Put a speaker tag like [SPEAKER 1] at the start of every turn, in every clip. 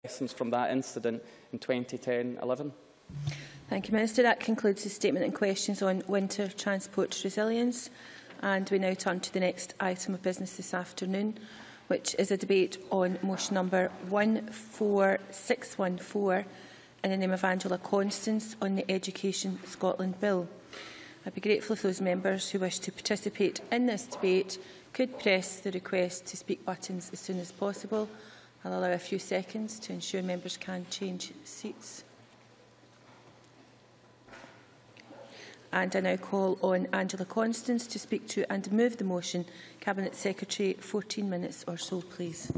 [SPEAKER 1] lessons from that incident in 2010-11.
[SPEAKER 2] Thank you, Minister. That concludes the statement and questions on winter transport resilience. And we now turn to the next item of business this afternoon, which is a debate on motion number 14614 in the name of Angela Constance on the Education Scotland Bill. I'd be grateful if those members who wish to participate in this debate could press the request to speak buttons as soon as possible. I'll allow a few seconds to ensure members can change seats. And I now call on Angela Constance to speak to and move the motion. Cabinet Secretary, 14 minutes or so, please.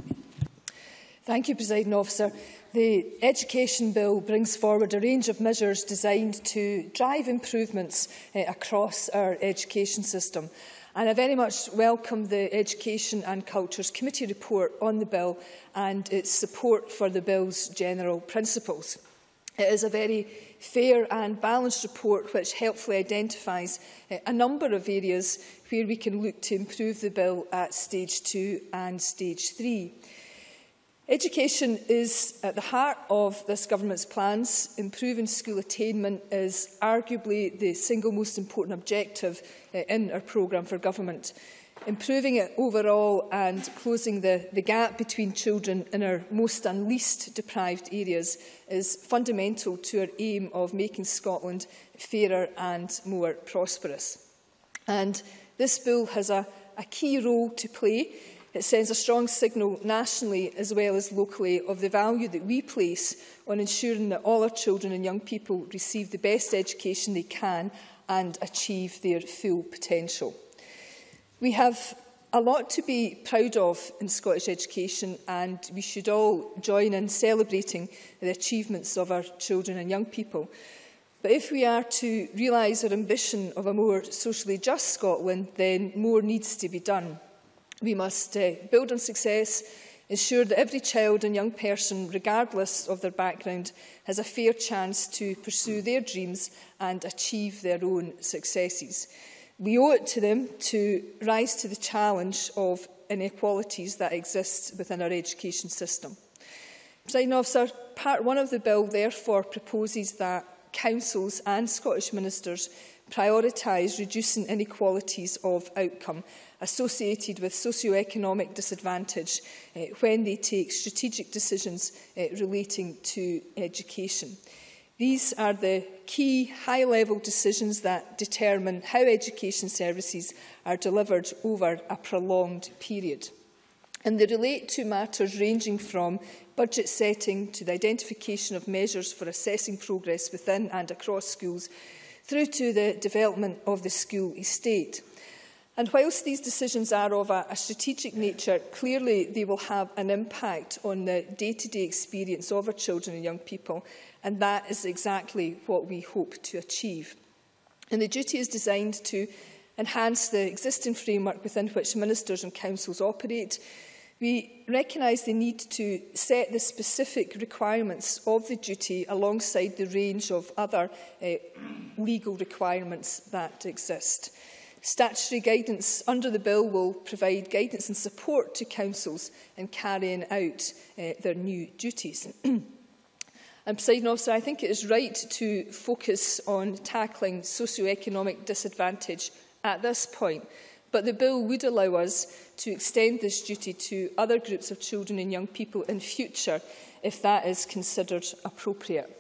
[SPEAKER 3] Thank you, Presiding Officer. The Education Bill brings forward a range of measures designed to drive improvements across our education system. And I very much welcome the Education and Cultures Committee report on the bill and its support for the bill's general principles. It is a very fair and balanced report which helpfully identifies a number of areas where we can look to improve the bill at Stage 2 and Stage 3. Education is at the heart of this Government's plans. Improving school attainment is arguably the single most important objective in our programme for government. Improving it overall and closing the gap between children in our most and least deprived areas is fundamental to our aim of making Scotland fairer and more prosperous. And this bill has a key role to play. It sends a strong signal nationally as well as locally of the value that we place on ensuring that all our children and young people receive the best education they can and achieve their full potential. We have a lot to be proud of in Scottish education, and we should all join in celebrating the achievements of our children and young people. But if we are to realise our ambition of a more socially just Scotland, then more needs to be done. We must build on success, ensure that every child and young person, regardless of their background, has a fair chance to pursue their dreams and achieve their own successes. We owe it to them to rise to the challenge of inequalities that exist within our education system. Presiding Officer, Part 1 of the bill therefore proposes that councils and Scottish ministers prioritise reducing inequalities of outcome associated with socio-economic disadvantage when they take strategic decisions relating to education. These are the key high-level decisions that determine how education services are delivered over a prolonged period. And they relate to matters ranging from budget setting to the identification of measures for assessing progress within and across schools, through to the development of the school estate. And whilst these decisions are of a strategic nature, clearly they will have an impact on the day-to-day experience of our children and young people, and that is exactly what we hope to achieve. And the duty is designed to enhance the existing framework within which ministers and councils operate. We recognise the need to set the specific requirements of the duty alongside the range of other legal requirements that exist. Statutory guidance under the bill will provide guidance and support to councils in carrying out their new duties. And, Presiding Officer, I think it is right to focus on tackling socio-economic disadvantage at this point, but the bill would allow us to extend this duty to other groups of children and young people in future if that is considered appropriate.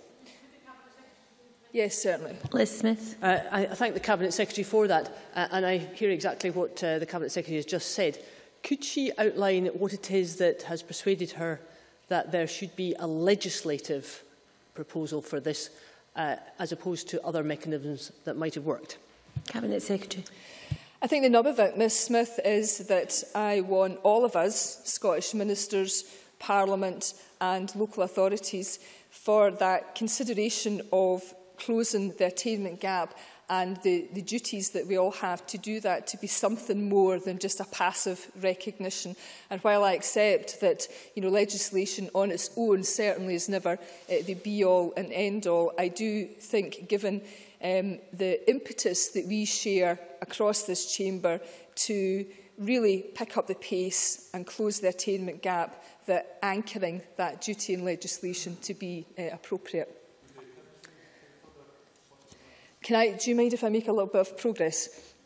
[SPEAKER 3] Yes, certainly.
[SPEAKER 2] Liz Smith.
[SPEAKER 4] I thank the Cabinet Secretary for that, and I hear exactly what the Cabinet Secretary has just said. Could she outline what it is that has persuaded her that there should be a legislative proposal for this, as opposed to other mechanisms that might have worked?
[SPEAKER 2] Cabinet Secretary.
[SPEAKER 3] I think the nub of it, Ms Smith, is that I want all of us, Scottish ministers, Parliament and local authorities, for that consideration of closing the attainment gap and the duties that we all have to do that to be something more than just a passive recognition. And while I accept that legislation on its own certainly is never the be-all and end-all, I do think, given the impetus that we share across this chamber to really pick up the pace and close the attainment gap, that anchoring that duty in legislation to be appropriate. Do you mind if I make a little bit of progress?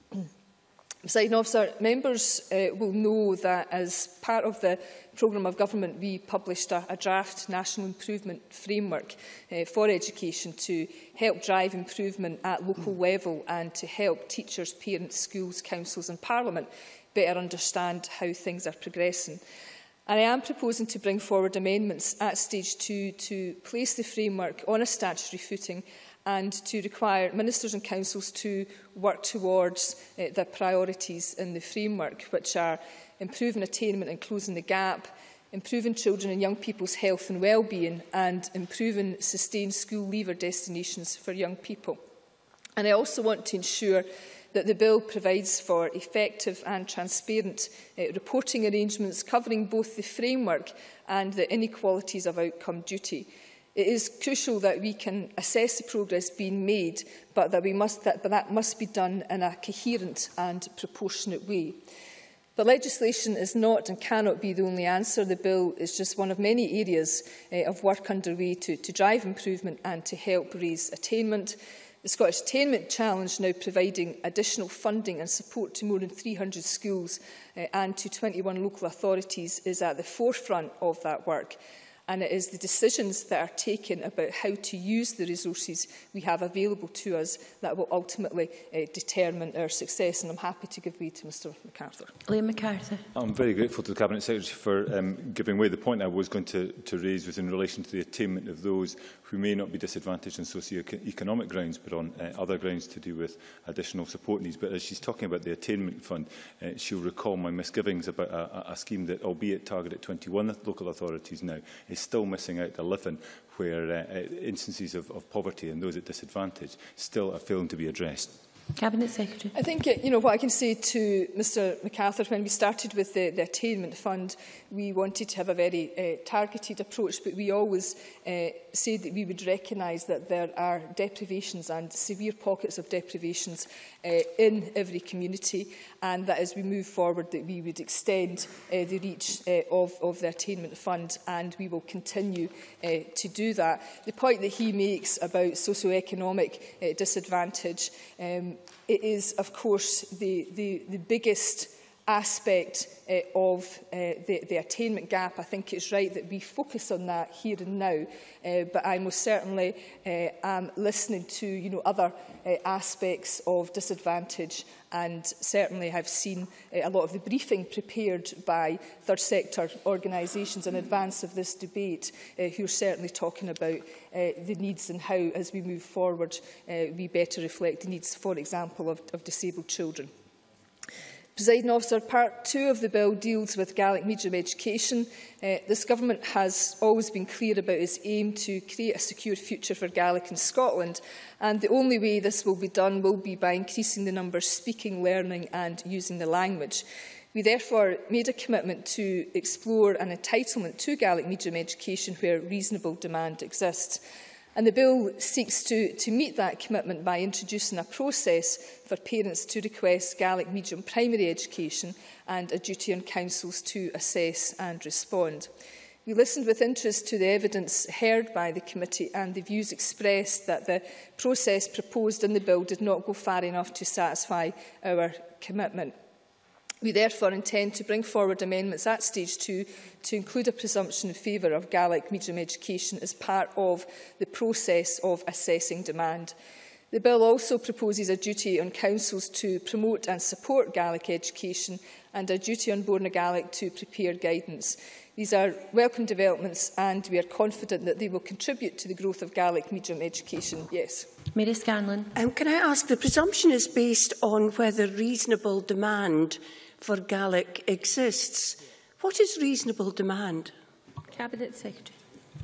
[SPEAKER 3] Presiding Officer, members will know that as part of the programme of government, we published a draft national improvement framework for education to help drive improvement at local level and to help teachers, parents, schools, councils and Parliament better understand how things are progressing. And I am proposing to bring forward amendments at stage 2 to place the framework on a statutory footing and to require ministers and councils to work towards the priorities in the framework, which are improving attainment and closing the gap, improving children and young people's health and well-being, and improving sustained school leaver destinations for young people. And I also want to ensure that the bill provides for effective and transparent reporting arrangements covering both the framework and the inequalities of outcome duty. It is crucial that we can assess the progress being made, but that must be done in a coherent and proportionate way. But legislation is not and cannot be the only answer. The bill is just one of many areas of work underway to drive improvement and to help raise attainment. The Scottish Attainment Challenge, now providing additional funding and support to more than 300 schools and to 21 local authorities, is at the forefront of that work. And it is the decisions that are taken about how to use the resources we have available to us that will ultimately determine our success. And I'm happy to give way to Mr MacArthur.
[SPEAKER 2] Liam MacArthur.
[SPEAKER 5] I'm very grateful to the Cabinet Secretary for giving way. The point I was going to raise was in relation to the attainment of those who may not be disadvantaged on socio-economic grounds, but on other grounds to do with additional support needs. But as she's talking about the attainment fund, she'll recall my misgivings about a scheme that, albeit targeted at 21 local authorities now, is still missing out 11, where instances of poverty and those at disadvantage still are failing to be addressed.
[SPEAKER 2] Cabinet Secretary.
[SPEAKER 3] I think what I can say to Mr MacArthur, when we started with the Attainment Fund, we wanted to have a very targeted approach, but we always said that we would recognise that there are deprivations and severe pockets of deprivations in every community, and that as we move forward that we would extend the reach of the Attainment Fund, and we will continue to do that. The point that he makes about socio-economic disadvantage, it is, of course, the biggest aspect of the attainment gap. I think it's right that we focus on that here and now, but I most certainly am listening to other aspects of disadvantage, and certainly have seen a lot of the briefing prepared by third sector organisations in advance of this debate, who are certainly talking about the needs and how, as we move forward, we better reflect the needs, for example, of disabled children. Presiding Officer, Part 2 of the bill deals with Gaelic medium education. This government has always been clear about its aim to create a secure future for Gaelic in Scotland, and the only way this will be done will be by increasing the numbers speaking, learning and using the language. We therefore made a commitment to explore an entitlement to Gaelic medium education where reasonable demand exists. And the bill seeks to meet that commitment by introducing a process for parents to request Gaelic medium primary education and a duty on councils to assess and respond. We listened with interest to the evidence heard by the committee and the views expressed that the process proposed in the bill did not go far enough to satisfy our commitment. We therefore intend to bring forward amendments at stage 2 to include a presumption in favour of Gaelic medium education as part of the process of assessing demand. The bill also proposes a duty on councils to promote and support Gaelic education and a duty on Borna Gaelic to prepare guidance. These are welcome developments, and we are confident that they will contribute to the growth of Gaelic medium education. Yes.
[SPEAKER 2] Mary Scanlon.
[SPEAKER 6] Can I ask, the presumption is based on whether reasonable demand for Gaelic exists. What is reasonable demand?
[SPEAKER 2] Cabinet Secretary.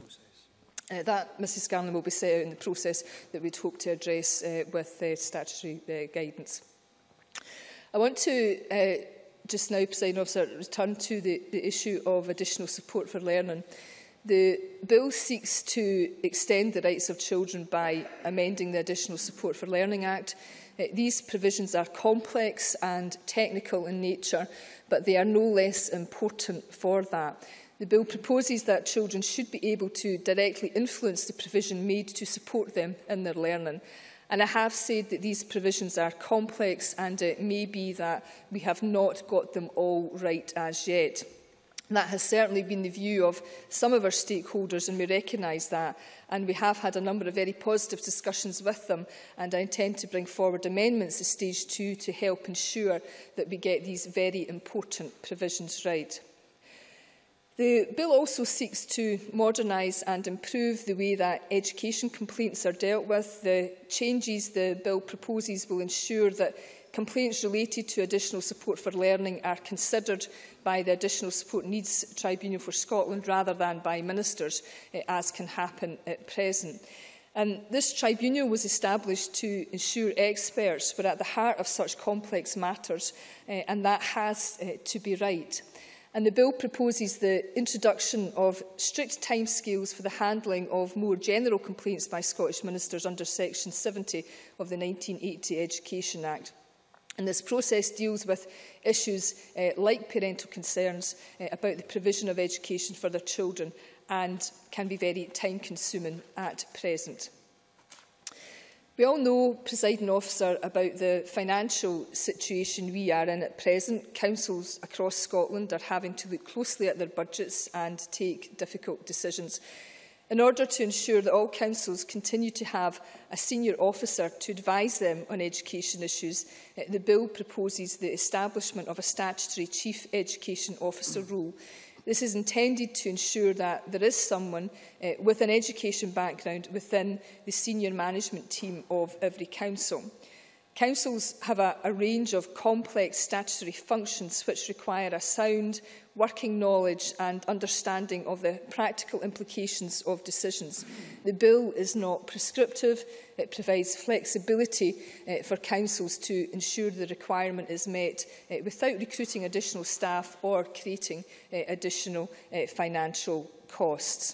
[SPEAKER 3] That, Mrs Scanlon, will be set out in the process that we'd hope to address with statutory guidance. I want to just now, Presiding Officer, return to the issue of additional support for learning. The bill seeks to extend the rights of children by amending the Additional Support for Learning Act. These provisions are complex and technical in nature, but they are no less important for that. The bill proposes that children should be able to directly influence the provision made to support them in their learning. And I have said that these provisions are complex, and it may be that we have not got them all right as yet. That has certainly been the view of some of our stakeholders, and we recognise that. And we have had a number of very positive discussions with them, and I intend to bring forward amendments at stage 2 to help ensure that we get these very important provisions right. The bill also seeks to modernise and improve the way that education complaints are dealt with. The changes the bill proposes will ensure that complaints related to additional support for learning are considered by the Additional Support Needs Tribunal for Scotland rather than by ministers, as can happen at present. And this tribunal was established to ensure experts were at the heart of such complex matters, and that has to be right. And the bill proposes the introduction of strict timescales for the handling of more general complaints by Scottish ministers under Section 70 of the 1980 Education Act. And this process deals with issues like parental concerns about the provision of education for their children, and can be very time-consuming at present. We all know, Presiding Officer, about the financial situation we are in at present. Councils across Scotland are having to look closely at their budgets and take difficult decisions. In order to ensure that all councils continue to have a senior officer to advise them on education issues, the bill proposes the establishment of a statutory Chief Education Officer role. This is intended to ensure that there is someone with an education background within the senior management team of every council. Councils have a range of complex statutory functions which require a sound working knowledge and understanding of the practical implications of decisions. The bill is not prescriptive. It provides flexibility for councils to ensure the requirement is met without recruiting additional staff or creating additional financial costs.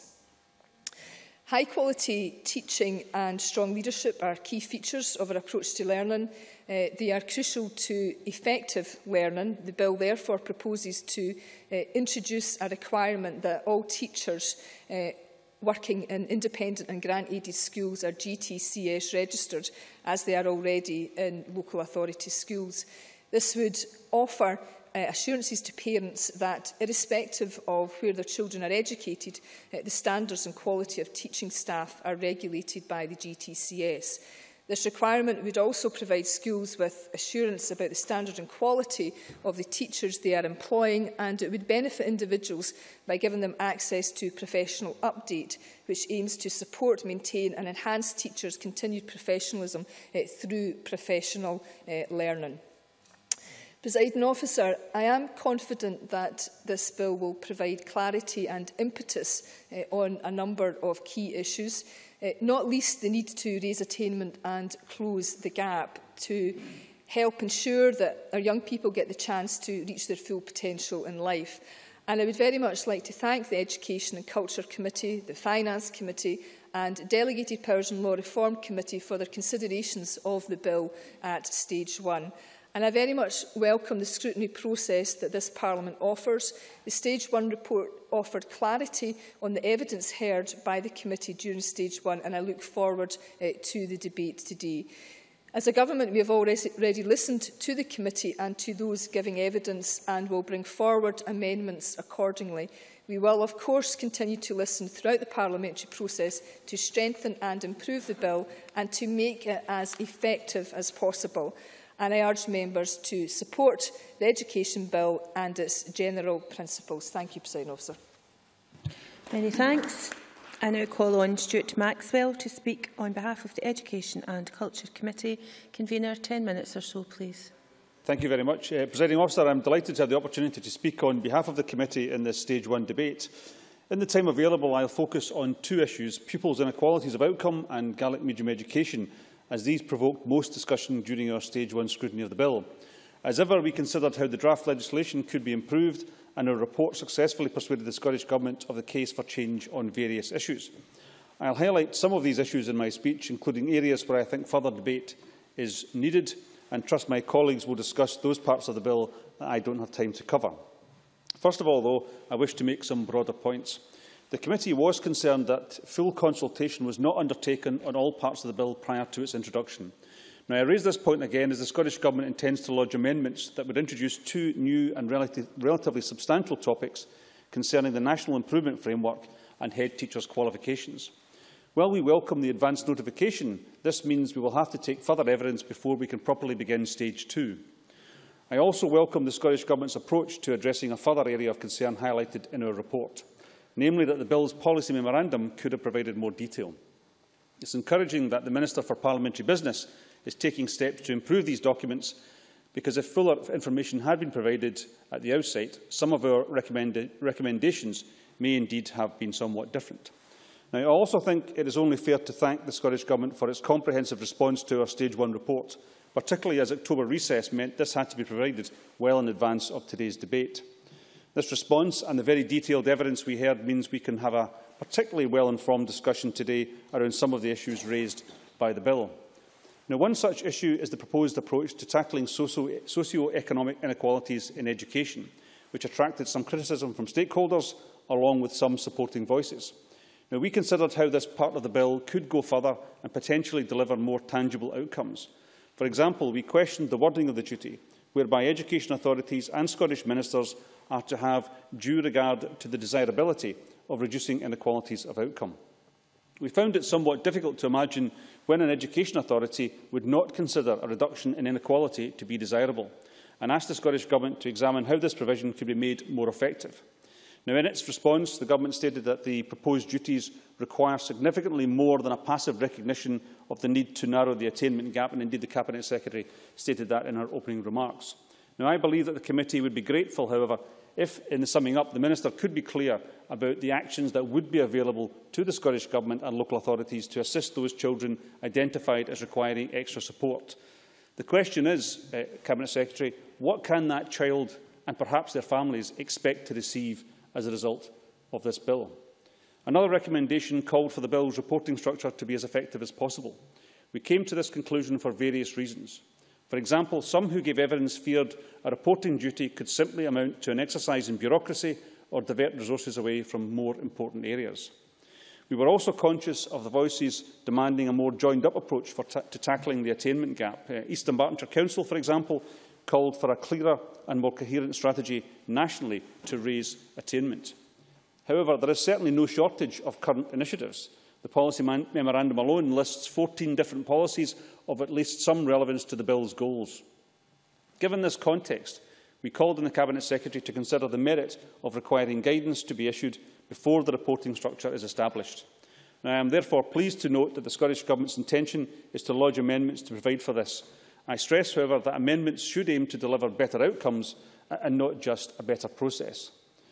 [SPEAKER 3] High-quality teaching and strong leadership are key features of our approach to learning. They are crucial to effective learning. The bill therefore proposes to introduce a requirement that all teachers working in independent and grant-aided schools are GTCS registered, as they are already in local authority schools. This would offer assurances to parents that, irrespective of where their children are educated, the standards and quality of teaching staff are regulated by the GTCS. This requirement would also provide schools with assurance about the standard and quality of the teachers they are employing, and it would benefit individuals by giving them access to Professional Update, which aims to support, maintain and enhance teachers' continued professionalism through professional learning. Presiding Officer, I am confident that this bill will provide clarity and impetus on a number of key issues, not least the need to raise attainment and close the gap to help ensure that our young people get the chance to reach their full potential in life. And I would very much like to thank the Education and Culture Committee, the Finance Committee and Delegated Powers and Law Reform Committee for their considerations of the bill at stage 1. And I very much welcome the scrutiny process that this Parliament offers. The Stage 1 report offered clarity on the evidence heard by the committee during Stage 1, and I look forward to the debate today. As a government, we have already listened to the committee and to those giving evidence, and will bring forward amendments accordingly. We will, of course, continue to listen throughout the parliamentary process to strengthen and improve the bill and to make it as effective as possible. And I urge members to support the Education Bill and its general principles. Thank you, Presiding Officer.
[SPEAKER 2] Many thanks. I now call on Stuart Maxwell to speak on behalf of the Education and Culture Committee. Convener, 10 minutes or so, please.
[SPEAKER 7] Thank you very much. Presiding Officer, I am delighted to have the opportunity to speak on behalf of the committee in this Stage 1 debate. In the time available, I will focus on two issues: pupils' inequalities of outcome and Gaelic medium education, as these provoked most discussion during our Stage 1 scrutiny of the bill. As ever, we considered how the draft legislation could be improved, and our report successfully persuaded the Scottish Government of the case for change on various issues. I will highlight some of these issues in my speech, including areas where I think further debate is needed, and trust my colleagues will discuss those parts of the bill that I don't have time to cover. First of all, though, I wish to make some broader points. The committee was concerned that full consultation was not undertaken on all parts of the bill prior to its introduction. Now, I raise this point again as the Scottish Government intends to lodge amendments that would introduce two new and relatively substantial topics concerning the National Improvement Framework and head teachers' qualifications. While we welcome the advance notification, this means we will have to take further evidence before we can properly begin stage 2. I also welcome the Scottish Government's approach to addressing a further area of concern highlighted in our report, namely that the bill's policy memorandum could have provided more detail. It is encouraging that the Minister for Parliamentary Business is taking steps to improve these documents, because if fuller information had been provided at the outset, some of our recommendations may indeed have been somewhat different. Now, I also think it is only fair to thank the Scottish Government for its comprehensive response to our Stage 1 report, particularly as October recess meant this had to be provided well in advance of today's debate. This response and the very detailed evidence we heard means we can have a particularly well-informed discussion today around some of the issues raised by the bill. Now, one such issue is the proposed approach to tackling socio-economic inequalities in education, which attracted some criticism from stakeholders, along with some supporting voices. Now, we considered how this part of the bill could go further and potentially deliver more tangible outcomes. For example, we questioned the wording of the duty, whereby education authorities and Scottish ministers are to have due regard to the desirability of reducing inequalities of outcome. We found it somewhat difficult to imagine when an education authority would not consider a reduction in inequality to be desirable, and asked the Scottish Government to examine how this provision could be made more effective. Now, in its response, the Government stated that the proposed duties require significantly more than a passive recognition of the need to narrow the attainment gap, and indeed the Cabinet Secretary stated that in her opening remarks. Now, I believe that the committee would be grateful, however, if, in the summing up, the Minister could be clear about the actions that would be available to the Scottish Government and local authorities to assist those children identified as requiring extra support. The question is, Cabinet Secretary, what can that child and perhaps their families expect to receive as a result of this bill? Another recommendation called for the bill's reporting structure to be as effective as possible. We came to this conclusion for various reasons. For example, some who gave evidence feared a reporting duty could simply amount to an exercise in bureaucracy or divert resources away from more important areas. We were also conscious of the voices demanding a more joined-up approach to tackling the attainment gap. East Dunbartonshire Council, for example, called for a clearer and more coherent strategy nationally to raise attainment. However, there is certainly no shortage of current initiatives. The policy memorandum alone lists 14 different policies of at least some relevance to the bill's goals. Given this context, we called on the Cabinet Secretary to consider the merit of requiring guidance to be issued before the reporting structure is established. Now, I am therefore pleased to note that the Scottish Government's intention is to lodge amendments to provide for this. I stress, however, that amendments should aim to deliver better outcomes and not just a better process.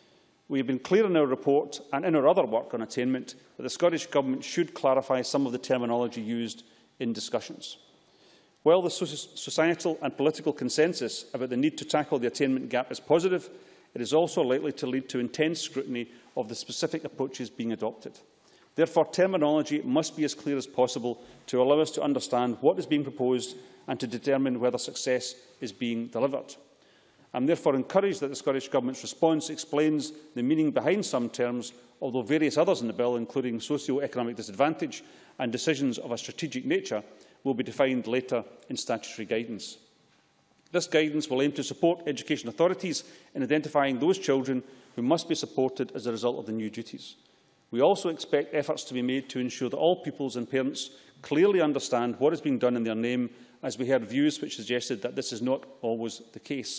[SPEAKER 7] We have been clear in our report and in our other work on attainment that the Scottish Government should clarify some of the terminology used in discussions. While the societal and political consensus about the need to tackle the attainment gap is positive, it is also likely to lead to intense scrutiny of the specific approaches being adopted. Therefore, terminology must be as clear as possible to allow us to understand what is being proposed and to determine whether success is being delivered. I am therefore encouraged that the Scottish Government's response explains the meaning behind some terms, although various others in the bill, including socio-economic disadvantage and decisions of a strategic nature, will be defined later in statutory guidance. This guidance will aim to support education authorities in identifying those children who must be supported as a result of the new duties. We also expect efforts to be made to ensure that all pupils and parents clearly understand what is being done in their name, as we heard views which suggested that this is not always the case.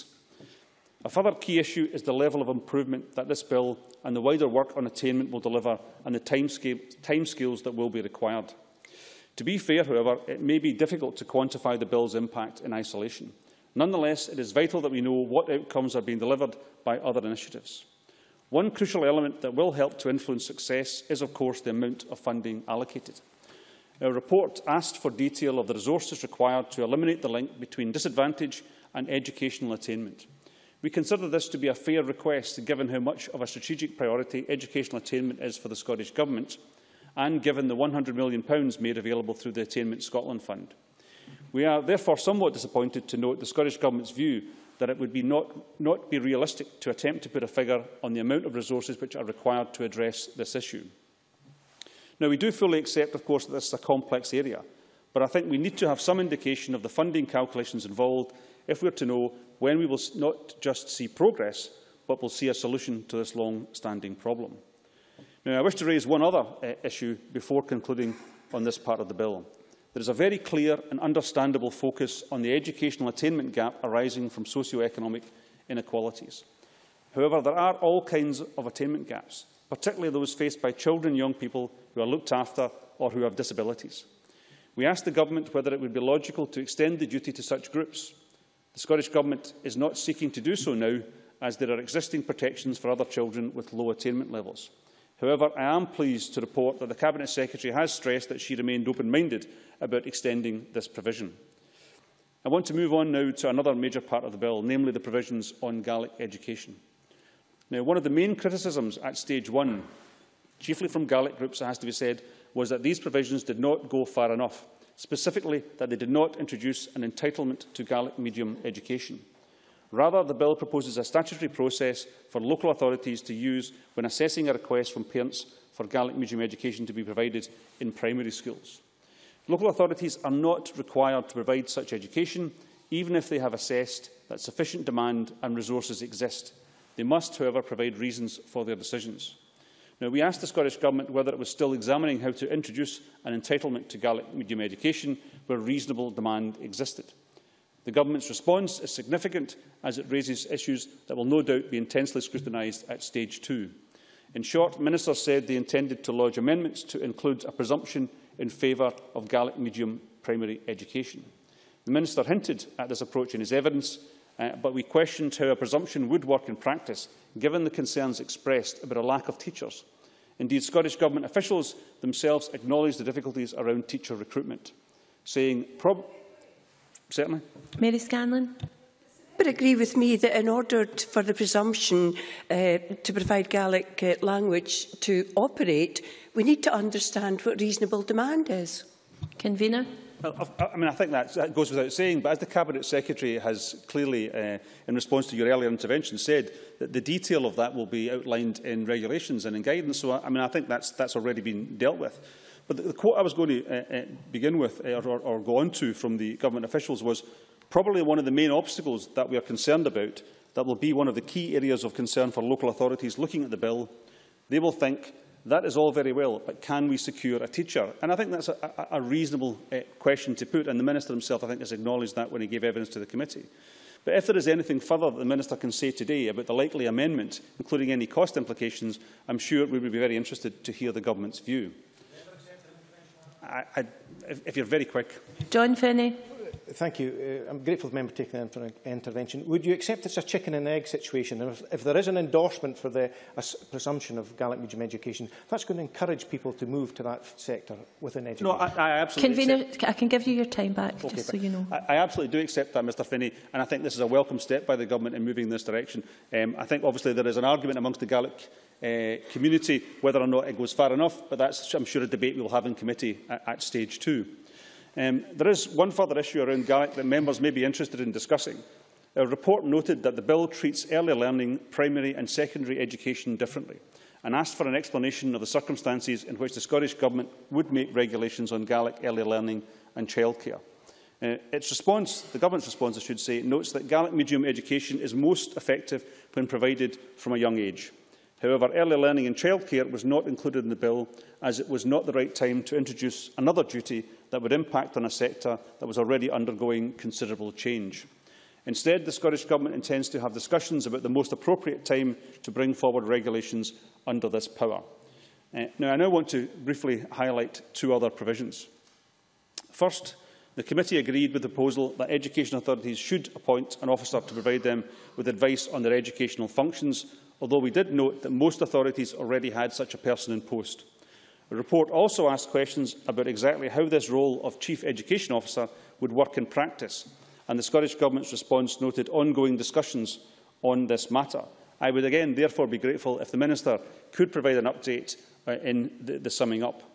[SPEAKER 7] A further key issue is the level of improvement that this bill and the wider work on attainment will deliver, and the timescales that will be required. To be fair, however, it may be difficult to quantify the bill's impact in isolation. Nonetheless, it is vital that we know what outcomes are being delivered by other initiatives. One crucial element that will help to influence success is, of course, the amount of funding allocated. Our report asked for detail of the resources required to eliminate the link between disadvantage and educational attainment. We consider this to be a fair request, given how much of a strategic priority educational attainment is for the Scottish Government, and given the £100 million made available through the Attainment Scotland Fund. We are therefore somewhat disappointed to note the Scottish Government's view that it would not be realistic to attempt to put a figure on the amount of resources which are required to address this issue. Now, we do fully accept, of course, that this is a complex area, but I think we need to have some indication of the funding calculations involved if we are to know when we will not just see progress, but will see a solution to this long-standing problem. Now, I wish to raise one other issue before concluding on this part of the bill. There is a very clear and understandable focus on the educational attainment gap arising from socio-economic inequalities. However, there are all kinds of attainment gaps, particularly those faced by children and young people who are looked after or who have disabilities. We asked the Government whether it would be logical to extend the duty to such groups. The Scottish Government is not seeking to do so now, as there are existing protections for other children with low attainment levels. However, I am pleased to report that the Cabinet Secretary has stressed that she remained open-minded about extending this provision. I want to move on now to another major part of the bill, namely the provisions on Gaelic education. Now, one of the main criticisms at stage 1, chiefly from Gaelic groups, it has to be said, was that these provisions did not go far enough, specifically that they did not introduce an entitlement to Gaelic medium education. Rather, the bill proposes a statutory process for local authorities to use when assessing a request from parents for Gaelic medium education to be provided in primary schools. Local authorities are not required to provide such education, even if they have assessed that sufficient demand and resources exist. They must, however, provide reasons for their decisions. Now, we asked the Scottish Government whether it was still examining how to introduce an entitlement to Gaelic medium education where reasonable demand existed. The Government's response is significant, as it raises issues that will no doubt be intensely scrutinised at stage 2. In short, ministers said they intended to lodge amendments to include a presumption in favour of Gaelic medium primary education. The Minister hinted at this approach in his evidence, but we questioned how a presumption would work in practice, given the concerns expressed about a lack of teachers. Indeed, Scottish Government officials themselves acknowledged the difficulties around teacher recruitment, saying, certainly.
[SPEAKER 2] Mary Scanlon.
[SPEAKER 6] But agree with me that in order for the presumption to provide Gaelic language to operate, we need to understand what reasonable demand is.
[SPEAKER 2] Convener.
[SPEAKER 7] Well, I think that goes without saying, but as the Cabinet Secretary has clearly, in response to your earlier intervention, said that the detail of that will be outlined in regulations and in guidance. So, I think that's already been dealt with. But the quote I was going to begin with, or go on to from the government officials, was probably one of the main obstacles that we are concerned about, that will be one of the key areas of concern for local authorities looking at the bill. They will think, that is all very well, but can we secure a teacher? And I think that's a reasonable question to put, and the Minister himself, I think, has acknowledged that when he gave evidence to the committee. But if there is anything further that the Minister can say today about the likely amendment, including any cost implications, I'm sure we would be very interested to hear the Government's view. If you're very quick.
[SPEAKER 2] John Finney.
[SPEAKER 8] Thank you. I'm grateful to the member taking the intervention. Would you accept it's a chicken and egg situation? And if there is an endorsement for the presumption of Gaelic medium education, that's going to encourage people to move to that sector within education? No,
[SPEAKER 7] I absolutely
[SPEAKER 2] accept. I can give you your time back, okay, just so you know.
[SPEAKER 7] I absolutely do accept that, Mr Finney, and I think this is a welcome step by the Government in moving in this direction. I think obviously there is an argument amongst the Gaelic community whether or not it goes far enough, but that's, I'm sure, a debate we will have in committee at stage 2. There is one further issue around Gaelic that members may be interested in discussing. Our report noted that the bill treats early learning, primary and secondary education differently, and asked for an explanation of the circumstances in which the Scottish Government would make regulations on Gaelic early learning and childcare. Its response, the Government's response, I should say, notes that Gaelic medium education is most effective when provided from a young age. However, early learning and childcare was not included in the bill, as it was not the right time to introduce another duty that would impact on a sector that was already undergoing considerable change. Instead, the Scottish Government intends to have discussions about the most appropriate time to bring forward regulations under this power. I now want to briefly highlight 2 other provisions. First, the committee agreed with the proposal that education authorities should appoint an officer to provide them with advice on their educational functions, although we did note that most authorities already had such a person in post. The report also asked questions about exactly how this role of Chief Education Officer would work in practice, and the Scottish Government's response noted ongoing discussions on this matter. I would again therefore be grateful if the Minister could provide an update in the summing up.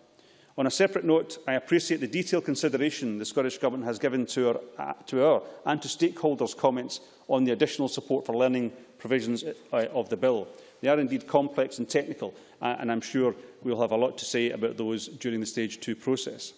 [SPEAKER 7] On a separate note, I appreciate the detailed consideration the Scottish Government has given to our and to stakeholders' comments on the additional support for learning provisions of the bill. They are indeed complex and technical, and I am sure we will have a lot to say about those during the Stage 2 process.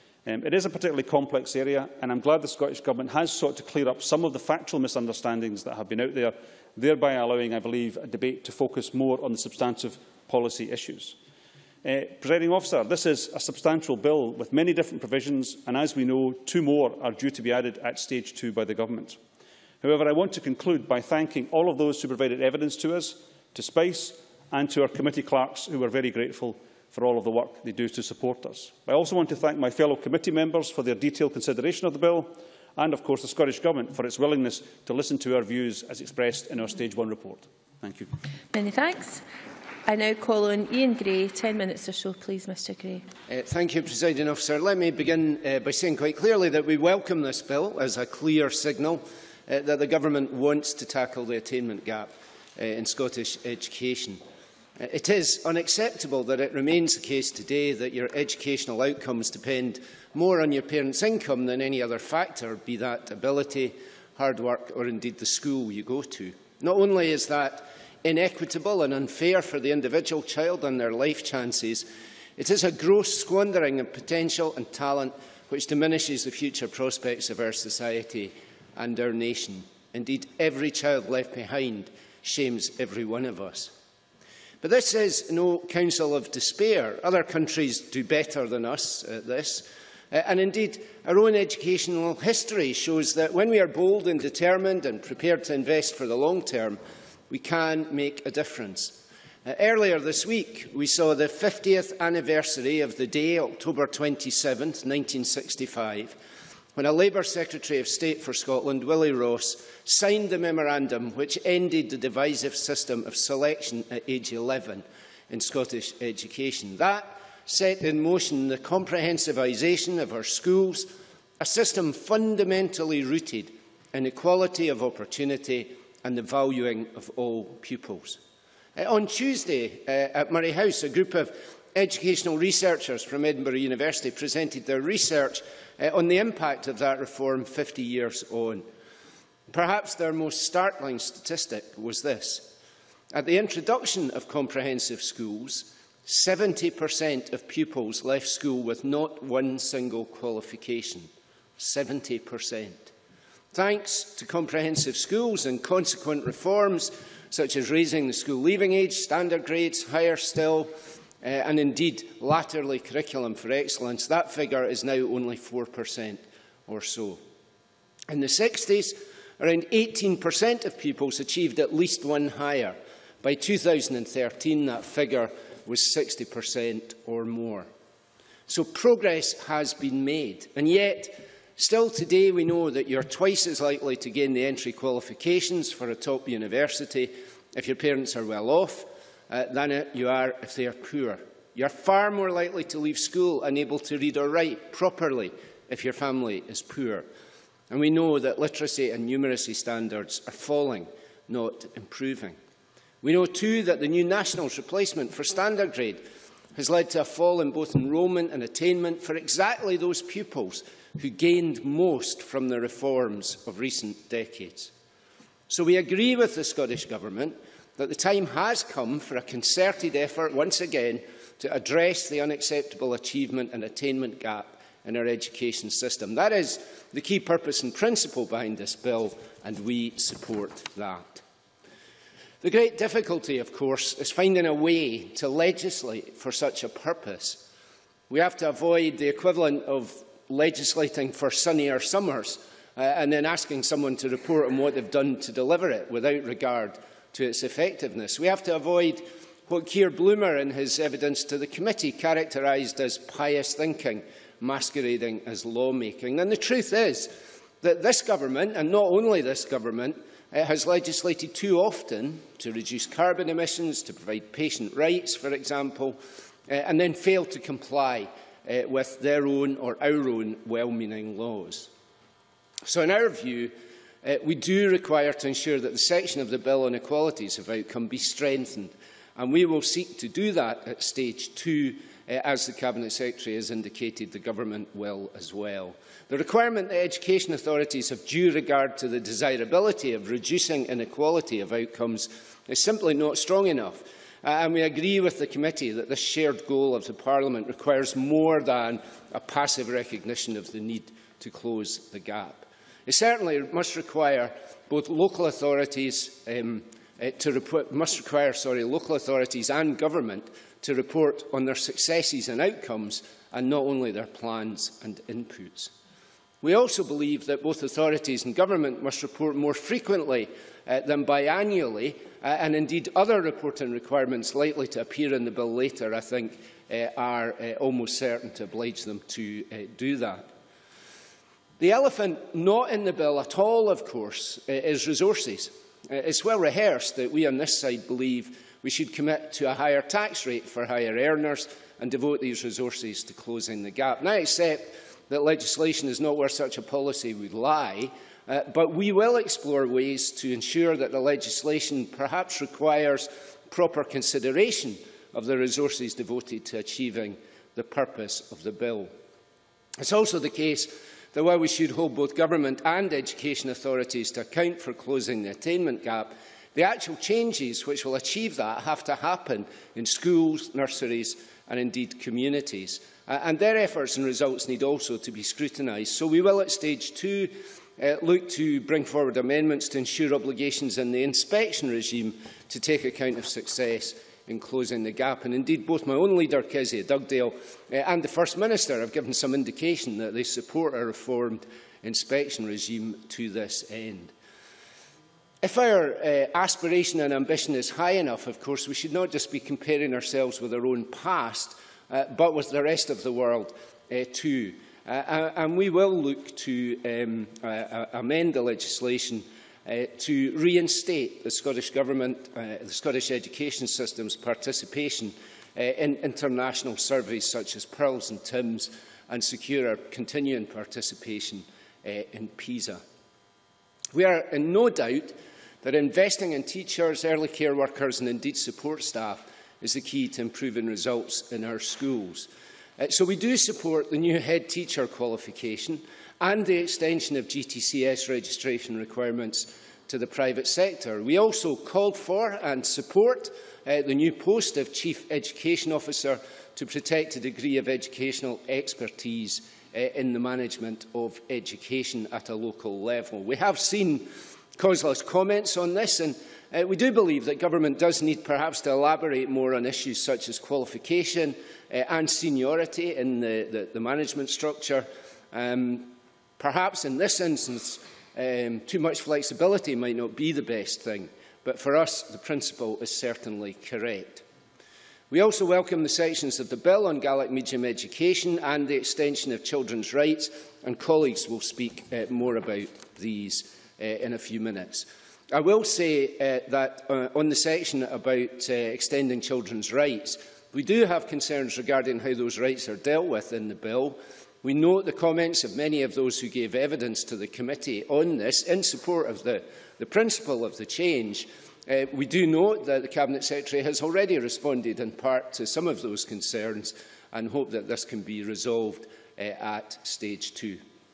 [SPEAKER 7] It is a particularly complex area, and I am glad the Scottish Government has sought to clear up some of the factual misunderstandings that have been out there, thereby allowing, I believe, a debate to focus more on the substantive policy issues. Presiding Officer, this is a substantial bill with many different provisions, and as we know, 2 more are due to be added at Stage 2 by the Government. However, I want to conclude by thanking all of those who provided evidence to us, to SPICE and to our committee clerks, who are very grateful for all of the work they do to support us. I also want to thank my fellow committee members for their detailed consideration of the bill, and of course the Scottish Government for its willingness to listen to our views as expressed in our Stage 1 report. Thank you.
[SPEAKER 2] Many thanks. I now call on Ian Gray. 10 minutes or so, please, Mr Gray.
[SPEAKER 9] Thank you, Presiding Officer. Let me begin by saying quite clearly that we welcome this bill as a clear signal that the Government wants to tackle the attainment gap in Scottish education. It is unacceptable that it remains the case today that your educational outcomes depend more on your parents' income than any other factor, be that ability, hard work or indeed the school you go to. Not only is that inequitable and unfair for the individual child and their life chances, it is a gross squandering of potential and talent which diminishes the future prospects of our society and our nation. Indeed, every child left behind shames every one of us. But this is no counsel of despair. Other countries do better than us at this. And indeed, our own educational history shows that when we are bold and determined and prepared to invest for the long term, we can make a difference. Earlier this week, we saw the 50th anniversary of the day, October 27, 1965, when a Labour Secretary of State for Scotland, Willie Ross, signed the memorandum which ended the divisive system of selection at age 11 in Scottish education. That set in motion the comprehensivisation of our schools, a system fundamentally rooted in equality of opportunity and the valuing of all pupils. On Tuesday at Murray House, a group of educational researchers from Edinburgh University presented their research on the impact of that reform 50 years on. Perhaps their most startling statistic was this. At the introduction of comprehensive schools, 70% of pupils left school with not one single qualification. 70%. Thanks to comprehensive schools and consequent reforms, such as raising the school leaving age, standard grades, higher still, and indeed latterly curriculum for excellence, that figure is now only 4% or so. In the 60s, around 18% of pupils achieved at least one higher. By 2013, that figure was 60% or more. So progress has been made, and yet still today we know that you're twice as likely to gain the entry qualifications for a top university if your parents are well off than you are if they are poor. You're far more likely to leave school unable to read or write properly if your family is poor. And we know that literacy and numeracy standards are falling, not improving. We know too that the new Nationals replacement for standard grade has led to a fall in both enrolment and attainment for exactly those pupils who gained most from the reforms of recent decades. So we agree with the Scottish Government that the time has come for a concerted effort once again to address the unacceptable achievement and attainment gap in our education system. That is the key purpose and principle behind this bill, and we support that. The great difficulty, of course, is finding a way to legislate for such a purpose. We have to avoid the equivalent of legislating for sunnier summers and then asking someone to report on what they've done to deliver it without regard to its effectiveness. We have to avoid what Keir Bloomer, in his evidence to the committee, characterised as pious thinking, masquerading as lawmaking. And the truth is that this government, and not only this government, has legislated too often to reduce carbon emissions, to provide patient rights, for example, and then failed to comply with their own or our own well-meaning laws. So in our view, we do require to ensure that the section of the bill on equalities of outcome be strengthened, and we will seek to do that at stage 2 as the Cabinet Secretary has indicated the Government will as well. The requirement that education authorities have due regard to the desirability of reducing inequality of outcomes is simply not strong enough. And we agree with the committee that this shared goal of the Parliament requires more than a passive recognition of the need to close the gap. It certainly must require both local authorities local authorities and government to report on their successes and outcomes, and not only their plans and inputs. We also believe that both authorities and government must report more frequently than biannually, and indeed other reporting requirements likely to appear in the bill later, I think, are almost certain to oblige them to do that. The elephant not in the bill at all, of course, is resources. It's well rehearsed that we on this side believe we should commit to a higher tax rate for higher earners and devote these resources to closing the gap. Now, I accept that legislation is not where such a policy would lie, but we will explore ways to ensure that the legislation perhaps requires proper consideration of the resources devoted to achieving the purpose of the bill. It's also the case that while we should hold both government and education authorities to account for closing the attainment gap, the actual changes which will achieve that have to happen in schools, nurseries and indeed communities. And their efforts and results need also to be scrutinised. So we will at stage 2 look to bring forward amendments to ensure obligations in the inspection regime to take account of success in closing the gap. And indeed, both my own leader, Kezia Dugdale, and the First Minister have given some indication that they support a reformed inspection regime to this end. If our aspiration and ambition is high enough, of course, we should not just be comparing ourselves with our own past, but with the rest of the world too. And we will look to amend the legislation to reinstate the Scottish Government, the Scottish education system's participation in international surveys such as Pearls and Timms, and secure our continuing participation in PISA. We are in no doubt that investing in teachers, early care workers and indeed support staff is the key to improving results in our schools. So we do support the new head teacher qualification and the extension of GTCS registration requirements to the private sector. We also called for and support the new post of Chief Education Officer to protect a degree of educational expertise in the management of education at a local level. We have seen causeless comments on this, and we do believe that government does need perhaps to elaborate more on issues such as qualification and seniority in the management structure. Perhaps in this instance, too much flexibility might not be the best thing, but for us the principle is certainly correct. We also welcome the sections of the bill on Gaelic medium education and the extension of children's rights, and colleagues will speak more about these in a few minutes. I will say that on the section about extending children's rights, we do have concerns regarding how those rights are dealt with in the bill. We note the comments of many of those who gave evidence to the committee on this in support of the principle of the change. We do note that the Cabinet Secretary has already responded in part to some of those concerns and hope that this can be resolved at stage 2.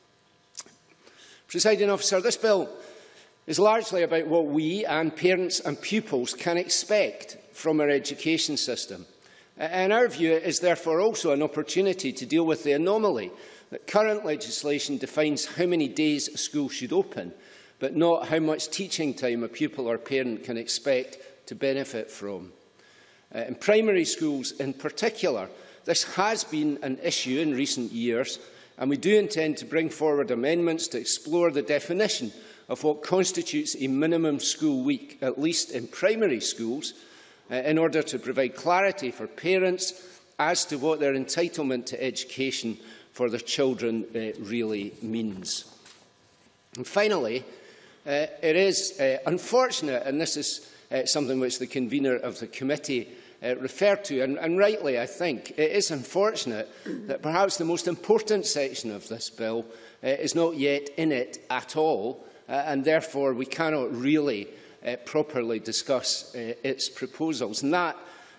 [SPEAKER 9] Presiding Officer, this bill is largely about what we and parents and pupils can expect from our education system. In our view, it is therefore also an opportunity to deal with the anomaly that current legislation defines how many days a school should open, but not how much teaching time a pupil or parent can expect to benefit from. In primary schools in particular, this has been an issue in recent years, and we do intend to bring forward amendments to explore the definition of what constitutes a minimum school week, at least in primary schools, in order to provide clarity for parents as to what their entitlement to education for their children really means. And finally, it is unfortunate, and this is something which the convener of the committee referred to, and rightly I think, it is unfortunate that perhaps the most important section of this bill is not yet in it at all, and therefore we cannot really properly discuss its proposals. And that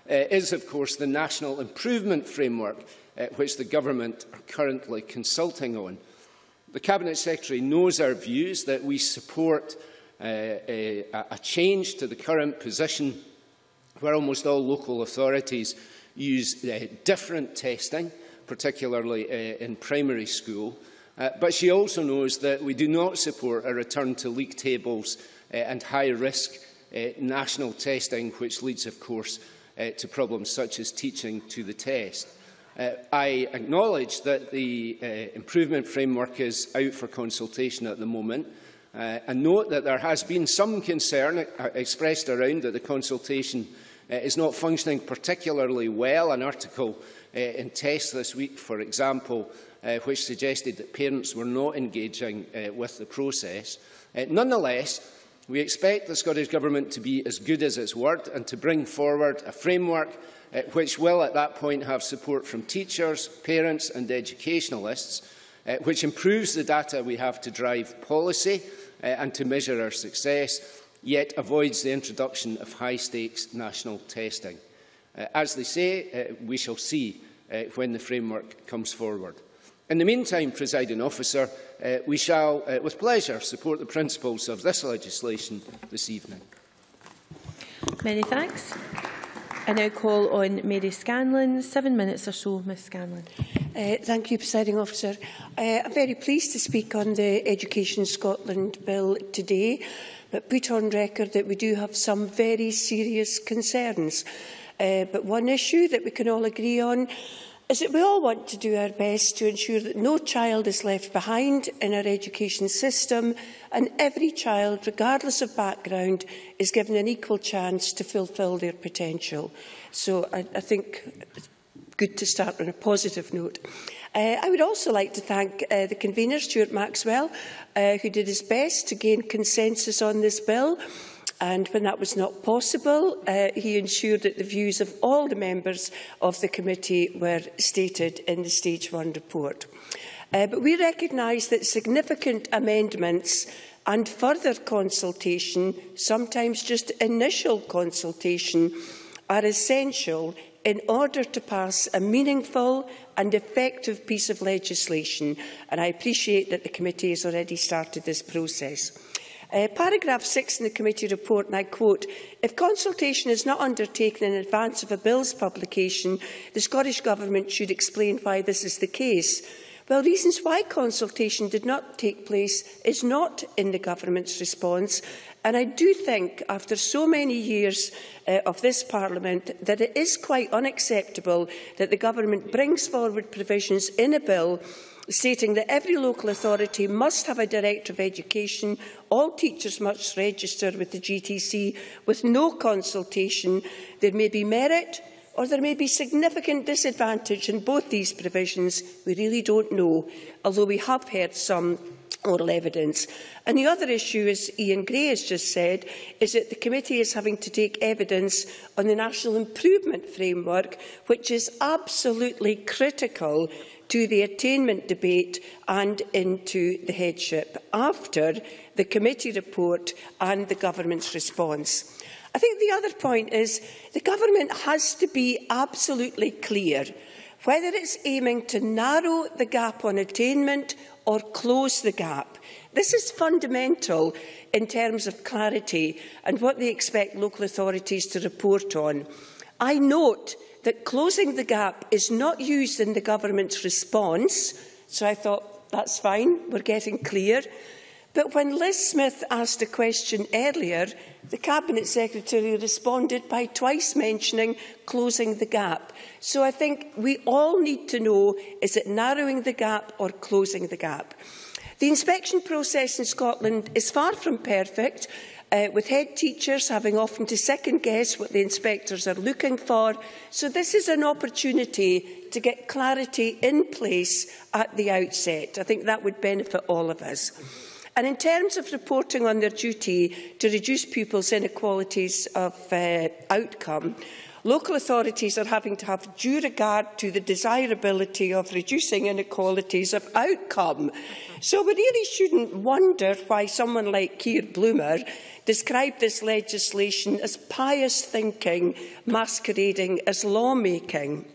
[SPEAKER 9] is, of course, the National Improvement Framework, which the Government are currently consulting on. The Cabinet Secretary knows our views, that we support a change to the current position where almost all local authorities use different testing, particularly in primary school. But she also knows that we do not support a return to league tables and high-risk national testing, which leads, of course, to problems such as teaching to the test. I acknowledge that the improvement framework is out for consultation at the moment, and note that there has been some concern expressed around that the consultation is not functioning particularly well. An article in Test this week, for example, which suggested that parents were not engaging with the process. Nonetheless, we expect the Scottish Government to be as good as its word and to bring forward a framework which will at that point have support from teachers, parents and educationalists, which improves the data we have to drive policy and to measure our success, yet avoids the introduction of high-stakes national testing. As they say, we shall see when the framework comes forward. In the meantime, Presiding Officer, we shall, with pleasure, support the principles of this legislation this evening.
[SPEAKER 2] Many thanks. I now call on Mary Scanlon. 7 minutes or so, Ms Scanlon.
[SPEAKER 6] Thank you, Presiding Officer. I'm very pleased to speak on the Education Scotland Bill today, but put on record that we do have some very serious concerns. But one issue that we can all agree on is that we all want to do our best to ensure that no child is left behind in our education system, and every child, regardless of background, is given an equal chance to fulfil their potential. So I think it's good to start on a positive note. I would also like to thank the convener, Stuart Maxwell, who did his best to gain consensus on this bill. And when that was not possible, he ensured that the views of all the members of the committee were stated in the Stage 1 report. But we recognise that significant amendments and further consultation, sometimes just initial consultation, are essential in order to pass a meaningful and effective piece of legislation. And I appreciate that the committee has already started this process. Paragraph 6 in the committee report, and I quote, "If consultation is not undertaken in advance of a bill's publication, the Scottish Government should explain why this is the case." Well, reasons why consultation did not take place is not in the Government's response, and I do think, after so many years of this Parliament, that it is quite unacceptable that the Government brings forward provisions in a bill stating that every local authority must have a Director of Education, all teachers must register with the GTC with no consultation. There may be merit or there may be significant disadvantage in both these provisions. We really don't know, although we have heard some oral evidence. And the other issue, as Ian Gray has just said, is that the committee is having to take evidence on the National Improvement Framework, which is absolutely critical to the attainment debate and into the headship after the committee report and the Government's response. I think the other point is the Government has to be absolutely clear whether it's aiming to narrow the gap on attainment or close the gap. This is fundamental in terms of clarity and what they expect local authorities to report on. I note that closing the gap is not used in the Government's response, so I thought that's fine, we're getting clear. But when Liz Smith asked a question earlier, the Cabinet Secretary responded by twice mentioning closing the gap. So I think we all need to know, is it narrowing the gap or closing the gap? The inspection process in Scotland is far from perfect, with head teachers having often to second-guess what the inspectors are looking for. So this is an opportunity to get clarity in place at the outset. I think that would benefit all of us. And in terms of reporting on their duty to reduce pupils' inequalities of outcome, local authorities are having to have due regard to the desirability of reducing inequalities of outcome. So we really shouldn't wonder why someone like Keir Bloomer described this legislation as pious thinking masquerading as lawmaking.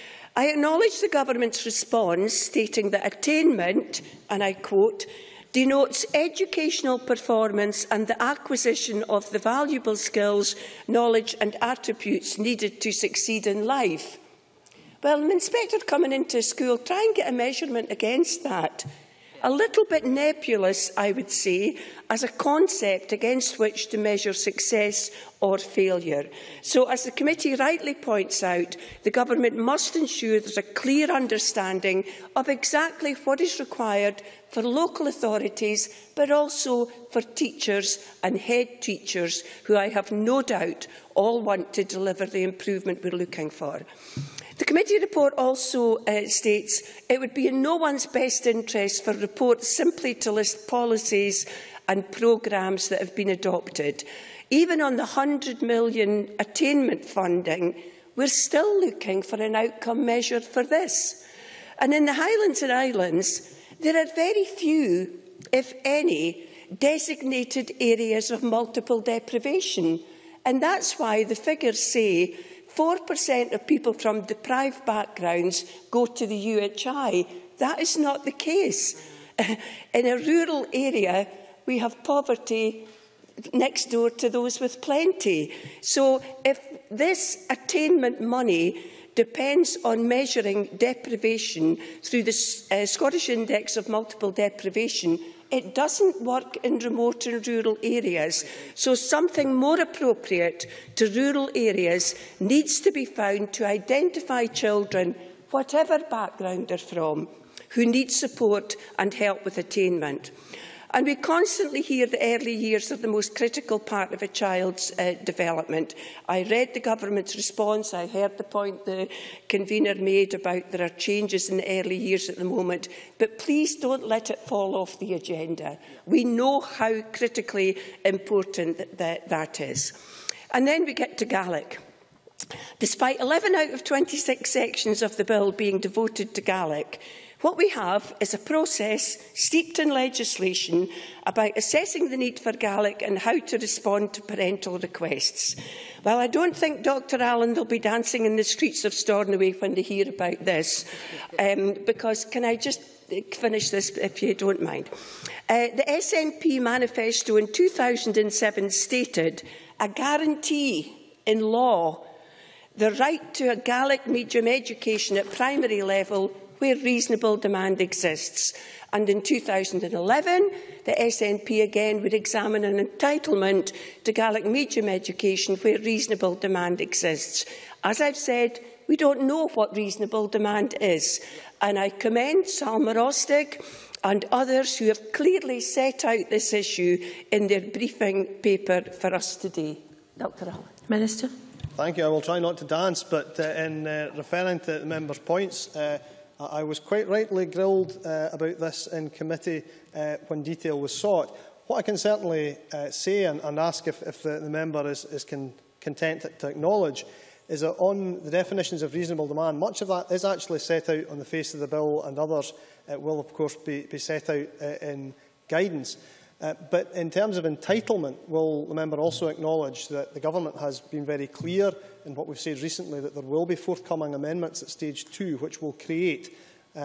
[SPEAKER 6] I acknowledge the government's response, stating that attainment, and I quote, denotes educational performance and the acquisition of the valuable skills, knowledge and attributes needed to succeed in life. Well, an inspector coming into school, try and get a measurement against that. A little bit nebulous, I would say, as a concept against which to measure success or failure. So, as the committee rightly points out, the government must ensure there is a clear understanding of exactly what is required for local authorities, but also for teachers and head teachers, who I have no doubt all want to deliver the improvement we are looking for. The committee report also states it would be in no one's best interest for reports simply to list policies and programmes that have been adopted. Even on the £100 million attainment funding, we're still looking for an outcome measure for this. And in the Highlands and Islands, there are very few, if any, designated areas of multiple deprivation. And that's why the figures say 4% of people from deprived backgrounds go to the UHI. That is not the case. In a rural area, we have poverty next door to those with plenty. So if this attainment money depends on measuring deprivation through the Scottish Index of Multiple Deprivation, it doesn't work in remote and rural areas. So something more appropriate to rural areas needs to be found to identify children, whatever background they're from, who need support and help with attainment. And we constantly hear the early years are the most critical part of a child's development. I read the government's response. I heard the point the convener made about there are changes in the early years at the moment. But please don't let it fall off the agenda. We know how critically important that is. And then we get to Gaelic. Despite 11 out of 26 sections of the bill being devoted to Gaelic, what we have is a process steeped in legislation about assessing the need for Gaelic and how to respond to parental requests. Well, I don't think Dr Allen will be dancing in the streets of Stornoway when they hear about this, because can I just finish this, if you don't mind? The SNP manifesto in 2007 stated a guarantee in law the right to a Gaelic medium education at primary level where reasonable demand exists. And in 2011, the SNP again would examine an entitlement to Gaelic medium education where reasonable demand exists. As I've said, we don't know what reasonable demand is. And I commend Salma Rostig and others who have clearly set out this issue in their briefing paper for us today. Dr Allen.
[SPEAKER 2] Minister.
[SPEAKER 10] Thank you. I will try not to dance, but in referring to the member's points, I was quite rightly grilled about this in committee when detail was sought. What I can certainly say and ask if the member is content to acknowledge is that on the definitions of reasonable demand, much of that is actually set out on the face of the bill, and others will of course be set out in guidance. But in terms of entitlement, will the member also acknowledge that the government has been very clear in what we've said recently that there will be forthcoming amendments at stage 2 which will create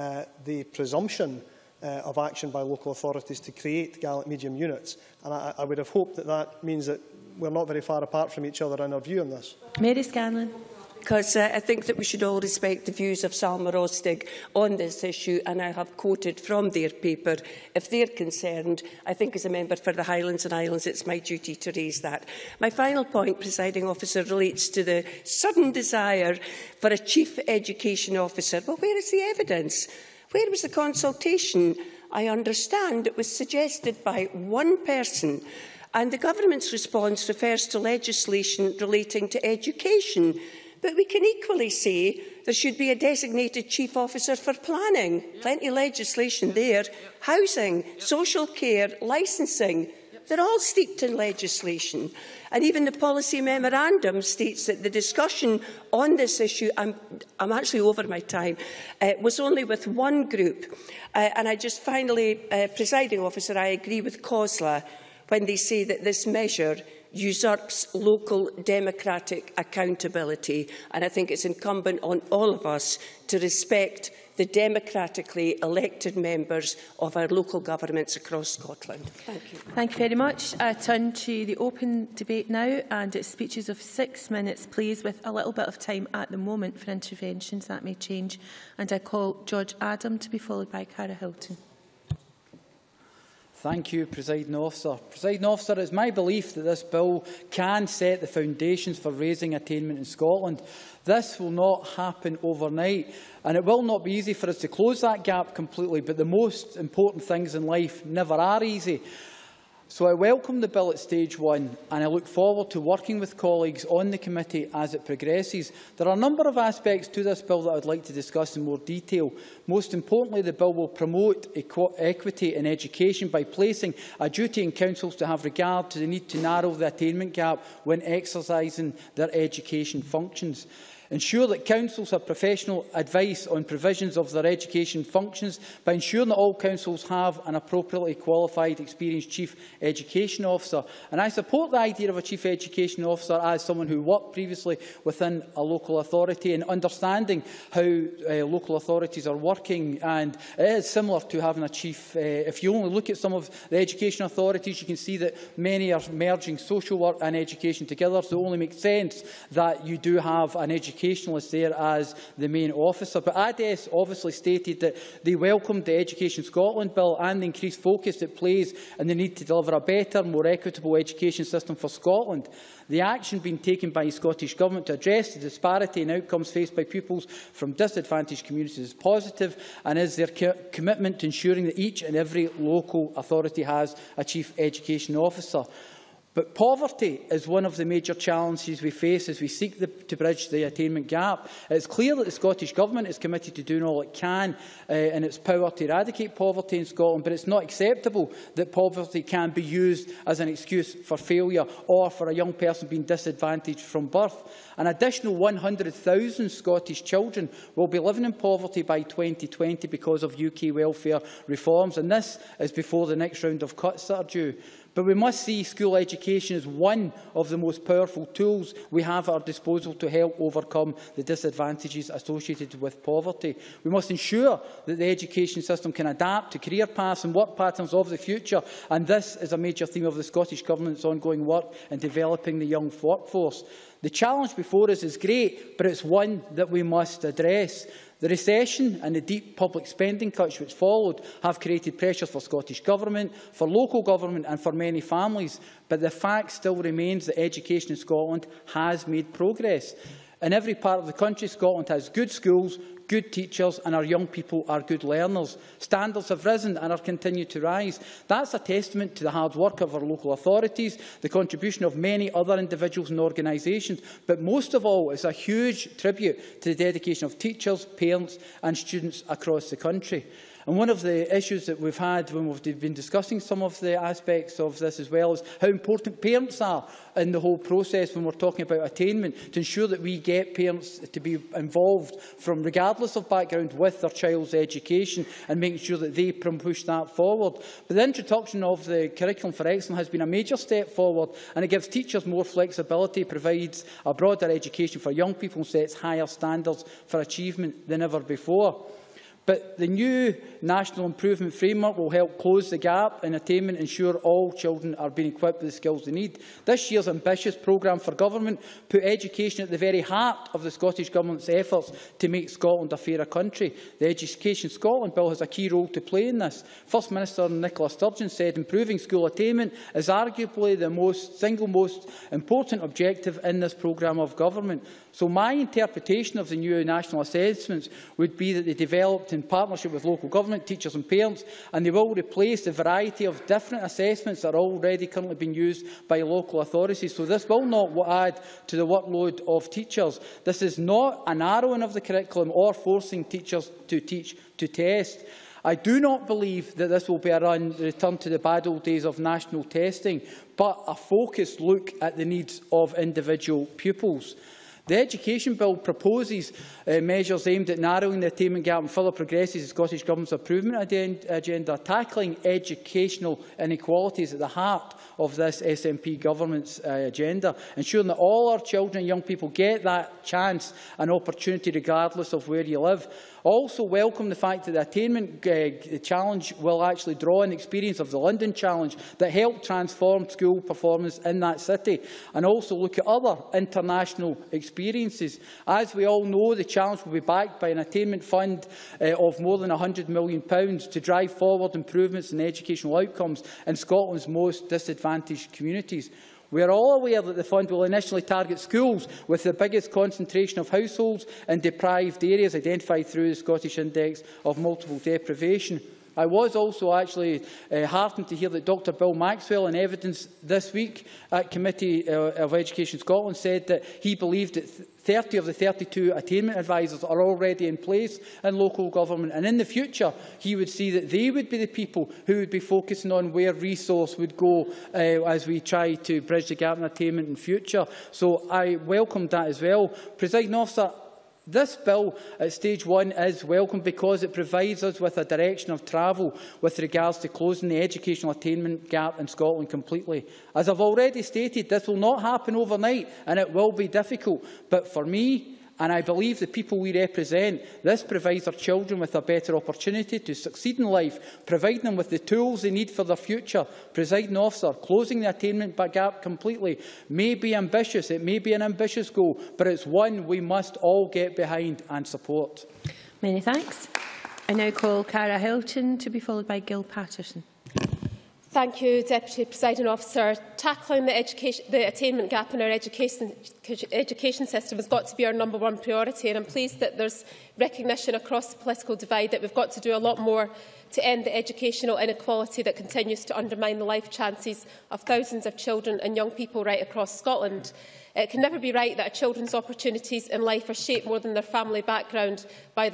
[SPEAKER 10] the presumption of action by local authorities to create Gaelic medium units. And I would have hoped that that means that we're not very far apart from each other in our view on this.
[SPEAKER 2] Mary Scanlon.
[SPEAKER 6] Because I think that we should all respect the views of Salma Rostig on this issue, and I have quoted from their paper. If they're concerned, I think as a member for the Highlands and Islands, it's my duty to raise that. My final point, Presiding Officer, relates to the sudden desire for a Chief Education Officer. Well, where is the evidence? Where was the consultation? I understand it was suggested by one person, and the government's response refers to legislation relating to education. But we can equally say there should be a designated chief officer for planning. Plenty of legislation there. Housing, social care, licensing. They're all steeped in legislation. And even the policy memorandum states that the discussion on this issue, I'm actually over my time, was only with one group. And I just finally, presiding officer, I agree with COSLA when they say that this measure usurps local democratic accountability. And I think it's incumbent on all of us to respect the democratically elected members of our local governments across Scotland. Thank you.
[SPEAKER 2] Thank you very much. I turn to the open debate now, and it's speeches of 6 minutes, please, with a little bit of time at the moment for interventions. That may change. And I call George Adam to be followed by Cara Hilton.
[SPEAKER 11] Thank you, Presiding Officer. Presiding Officer, it is my belief that this bill can set the foundations for raising attainment in Scotland. This will not happen overnight, and it will not be easy for us to close that gap completely, but the most important things in life never are easy. So I welcome the bill at stage 1, and I look forward to working with colleagues on the committee as it progresses. There are a number of aspects to this bill that I would like to discuss in more detail. Most importantly, the bill will promote equity in education by placing a duty in councils to have regard to the need to narrow the attainment gap when exercising their education functions. Ensure that councils have professional advice on provisions of their education functions by ensuring that all councils have an appropriately qualified, experienced Chief Education Officer. And I support the idea of a Chief Education Officer as someone who worked previously within a local authority and understanding how local authorities are working. And it is similar to having a chief. If you only look at some of the education authorities, you can see that many are merging social work and education together. So it only makes sense that you do have an educationalist there as the main officer. But ADES obviously stated that they welcomed the Education Scotland bill and the increased focus it plays on the need to deliver a better, more equitable education system for Scotland. The action being taken by the Scottish Government to address the disparity in outcomes faced by pupils from disadvantaged communities is positive, and is their commitment to ensuring that each and every local authority has a Chief Education Officer. But poverty is one of the major challenges we face as we seek to bridge the attainment gap. It is clear that the Scottish Government is committed to doing all it can in its power to eradicate poverty in Scotland, but it is not acceptable that poverty can be used as an excuse for failure or for a young person being disadvantaged from birth. An additional 100,000 Scottish children will be living in poverty by 2020 because of UK welfare reforms, and this is before the next round of cuts that are due. But we must see school education as one of the most powerful tools we have at our disposal to help overcome the disadvantages associated with poverty. We must ensure that the education system can adapt to career paths and work patterns of the future, and this is a major theme of the Scottish Government's ongoing work in developing the young workforce. The challenge before us is great, but it's one that we must address. The recession and the deep public spending cuts which followed have created pressures for Scottish Government, for local government and for many families. But the fact still remains that education in Scotland has made progress. In every part of the country, Scotland has good schools, good teachers, and our young people are good learners. Standards have risen and are continuing to rise. That's a testament to the hard work of our local authorities, the contribution of many other individuals and organisations, but most of all, it's a huge tribute to the dedication of teachers, parents and students across the country. And one of the issues that we've had when we've been discussing some of the aspects of this as well is how important parents are in the whole process when we're talking about attainment, to ensure that we get parents to be involved from regardless of background with their child's education and making sure that they push that forward. But the introduction of the Curriculum for Excellence has been a major step forward, and it gives teachers more flexibility, provides a broader education for young people and sets higher standards for achievement than ever before. But the new National Improvement Framework will help close the gap in attainment and ensure all children are being equipped with the skills they need. This year's ambitious programme for government put education at the very heart of the Scottish Government's efforts to make Scotland a fairer country. The Education Scotland Bill has a key role to play in this. First Minister Nicola Sturgeon said improving school attainment is arguably the single most important objective in this programme of government. So my interpretation of the new national assessments would be that they developed in partnership with local government, teachers and parents, and they will replace the variety of different assessments that are already currently being used by local authorities. So this will not add to the workload of teachers. This is not a narrowing of the curriculum or forcing teachers to teach to test. I do not believe that this will be a return to the bad old days of national testing, but a focused look at the needs of individual pupils. The Education Bill proposes measures aimed at narrowing the attainment gap and further progresses the Scottish Government's improvement agenda. Tackling educational inequalities at the heart of this SNP Government's agenda, ensuring that all our children and young people get that chance and opportunity regardless of where you live. Also welcome the fact that the attainment challenge will actually draw on the experience of the London Challenge that helped transform school performance in that city, and also look at other international experiences. As we all know, the challenge will be backed by an attainment fund of more than £100 million to drive forward improvements in educational outcomes in Scotland's most disadvantaged communities. We are all aware that the fund will initially target schools with the biggest concentration of households in deprived areas identified through the Scottish Index of Multiple Deprivation. I was also actually heartened to hear that Dr Bill Maxwell, in evidence this week at Committee of Education Scotland, said that he believed that 30 of the 32 attainment advisers are already in place in local government, and in the future he would see that they would be the people who would be focusing on where resource would go as we try to bridge the gap in attainment in future. So I welcomed that as well. Presiding Officer, this bill at stage 1 is welcome because it provides us with a direction of travel with regards to closing the educational attainment gap in Scotland completely. As I've already stated, this will not happen overnight and it will be difficult. But for me, and I believe the people we represent, this provides our children with a better opportunity to succeed in life, providing them with the tools they need for their future. Presiding Officer, closing the attainment gap completely may be ambitious, it may be an ambitious goal, but it's one we must all get behind and support.
[SPEAKER 2] Many thanks. I now call Cara Hilton to be followed by Gil Patterson.
[SPEAKER 12] Thank you, Deputy Presiding Officer. Tackling the attainment gap in our education system has got to be our #1 priority, and I'm pleased that there's recognition across the political divide that we've got to do a lot more to end the educational inequality that continues to undermine the life chances of thousands of children and young people right across Scotland. It can never be right that a children's opportunities in life are shaped more than their family background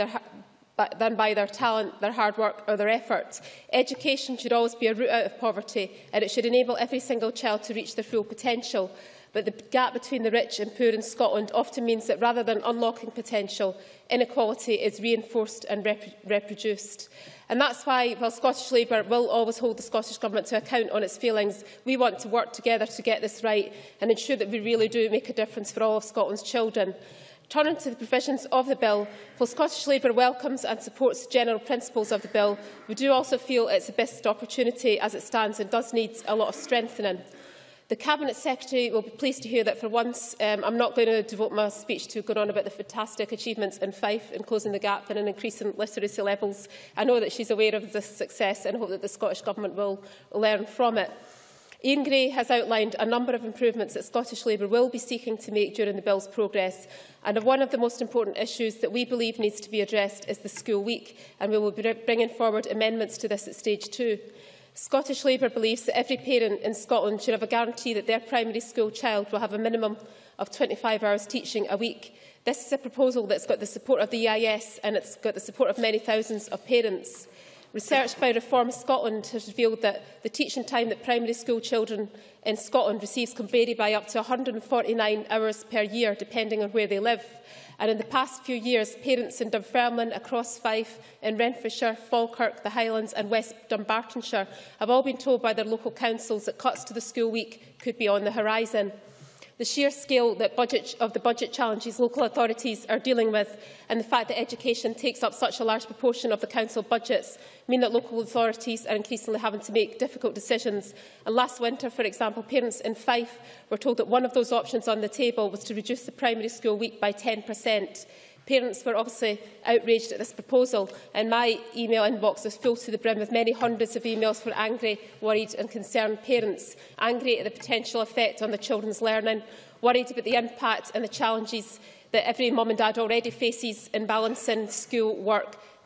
[SPEAKER 12] than by their talent, their hard work or their effort. Education should always be a route out of poverty, and it should enable every single child to reach their full potential. But the gap between the rich and poor in Scotland often means that rather than unlocking potential, inequality is reinforced and reproduced. And that's why, while Scottish Labour will always hold the Scottish Government to account on its failings, we want to work together to get this right and ensure that we really do make a difference for all of Scotland's children. Turning to the provisions of the bill, while Scottish Labour welcomes and supports the general principles of the bill, we do also feel it's a missed opportunity as it stands and does need a lot of strengthening. The Cabinet Secretary will be pleased to hear that for once I'm not going to devote my speech to going on about the fantastic achievements in Fife in closing the gap and in increasing literacy levels. I know that she's aware of this success and hope that the Scottish Government will learn from it. Ian Gray has outlined a number of improvements that Scottish Labour will be seeking to make during the bill's progress, and one of the most important issues that we believe needs to be addressed is the school week, and we will be bringing forward amendments to this at stage 2. Scottish Labour believes that every parent in Scotland should have a guarantee that their primary school child will have a minimum of 25 hours teaching a week. This is a proposal that's got the support of the EIS and it's got the support of many thousands of parents. Research by Reform Scotland has revealed that the teaching time that primary school children in Scotland receive can vary by up to 149 hours per year, depending on where they live. And in the past few years, parents in Dunfermline, across Fife, in Renfrewshire, Falkirk, the Highlands and West Dunbartonshire have all been told by their local councils that cuts to the school week could be on the horizon. The sheer scale of the budget challenges local authorities are dealing with and the fact that education takes up such a large proportion of the council budgets mean that local authorities are increasingly having to make difficult decisions. And last winter, for example, parents in Fife were told that one of those options on the table was to reduce the primary school week by 10%. Parents were obviously outraged at this proposal, and my email inbox was full to the brim with many hundreds of emails from angry, worried and concerned parents, angry at the potential effect on the children's learning, worried about the impact and the challenges that every mum and dad already faces in balancing school, work,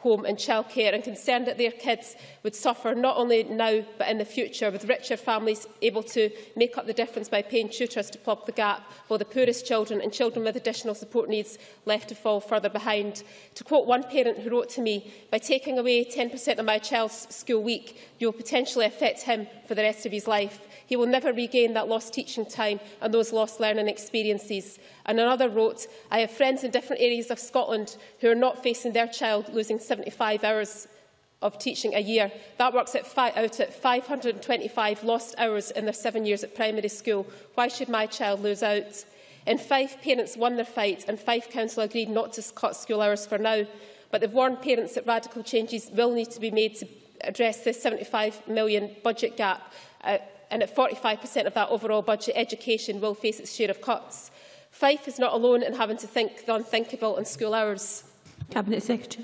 [SPEAKER 12] home and childcare, and concerned that their kids would suffer not only now but in the future, with richer families able to make up the difference by paying tutors to plug the gap, while the poorest children and children with additional support needs left to fall further behind. To quote one parent who wrote to me, "By taking away 10% of my child's school week, you will potentially affect him for the rest of his life. He will never regain that lost teaching time and those lost learning experiences." And another wrote, "I have friends in different areas of Scotland who are not facing their child losing 75 hours of teaching a year. That works out at 525 lost hours in their 7 years at primary school. Why should my child lose out?" In Fife, parents won their fight, and Fife Council agreed not to cut school hours for now. But they've warned parents that radical changes will need to be made to address this £75 million budget gap. And at 45% of that overall budget, education will face its share of cuts. Fife is not alone in having to think the unthinkable on school hours.
[SPEAKER 2] Cabinet Secretary.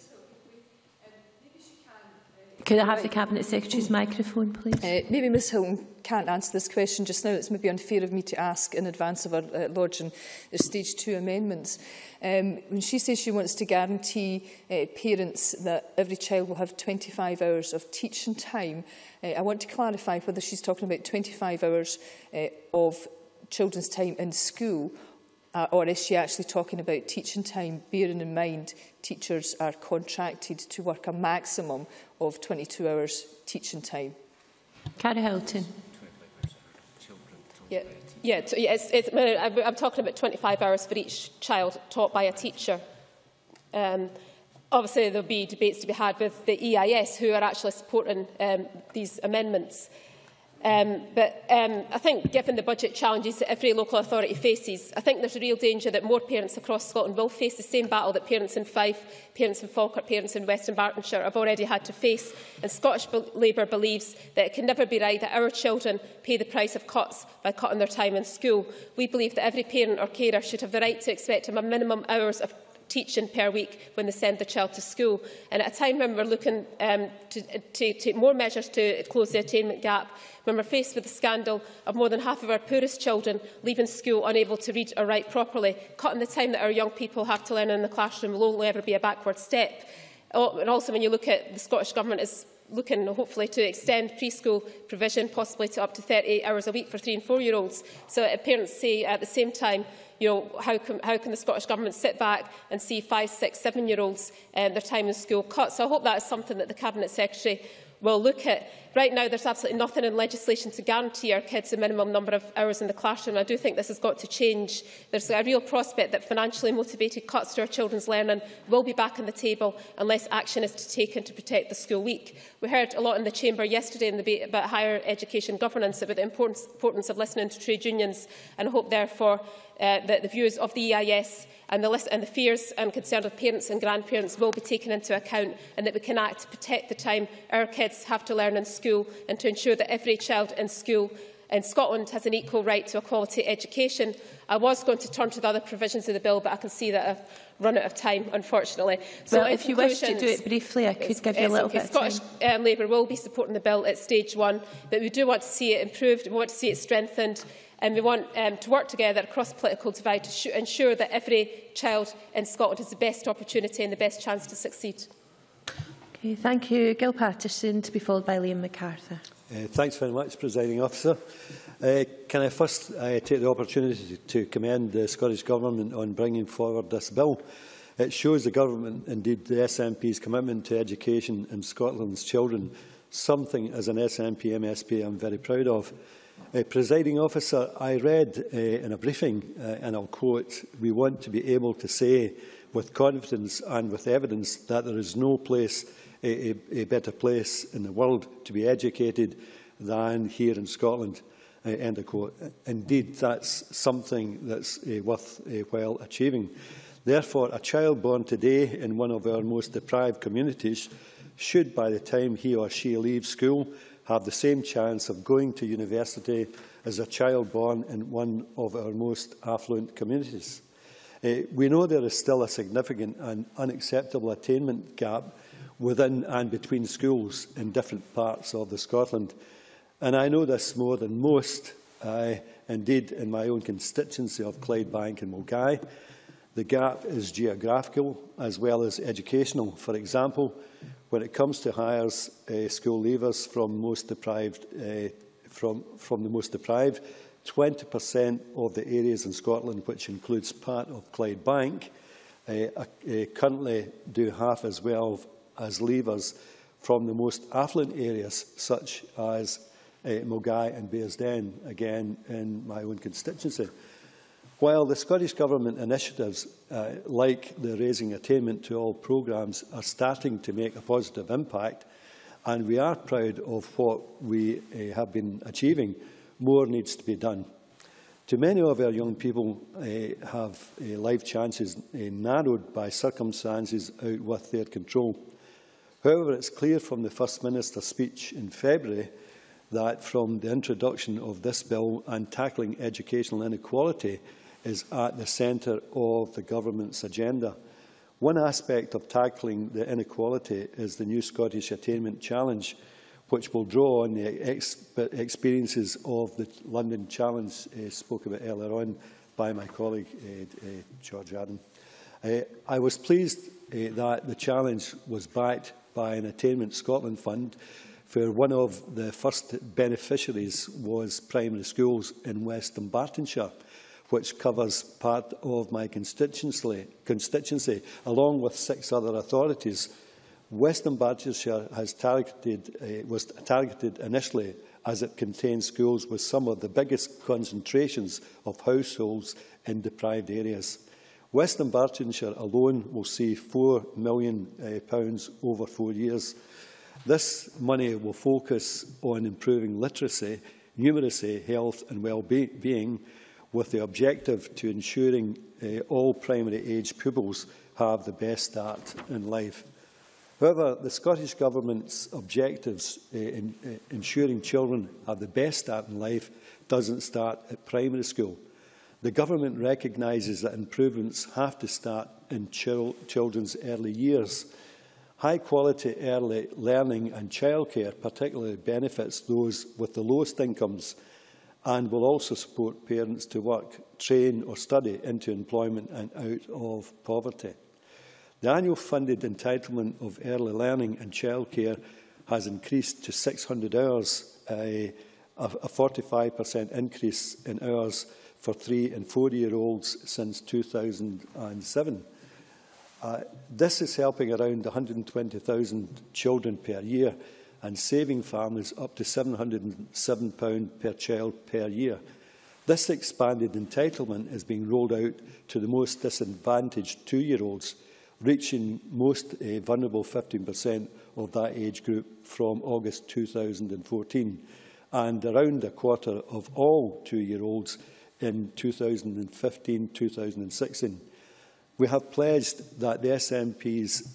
[SPEAKER 2] Could I have the Cabinet Secretary's microphone, please?
[SPEAKER 3] Maybe Ms Hilton can't answer this question just now. It's maybe unfair of me to ask in advance of her lodging the Stage 2 amendments. When she says she wants to guarantee parents that every child will have 25 hours of teaching time, I want to clarify whether she's talking about 25 hours of children's time in school, or is she actually talking about teaching time, bearing in mind teachers are contracted to work a maximum of 22 hours teaching time?
[SPEAKER 2] Cara Hilton.
[SPEAKER 12] I'm talking about 25 hours for each child taught by a teacher. Obviously, there will be debates to be had with the EIS, who are actually supporting these amendments. I think, given the budget challenges that every local authority faces, I think there's a real danger that more parents across Scotland will face the same battle that parents in Fife, parents in Falkirk, parents in Western Bartonshire have already had to face. And Scottish Labour believes that it can never be right that our children pay the price of cuts by cutting their time in school. We believe that every parent or carer should have the right to expect a minimum hours of teaching per week when they send their child to school. And at a time when we're looking to take more measures to close the attainment gap, when we're faced with the scandal of more than half of our poorest children leaving school unable to read or write properly, cutting the time that our young people have to learn in the classroom will only ever be a backward step. And also, when you look at the Scottish Government is looking, hopefully, to extend preschool provision, possibly to up to 38 hours a week for 3- and 4-year-olds. So parents say at the same time, you know, how can the Scottish Government sit back and see 5-, 6-, 7-year-olds their time in school cut? So I hope that is something that the Cabinet Secretary will look at. Right now, there's absolutely nothing in legislation to guarantee our kids a minimum number of hours in the classroom. I do think this has got to change. There's a real prospect that financially motivated cuts to our children's learning will be back on the table unless action is taken to protect the school week. We heard a lot in the Chamber yesterday in the debate about higher education governance, about the importance of listening to trade unions, and I hope, therefore, that the views of the EIS and the fears and concerns of parents and grandparents will be taken into account, and that we can act to protect the time our kids have to learn in school and to ensure that every child in school in Scotland has an equal right to a quality education. I was going to turn to the other provisions of the bill, but I can see that I've run out of time, unfortunately. So
[SPEAKER 2] well, if you wish to do it briefly, I could give you a little bit of time.
[SPEAKER 12] Scottish Labour will be supporting the bill at stage 1, but we do want to see it improved, we want to see it strengthened, and we want to work together across the political divide to ensure that every child in Scotland has the best opportunity and the best chance to succeed.
[SPEAKER 2] Okay, thank you. Gil Patterson, to be followed by Liam MacArthur.
[SPEAKER 13] Thanks very much, Presiding Officer. Can I first take the opportunity to commend the Scottish Government on bringing forward this bill. It shows the Government, indeed the SNP's commitment to education in Scotland's children, something as an SNP MSP I'm very proud of. Presiding Officer, I read in a briefing, and I'll quote, "We want to be able to say with confidence and with evidence that there is no place, a better place in the world to be educated than here in Scotland." End of quote. Indeed, that's something that's worthwhile achieving. Therefore, a child born today in one of our most deprived communities should, by the time he or she leaves school, have the same chance of going to university as a child born in one of our most affluent communities. We know there is still a significant and unacceptable attainment gap within and between schools in different parts of Scotland. And I know this more than most, indeed in my own constituency of Clydebank and Mulgai. The gap is geographical as well as educational. For example, when it comes to hires, school leavers from the most deprived, 20% of the areas in Scotland, which includes part of Clydebank, currently do half as well as leavers from the most affluent areas, such as Milngavie and Bearsden, again in my own constituency. While the Scottish Government initiatives, like the Raising Attainment to All programmes, are starting to make a positive impact, and we are proud of what we have been achieving, more needs to be done. Too many of our young people have life chances narrowed by circumstances out with their control. However, it's clear from the First Minister's speech in February that from the introduction of this bill and tackling educational inequality is at the centre of the Government's agenda. One aspect of tackling the inequality is the new Scottish Attainment Challenge, which will draw on the experiences of the London Challenge spoke about earlier on by my colleague George Adam. I was pleased that the challenge was backed by an Attainment Scotland fund, where one of the first beneficiaries was primary schools in West Dunbartonshire, which covers part of my constituency, along with 6 other authorities. West Dunbartonshire was targeted initially as it contains schools with some of the biggest concentrations of households in deprived areas. West Dunbartonshire alone will see £4 million over 4 years. This money will focus on improving literacy, numeracy, health and well-being, with the objective to ensuring all primary-age pupils have the best start in life. However, the Scottish Government's objectives in ensuring children have the best start in life doesn't start at primary school. The Government recognises that improvements have to start in children's early years. High-quality early learning and childcare particularly benefits those with the lowest incomes and will also support parents to work, train or study into employment and out of poverty. The annual funded entitlement of early learning and childcare has increased to 600 hours, a 45% increase in hours for 3- and 4-year-olds since 2007. This is helping around 120,000 children per year and saving families up to £707 per child per year. This expanded entitlement is being rolled out to the most disadvantaged 2-year-olds, reaching most vulnerable 15% of that age group from August 2014, and around a quarter of all 2-year-olds in 2015-2016. We have pledged that the SNP's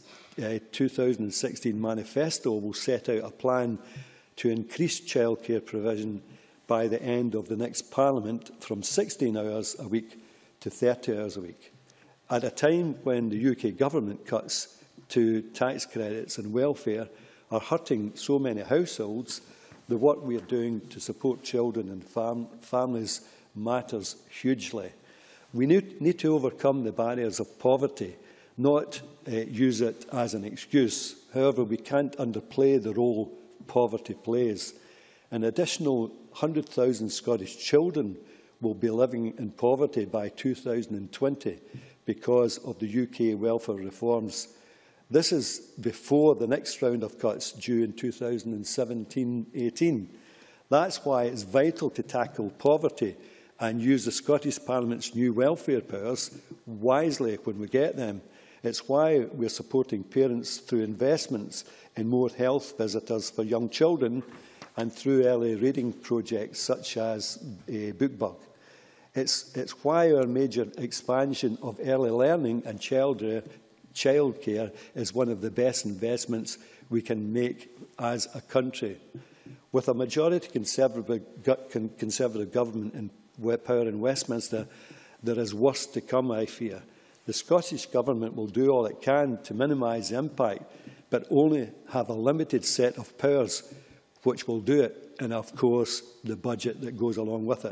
[SPEAKER 13] 2016 manifesto will set out a plan to increase childcare provision by the end of the next Parliament from 16 hours a week to 30 hours a week. At a time when the UK Government cuts to tax credits and welfare are hurting so many households, the work we are doing to support children and families matters hugely. We need to overcome the barriers of poverty, not use it as an excuse. However, we can't underplay the role poverty plays. An additional 100,000 Scottish children will be living in poverty by 2020 because of the UK welfare reforms. This is before the next round of cuts due in 2017-18. That's why it's vital to tackle poverty and use the Scottish Parliament's new welfare powers wisely when we get them. It's why we're supporting parents through investments in more health visitors for young children and through early reading projects such as BookBug. It's why our major expansion of early learning and childcare is one of the best investments we can make as a country. With a majority Conservative government in power in Westminster, there is worse to come, I fear. The Scottish Government will do all it can to minimise the impact, but only have a limited set of powers which will do it, and of course the budget that goes along with it.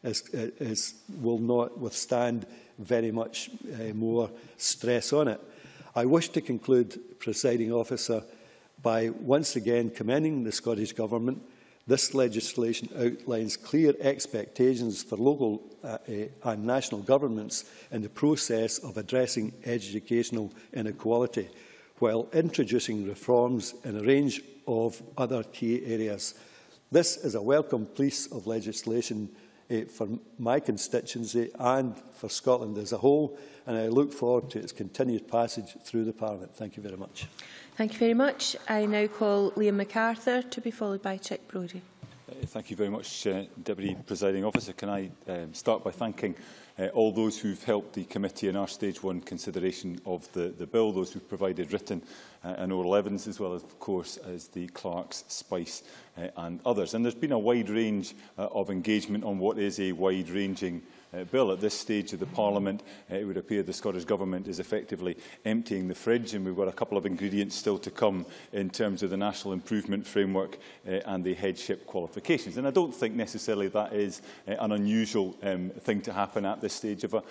[SPEAKER 13] will not withstand very much more stress on it. I wish to conclude, Presiding Officer, by once again commending the Scottish Government. This legislation outlines clear expectations for local and national governments in the process of addressing educational inequality, while introducing reforms in a range of other key areas. This is a welcome piece of legislation for my constituency and for Scotland as a whole, and I look forward to its continued passage through the Parliament. Thank you very much.
[SPEAKER 2] Thank you very much. I now call Liam MacArthur to be followed by Chick Brodie.
[SPEAKER 5] Thank you very much, Deputy Presiding Officer. Can I start by thanking all those who've helped the committee in our Stage 1 consideration of the bill, those who've provided written and oral evidence, as well as, of course, as the clerks, Spice and others. And there's been a wide range of engagement on what is a wide-ranging bill. At this stage of the Parliament, it would appear the Scottish Government is effectively emptying the fridge, and we've got a couple of ingredients still to come in terms of the National Improvement Framework and the headship qualifications. And I don't think necessarily that is an unusual thing to happen at this stage of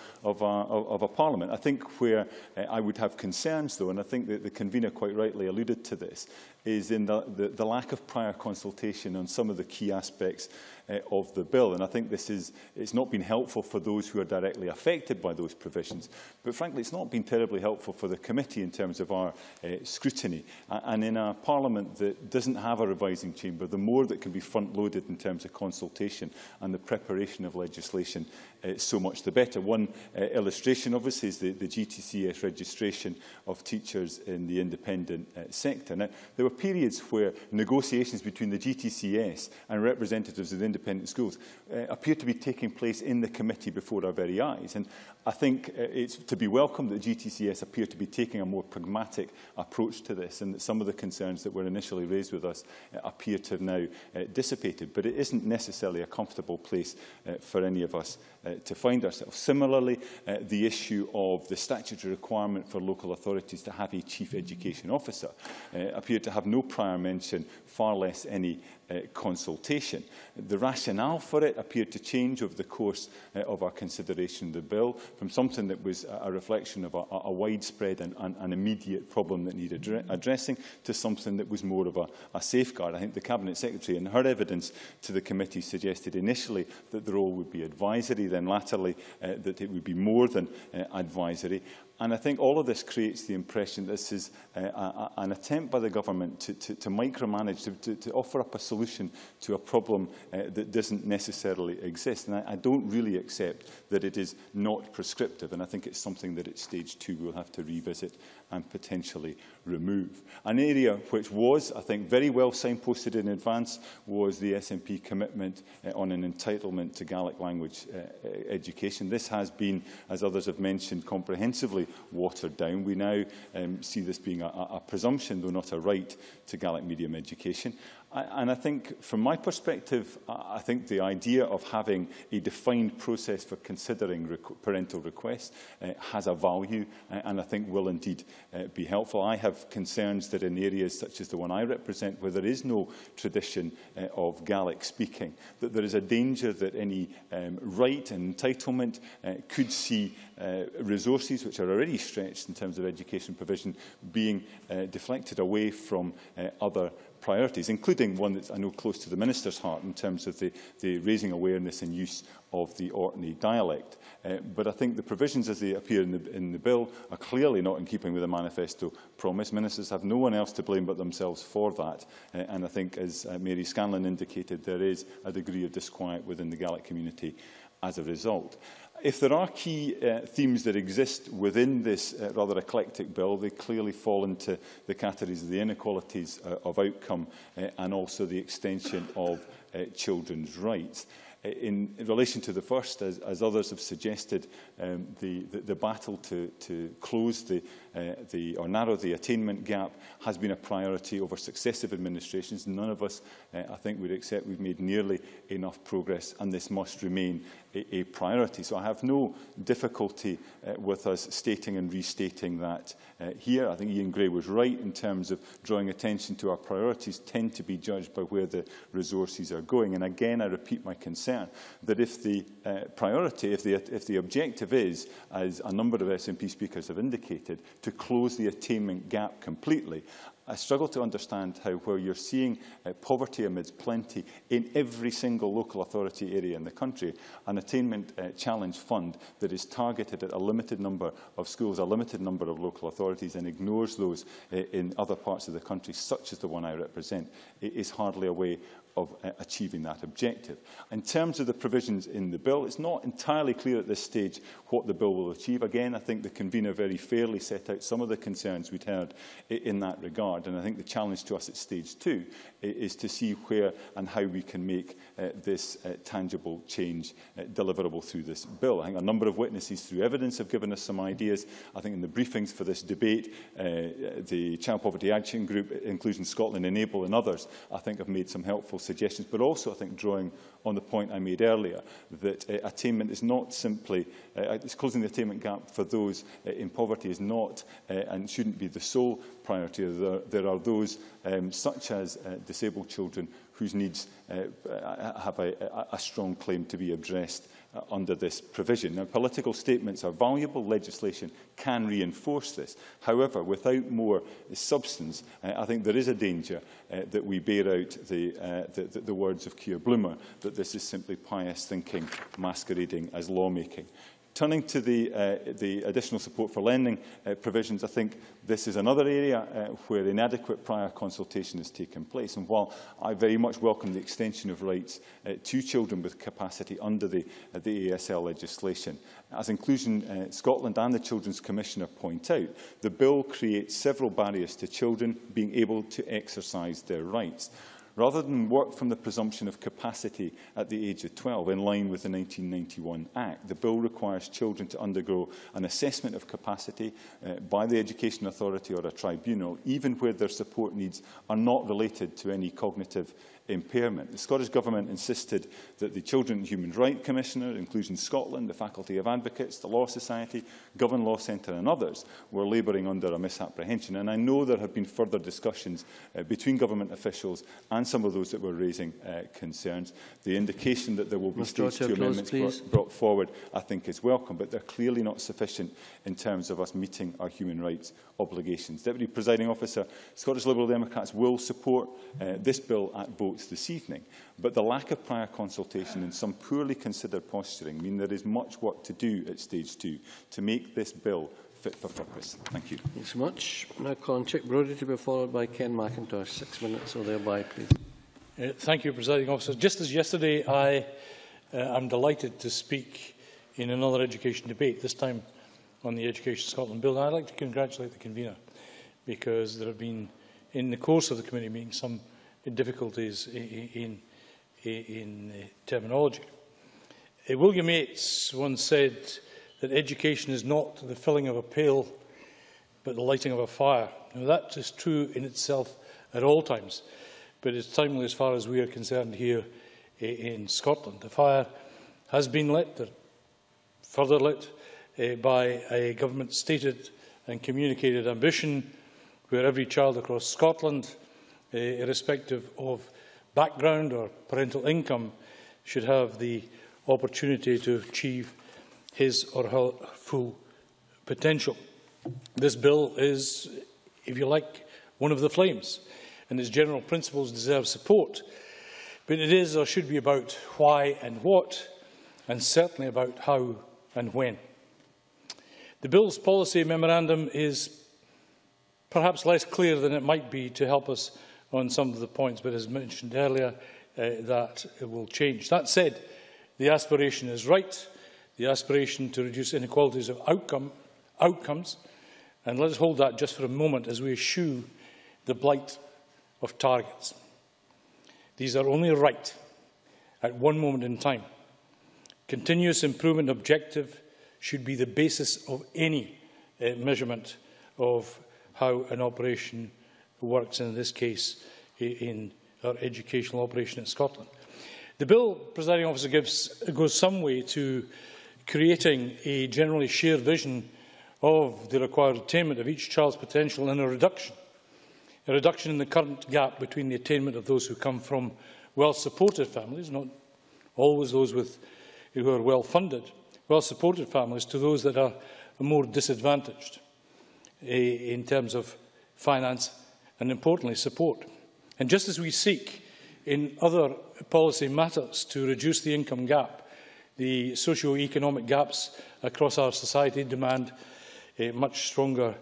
[SPEAKER 5] a Parliament. I think where I would have concerns, though, and I think that the convener quite rightly alluded to this, is in the lack of prior consultation on some of the key aspects of the bill. And I think it's not been helpful for those who are directly affected by those provisions. But frankly, it's not been terribly helpful for the committee in terms of our scrutiny. And in a Parliament that doesn't have a revising chamber, the more that can be front-loaded in terms of consultation and the preparation of legislation, so much the better. One illustration, obviously, is the GTCS registration of teachers in the independent sector. Now, there were periods where negotiations between the GTCS and representatives of the independent schools appeared to be taking place in the committee before our very eyes. And I think it's to be welcomed that GTCS appear to be taking a more pragmatic approach to this, and that some of the concerns that were initially raised with us appear to have now dissipated. But it isn't necessarily a comfortable place for any of us to find ourselves. Similarly, the issue of the statutory requirement for local authorities to have a chief education officer appeared to have no prior mention, far less any consultation. The rationale for it appeared to change over the course of our consideration of the bill, from something that was a reflection of a widespread and immediate problem that needed addressing, to something that was more of a safeguard. I think the Cabinet Secretary, in her evidence to the committee, suggested initially that the role would be advisory, then latterly that it would be more than advisory. And I think all of this creates the impression that this is an attempt by the government to micromanage, to offer up a solution to a problem that doesn't necessarily exist. And I don't really accept that it is not prescriptive, and I think it's something that at Stage 2 we'll have to revisit and potentially remove. An area which was, I think, very well signposted in advance was the SNP commitment on an entitlement to Gaelic language education. This has been, as others have mentioned, comprehensively watered down. We now see this being a presumption, though not a right, to Gaelic medium education. And I think, from my perspective, I think the idea of having a defined process for considering parental requests has a value, and I think will indeed be helpful. I have concerns that in areas such as the one I represent, where there is no tradition of Gaelic speaking, that there is a danger that any right and entitlement could see resources which are already stretched in terms of education provision being deflected away from other priorities, including one that's, I know, close to the Minister's heart in terms of the raising awareness and use of the Orkney dialect. But I think the provisions as they appear in the bill are clearly not in keeping with the manifesto promise. Ministers have no one else to blame but themselves for that. And I think, as Mary Scanlon indicated, there is a degree of disquiet within the Gaelic community as a result. If there are key themes that exist within this rather eclectic bill, they clearly fall into the categories of the inequalities of outcome and also the extension of children's rights. In relation to the first, as others have suggested, the battle to close the narrow the attainment gap has been a priority over successive administrations. None of us, I think, would accept we've made nearly enough progress, and this must remain a priority. So I have no difficulty with us stating and restating that here. I think Ian Gray was right in terms of drawing attention to our priorities tend to be judged by where the resources are going. And again, I repeat my concern that if the priority, if the objective is, as a number of SNP speakers have indicated, to close the attainment gap completely, I struggle to understand how, where you're seeing poverty amidst plenty in every single local authority area in the country, an attainment challenge fund that is targeted at a limited number of schools, a limited number of local authorities, and ignores those in other parts of the country, such as the one I represent, is hardly a way of achieving that objective. In terms of the provisions in the bill, it's not entirely clear at this stage what the bill will achieve. Again, I think the convener very fairly set out some of the concerns we'd heard in that regard, and I think the challenge to us at stage 2 is to see where and how we can make this tangible change deliverable through this bill. I think a number of witnesses through evidence have given us some ideas. I think in the briefings for this debate, the Child Poverty Action Group, Inclusion Scotland, Enable and others, I think have made some helpful suggestions, but also I think drawing on the point I made earlier that attainment is not simply closing the attainment gap for those in poverty is not and shouldn't be the sole priority. There are those such as disabled children whose needs have a strong claim to be addressed under this provision. Now, political statements are valuable. Legislation can reinforce this. However, without more substance, I think there is a danger that we bear out the words of Keir Bloomer, that this is simply pious thinking masquerading as lawmaking. Turning to the additional support for lending provisions, I think this is another area where inadequate prior consultation has taken place. And while I very much welcome the extension of rights to children with capacity under the ASL legislation, as Inclusion Scotland and the Children's Commissioner point out, the bill creates several barriers to children being able to exercise their rights. Rather than work from the presumption of capacity at the age of 12, in line with the 1991 Act, the bill requires children to undergo an assessment of capacity by the Education Authority or a tribunal, even where their support needs are not related to any cognitive impairment. The Scottish Government insisted that the Children and Human Rights Commissioner, Inclusion Scotland, the Faculty of Advocates, the Law Society, Govan Law Centre and others were labouring under a misapprehension. And I know there have been further discussions between government officials and some of those that were raising concerns. The indication that there will be stage 2 amendments brought forward, I think, is welcome, but they're clearly not sufficient in terms of us meeting our human rights obligations. Deputy Presiding Officer, Scottish Liberal Democrats will support this bill at votes this evening, but the lack of prior consultation and some poorly considered posturing mean there is much work to do at stage 2 to make this bill fit for purpose. Thank you.
[SPEAKER 14] Thanks so much. Now calling Chick Brodie to be followed by Ken McIntosh. 6 minutes or thereby, please.
[SPEAKER 15] Thank you, Presiding Officer. Just as yesterday, I am delighted to speak in another education debate, this time on the Education Scotland Bill. And I'd like to congratulate the convener, because there have been, in the course of the committee meeting, some difficulties in terminology. William Yeats once said that education is not the filling of a pail, but the lighting of a fire. Now, that is true in itself at all times, but it's timely as far as we are concerned here in Scotland. The fire has been lit, further lit, by a government-stated and communicated ambition where every child across Scotland, irrespective of background or parental income, should have the opportunity to achieve his or her full potential. This bill is, if you like, one of the flames, and its general principles deserve support. But it is or should be about why and what, and certainly about how and when. The bill's policy memorandum is perhaps less clear than it might be to help us on some of the points, but as mentioned earlier, that it will change. That said, the aspiration is right, the aspiration to reduce inequalities of outcomes, and let us hold that just for a moment as we eschew the blight of targets. These are only right at one moment in time. Continuous improvement objective should be the basis of any measurement of how an operation works, in this case in our educational operation in Scotland. The bill, Presiding Officer, goes some way to creating a generally shared vision of the required attainment of each child's potential, and a reduction in the current gap between the attainment of those who come from well-supported families, not always those who are well-funded, well-supported families, to those that are more disadvantaged in terms of finance and, importantly, support. And just as we seek in other policy matters to reduce the income gap, the socio-economic gaps across our society demand a much stronger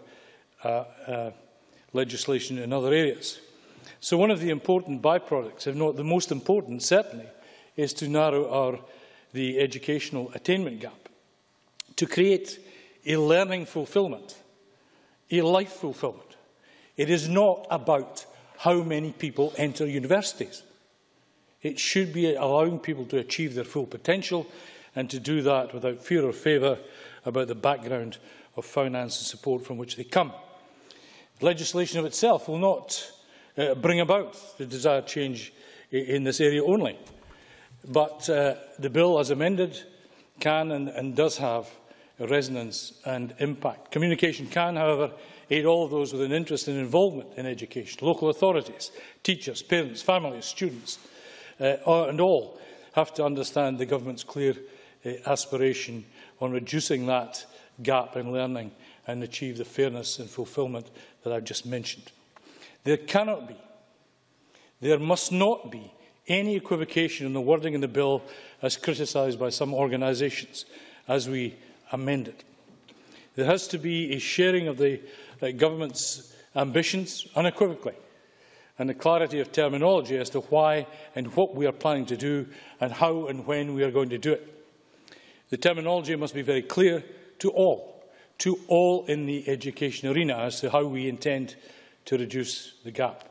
[SPEAKER 15] legislation in other areas. So one of the important byproducts, if not the most important, certainly, is to narrow the educational attainment gap, to create a learning fulfilment, a life fulfilment. It is not about how many people enter universities. It should be allowing people to achieve their full potential, and to do that without fear or favour about the background of finance and support from which they come. Legislation of itself will not bring about the desired change in this area only, but the bill, as amended, can and does have a resonance and impact. Communication can, however, aid all of those with an interest and involvement in education. Local authorities, teachers, parents, families, students, and all have to understand the government's clear aspiration on reducing that gap in learning and achieve the fairness and fulfilment that I've just mentioned. There cannot be, there must not be, any equivocation in the wording in the bill as criticised by some organisations as we amend it. There has to be a sharing of the government's ambitions unequivocally, and the clarity of terminology as to why and what we are planning to do and how and when we are going to do it. The terminology must be very clear to all in the education arena as to how we intend to reduce the gap.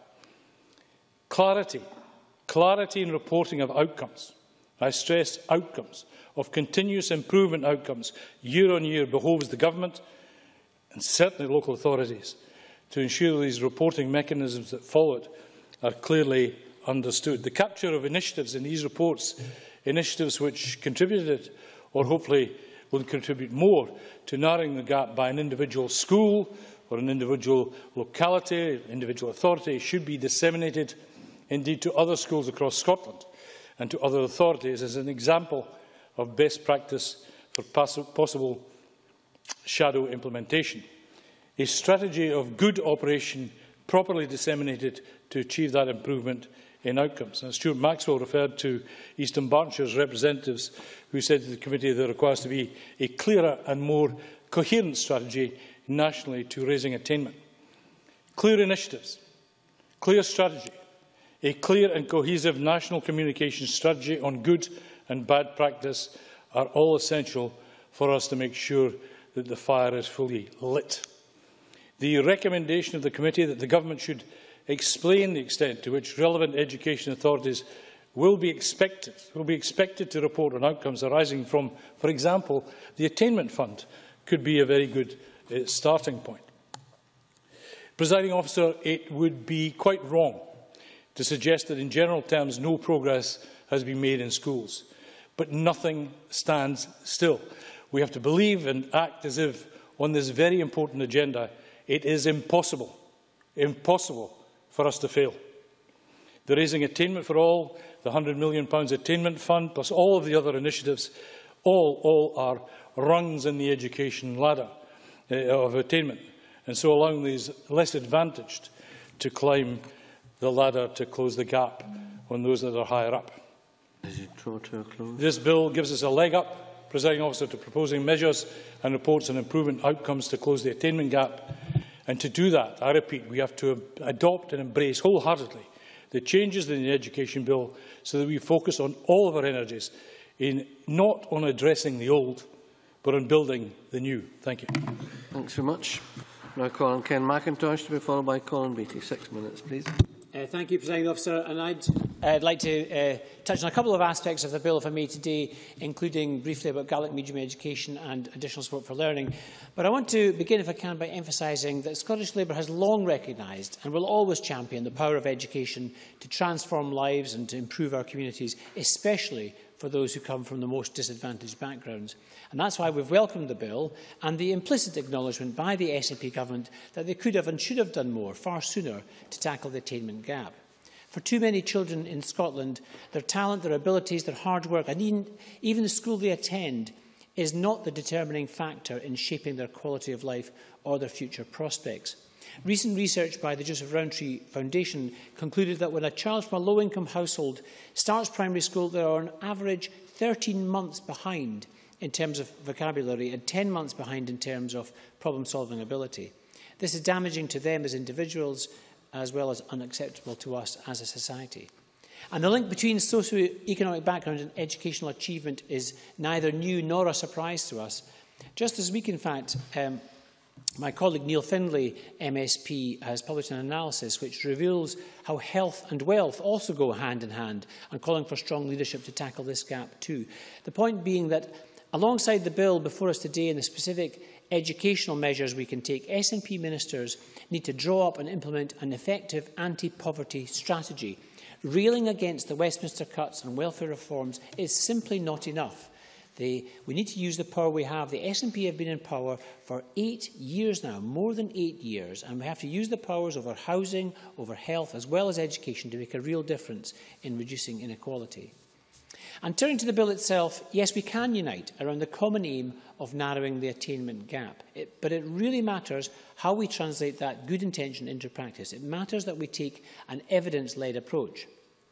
[SPEAKER 15] Clarity in reporting of outcomes. I stress outcomes, of continuous improvement outcomes, year on year, behoves the government and certainly local authorities to ensure these reporting mechanisms that follow it are clearly understood. The capture of initiatives in these reports, initiatives which contributed or hopefully will contribute more to narrowing the gap by an individual school or an individual locality, individual authority, should be disseminated indeed to other schools across Scotland and to other authorities as an example of best practice for possible shadow implementation. A strategy of good operation properly disseminated to achieve that improvement in outcomes. And Stuart Maxwell referred to Eastern Berkshire's representatives who said to the committee that there requires to be a clearer and more coherent strategy nationally to raising attainment. Clear initiatives, clear strategy, a clear and cohesive national communication strategy on good and bad practice are all essential for us to make sure that the fire is fully lit. The recommendation of the committee that the government should explain the extent to which relevant education authorities will be expected to report on outcomes arising from, for example, the Attainment Fund, could be a very good starting point. Presiding Officer, it would be quite wrong to suggest that in general terms no progress has been made in schools, but nothing stands still. We have to believe and act as if on this very important agenda it is impossible for us to fail. The Raising Attainment for All, the £100 million Attainment Fund, plus all of the other initiatives, all are rungs in the education ladder of attainment, and so allowing these less advantaged to climb the ladder to close the gap on those that are higher up. This bill gives us a leg up, Presiding Officer, to proposing measures and reports on improvement outcomes to close the attainment gap. And to do that, I repeat, we have to adopt and embrace wholeheartedly the changes in the education bill so that we focus on all of our energies in not on addressing the old, but on building the new. Thank you.
[SPEAKER 14] Thanks very much. Now call on Ken McIntosh to be followed by Colin Beattie. 6 minutes, please.
[SPEAKER 16] Thank you, Presiding Officer. And I'd like to touch on a couple of aspects of the bill, if I may, today, including briefly about Gaelic medium education and additional support for learning. But I want to begin, if I can, by emphasising that Scottish Labour has long recognised and will always champion the power of education to transform lives and to improve our communities, especially for those who come from the most disadvantaged backgrounds. And that's why we've welcomed the bill and the implicit acknowledgement by the SNP government that they could have and should have done more far sooner to tackle the attainment gap. For too many children in Scotland, their talent, their abilities, their hard work and even the school they attend is not the determining factor in shaping their quality of life or their future prospects. Recent research by the Joseph Rowntree Foundation concluded that when a child from a low-income household starts primary school, they are on average 13 months behind in terms of vocabulary and 10 months behind in terms of problem-solving ability. This is damaging to them as individuals as well as unacceptable to us as a society. And the link between socio-economic background and educational achievement is neither new nor a surprise to us. Just this week, in fact, my colleague Neil Findlay, MSP, has published an analysis which reveals how health and wealth also go hand in hand and calling for strong leadership to tackle this gap too. The point being that alongside the bill before us today and the specific educational measures we can take, SNP ministers need to draw up and implement an effective anti-poverty strategy. Railing against the Westminster cuts and welfare reforms is simply not enough. We need to use the power we have. The SNP have been in power for 8 years now, more than 8 years, and we have to use the powers over housing, over health, as well as education to make a real difference in reducing inequality. And turning to the bill itself, yes, we can unite around the common aim of narrowing the attainment gap. But it really matters how we translate that good intention into practice. It matters that we take an evidence-led approach.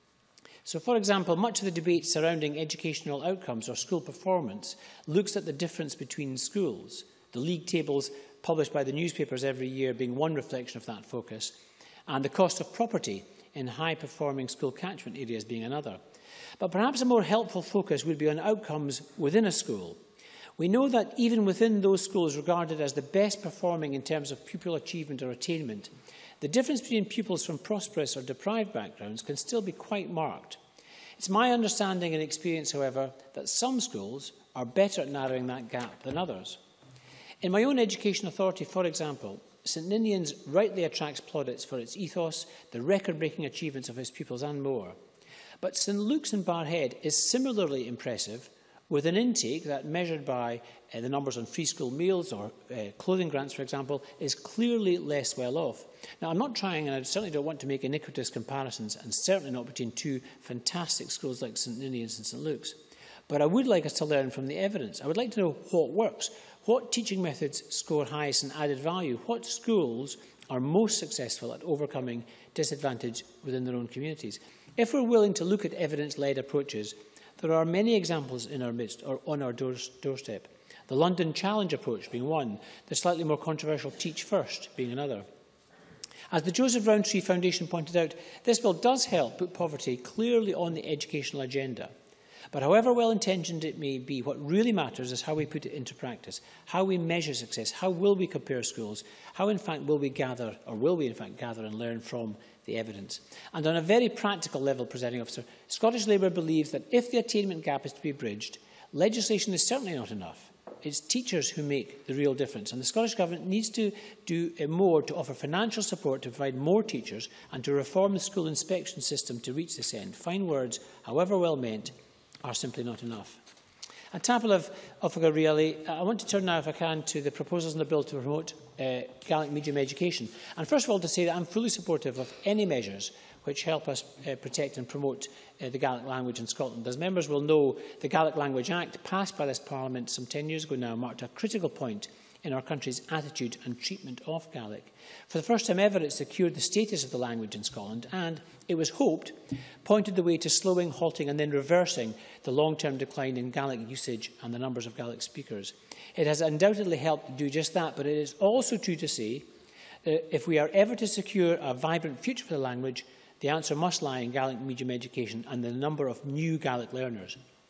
[SPEAKER 16] So, for example, much of the debate surrounding educational outcomes or school performance looks at the difference between schools, the league tables published by the newspapers every year being one reflection of that focus, and the cost of property in high-performing school catchment areas being another. But perhaps a more helpful focus would be on outcomes within a school. We know that even within those schools regarded as the best performing in terms of pupil achievement or attainment, the difference between pupils from prosperous or deprived backgrounds can still be quite marked. It's my understanding and experience, however, that some schools are better at narrowing that gap than others. In my own education authority, for example, St Ninian's rightly attracts plaudits for its ethos, the record-breaking achievements of its pupils and more. But St Luke's in Barrhead is similarly impressive, with an intake that, measured by the numbers on free school meals or clothing grants, for example, is clearly less well off. Now, I'm not trying, and I certainly don't want to make iniquitous comparisons, and certainly not between two fantastic schools like St Ninian's and St Luke's. But I would like us to learn from the evidence. I would like to know what works, what teaching methods score highest in added value, what schools are most successful at overcoming disadvantage within their own communities. If we're willing to look at evidence-led approaches, there are many examples in our midst or on our doorstep. The London Challenge approach being one, the slightly more controversial Teach First being another. As the Joseph Rowntree Foundation pointed out, this bill does help put poverty clearly on the educational agenda. But however well-intentioned it may be, what really matters is how we put it into practice, how we measure success, how will we compare schools, how in fact will we gather and learn from the evidence. And on a very practical level, Presiding Officer, Scottish Labour believes that if the attainment gap is to be bridged, legislation is certainly not enough. It's teachers who make the real difference, and the Scottish Government needs to do more to offer financial support to provide more teachers and to reform the school inspection system to reach this end. Fine words, however well meant, are simply not enough. A tapal of Ofaga Riali, I want to turn now, if I can, to the proposals in the bill to promote Gaelic medium education. And first of all, to say that I'm fully supportive of any measures which help us protect and promote the Gaelic language in Scotland. As members will know, the Gaelic Language Act, passed by this Parliament some 10 years ago now, marked a critical point in our country's attitude and treatment of Gaelic. For the first time ever, it secured the status of the language in Scotland and, it was hoped, pointed the way to slowing, halting and then reversing the long-term decline in Gaelic usage and the numbers of Gaelic speakers. It has undoubtedly helped do just that, but it is also true to say that if we are ever to secure a vibrant future for the language, the answer must lie in Gaelic medium education and the number of new Gaelic learners.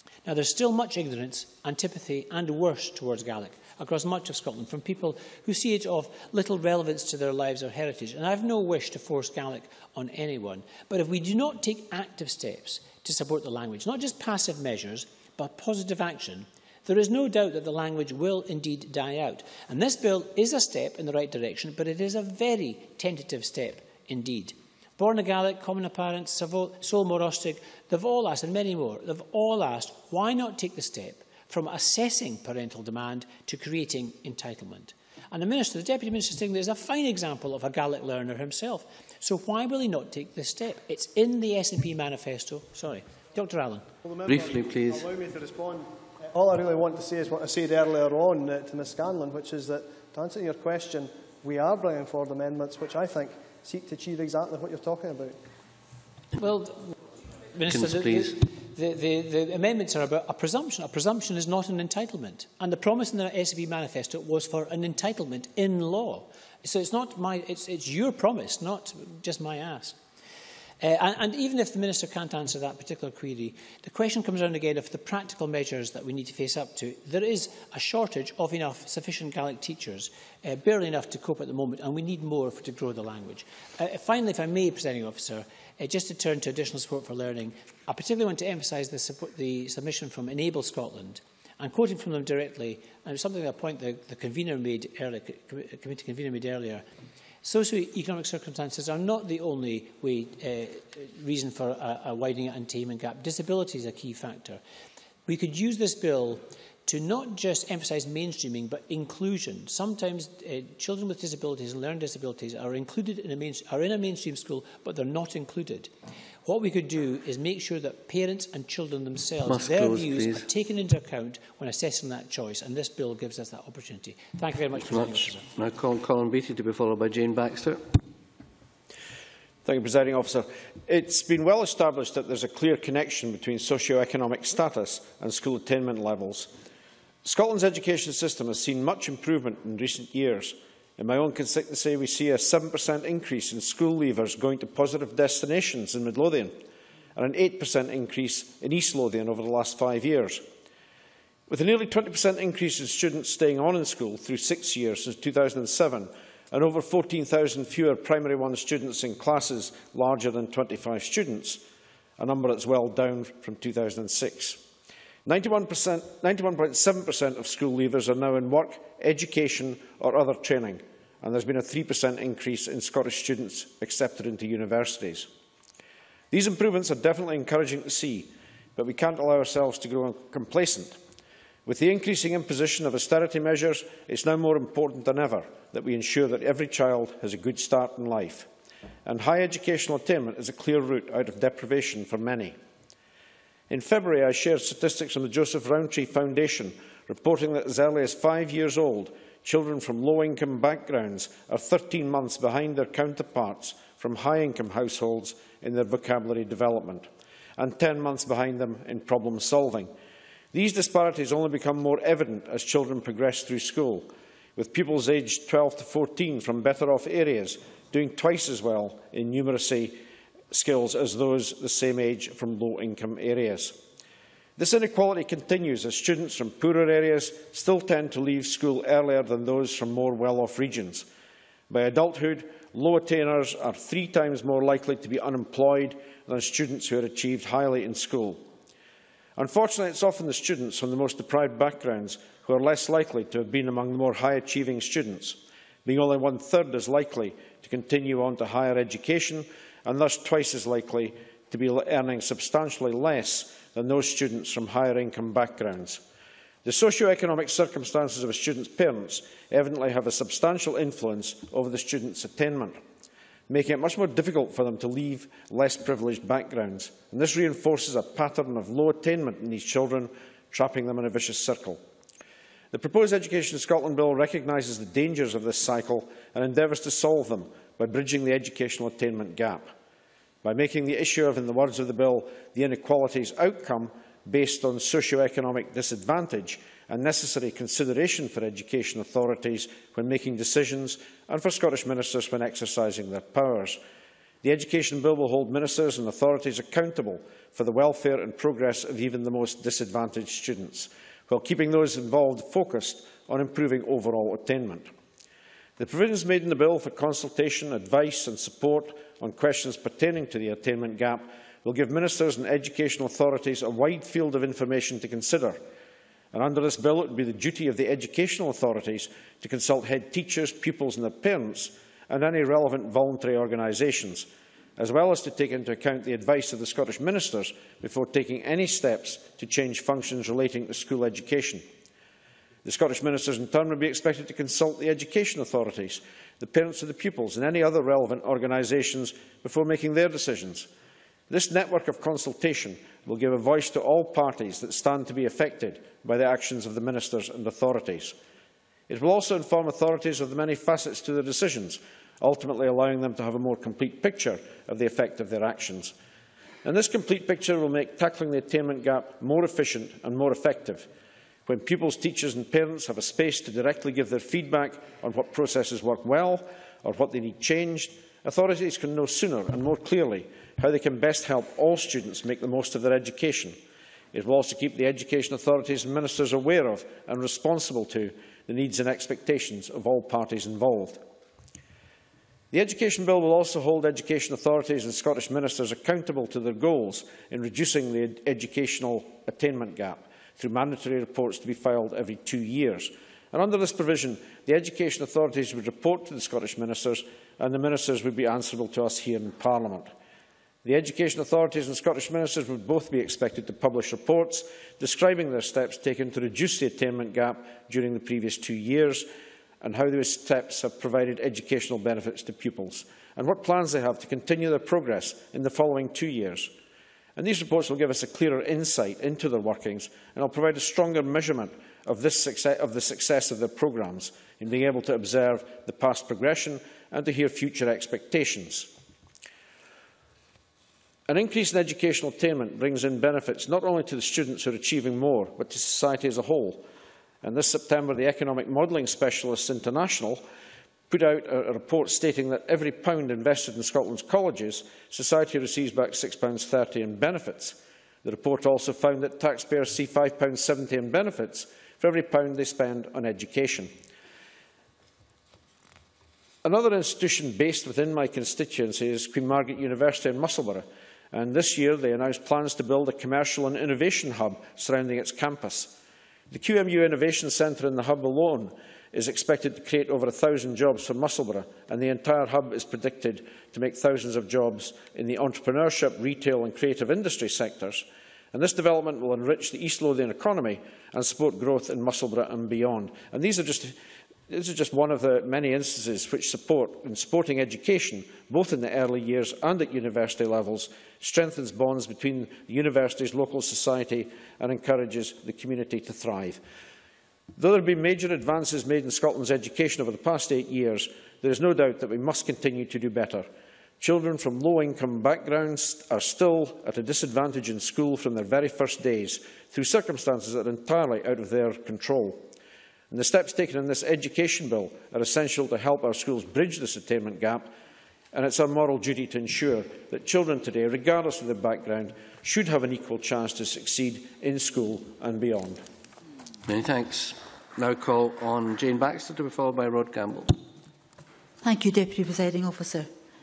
[SPEAKER 16] Now, there's still much ignorance, antipathy and worse towards Gaelic across much of Scotland from people who see it of little relevance to their lives or heritage. And I have no wish to force Gaelic on anyone. But if we do not take active steps to support the language, not just passive measures, but positive action, there is no doubt that the language will indeed die out. And this bill is a step in the right direction, but it is a very tentative step indeed. Born Gaelic, Common Parents, Sol Morostig, they've all asked, and many more, they've all asked, why not take the step from assessing parental demand to creating entitlement? And the Deputy Minister is saying there's a fine example of a Gaelic learner himself. So why will he not take this step? It's in the SNP manifesto. Sorry. Dr Allen.
[SPEAKER 14] Well, briefly, please.
[SPEAKER 10] Allow me to respond. All I really want to say is what I said earlier on to Ms Scanlon, which is that, to answer your question, we are bringing forward amendments which I think seek to achieve exactly what you're talking about.
[SPEAKER 16] Well, Minister, the amendments are about a presumption. A presumption is not an entitlement. And the promise in the SNP manifesto was for an entitlement in law. So it's not it's your promise, not just my ask. And even if the Minister can't answer that particular query, the question comes around again of the practical measures that we need to face up to. There is a shortage of sufficient Gaelic teachers, barely enough to cope at the moment, and we need more to grow the language. Finally, if I may, Presiding Officer, just to turn to additional support for learning, I particularly want to emphasise the submission from Enable Scotland. And quoting from them directly, and something a point the convener made earlier, committee convener made earlier, socio-economic circumstances are not the only reason for a widening attainment gap. Disability is a key factor. We could use this bill to not just emphasise mainstreaming, but inclusion. Sometimes children with disabilities and learning disabilities are included in a mainstream school, but they're not included. What we could do is make sure that parents and children themselves, their views are taken into account when assessing that choice, and this bill gives us that opportunity. Thank you very much, Presiding Officer.
[SPEAKER 14] Now call Colin Beattie to be followed by Jane Baxter.
[SPEAKER 17] Thank you, Presiding Officer. It's been well established that there's a clear connection between socio-economic status and school attainment levels. Scotland's education system has seen much improvement in recent years. In my own constituency, we see a 7% increase in school leavers going to positive destinations in Mid Lothian and an 8% increase in East Lothian over the last 5 years. With a nearly 20% increase in students staying on in school through 6 years since 2007 and over 14,000 fewer primary one students in classes larger than 25 students, a number that's well down from 2006. 91.7% of school leavers are now in work, education or other training, and there's been a 3% increase in Scottish students accepted into universities. These improvements are definitely encouraging to see, but we can't allow ourselves to grow complacent. With the increasing imposition of austerity measures, it's now more important than ever that we ensure that every child has a good start in life. And high educational attainment is a clear route out of deprivation for many. In February, I shared statistics from the Joseph Rowntree Foundation, reporting that as early as 5 years old, children from low-income backgrounds are 13 months behind their counterparts from high-income households in their vocabulary development, and 10 months behind them in problem solving. These disparities only become more evident as children progress through school, with pupils aged 12 to 14 from better-off areas doing twice as well in numeracy skills as those the same age from low-income areas. This inequality continues as students from poorer areas still tend to leave school earlier than those from more well-off regions. By adulthood, low attainers are 3 times more likely to be unemployed than students who had achieved highly in school. Unfortunately, it's often the students from the most deprived backgrounds who are less likely to have been among the more high-achieving students, being only 1/3 as likely to continue on to higher education and thus twice as likely to be earning substantially less than those students from higher income backgrounds. The socio-economic circumstances of a student's parents evidently have a substantial influence over the student's attainment, making it much more difficult for them to leave less privileged backgrounds. And this reinforces a pattern of low attainment in these children, trapping them in a vicious circle. The proposed Education Scotland Bill recognises the dangers of this cycle and endeavours to solve them by bridging the educational attainment gap. By making the issue of, in the words of the bill, the inequalities outcome based on socio-economic disadvantage and necessary consideration for education authorities when making decisions and for Scottish ministers when exercising their powers. The Education Bill will hold ministers and authorities accountable for the welfare and progress of even the most disadvantaged students, while keeping those involved focused on improving overall attainment. The provisions made in the bill for consultation, advice and support on questions pertaining to the attainment gap will give ministers and educational authorities a wide field of information to consider. And under this bill, it would be the duty of the educational authorities to consult head teachers, pupils and their parents and any relevant voluntary organisations, as well as to take into account the advice of the Scottish ministers before taking any steps to change functions relating to school education. The Scottish ministers in turn would be expected to consult the education authorities, the parents of the pupils and any other relevant organisations before making their decisions. This network of consultation will give a voice to all parties that stand to be affected by the actions of the ministers and authorities. It will also inform authorities of the many facets to their decisions, ultimately allowing them to have a more complete picture of the effect of their actions. And this complete picture will make tackling the attainment gap more efficient and more effective. When pupils, teachers and parents have a space to directly give their feedback on what processes work well or what they need changed, authorities can know sooner and more clearly how they can best help all students make the most of their education. It will also keep the education authorities and ministers aware of and responsible to the needs and expectations of all parties involved. The Education Bill will also hold education authorities and Scottish ministers accountable to their goals in reducing the educational attainment gap through mandatory reports to be filed every 2 years. And under this provision, the education authorities would report to the Scottish ministers and the ministers would be answerable to us here in Parliament. The education authorities and Scottish ministers would both be expected to publish reports describing their steps taken to reduce the attainment gap during the previous 2 years and how those steps have provided educational benefits to pupils and what plans they have to continue their progress in the following 2 years. And these reports will give us a clearer insight into their workings and will provide a stronger measurement of the success of their programmes in being able to observe the past progression and to hear future expectations. An increase in educational attainment brings in benefits not only to the students who are achieving more, but to society as a whole. And this September, the Economic Modelling Specialists International put out a report stating that every pound invested in Scotland's colleges, society receives back £6.30 in benefits. The report also found that taxpayers see £5.70 in benefits for every pound they spend on education. Another institution based within my constituency is Queen Margaret University in Musselburgh, and this year they announced plans to build a commercial and innovation hub surrounding its campus. The QMU Innovation Centre in the hub alone is expected to create over 1,000 jobs for Musselburgh, and the entire hub is predicted to make thousands of jobs in the entrepreneurship, retail and creative industry sectors. And this development will enrich the East Lothian economy and support growth in Musselburgh and beyond. And this is just one of the many instances which support in supporting education, both in the early years and at university levels, strengthens bonds between the university's local society and encourages the community to thrive. Though there have been major advances made in Scotland's education over the past 8 years, there is no doubt that we must continue to do better. Children from low-income backgrounds are still at a disadvantage in school from their very first days, through circumstances that are entirely out of their control. And the steps taken in this education bill are essential to help our schools bridge this attainment gap, and it's our moral duty to ensure that children today, regardless of their background, should have an equal chance to succeed in school and beyond.
[SPEAKER 14] Many thanks. Now call on Jane Baxter to be followed by Rod Campbell.
[SPEAKER 18] Thank you, Deputy Presiding Officer.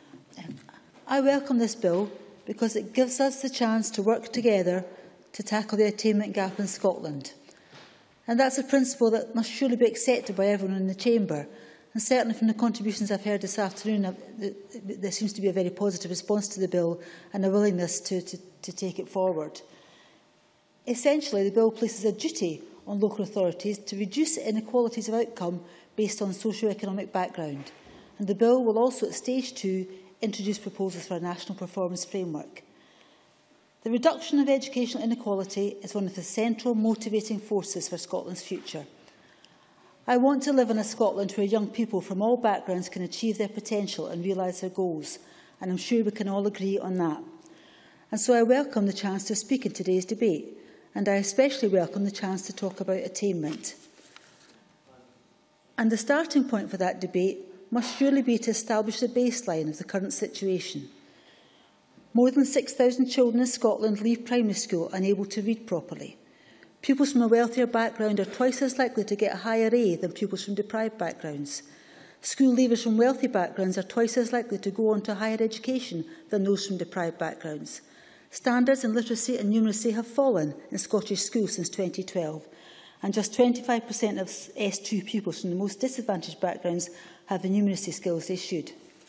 [SPEAKER 18] I welcome this bill because it gives us the chance to work together to tackle the attainment gap in Scotland. And that's a principle that must surely be accepted by everyone in the Chamber. And certainly from the contributions I've heard this afternoon, there seems to be a very positive response to the bill and a willingness to take it forward. Essentially, the bill places a duty on local authorities to reduce inequalities of outcome based on socio-economic background. And the bill will also, at stage 2, introduce proposals for a national performance framework. The reduction of educational inequality is one of the central motivating forces for Scotland's future. I want to live in a Scotland where young people from all backgrounds can achieve their potential and realise their goals, and I'm sure we can all agree on that. And so I welcome the chance to speak in today's debate, and I especially welcome the chance to talk about attainment. And the starting point for that debate must surely be to establish the baseline of the current situation. More than 6,000 children in Scotland leave primary school unable to read properly. Pupils from a wealthier background are twice as likely to get a higher A than pupils from deprived backgrounds. School leavers from wealthy backgrounds are twice as likely to go on to higher education than those from deprived backgrounds. Standards in literacy and numeracy have fallen in Scottish schools since 2012, and just 25% of S2 pupils from the most disadvantaged backgrounds have the numeracy skills they should.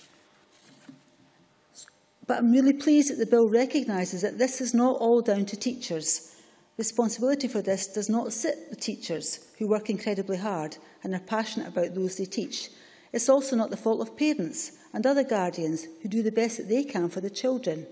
[SPEAKER 18] But I'm really pleased that the bill recognises that this is not all down to teachers. Responsibility for this does not sit with teachers, who work incredibly hard and are passionate about those they teach. It's also not the fault of parents and other guardians who do the best that they can for the children.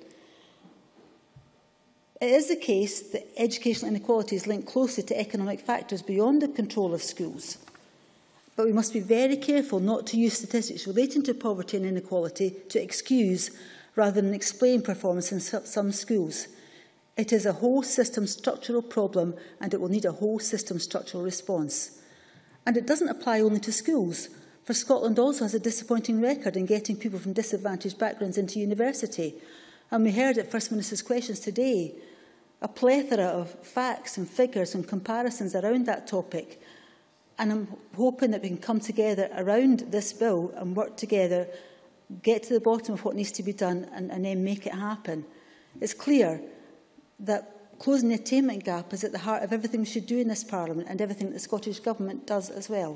[SPEAKER 18] It is the case that educational inequality is linked closely to economic factors beyond the control of schools. But we must be very careful not to use statistics relating to poverty and inequality to excuse rather than explain performance in some schools. It is a whole system structural problem, and it will need a whole system structural response. And it doesn't apply only to schools, for Scotland also has a disappointing record in getting people from disadvantaged backgrounds into university. And we heard at First Minister's questions today a plethora of facts and figures and comparisons around that topic. And I'm hoping that we can come together around this bill and work together, get to the bottom of what needs to be done, and then make it happen. It's clear that closing the attainment gap is at the heart of everything we should do in this Parliament and everything that the Scottish Government does as well.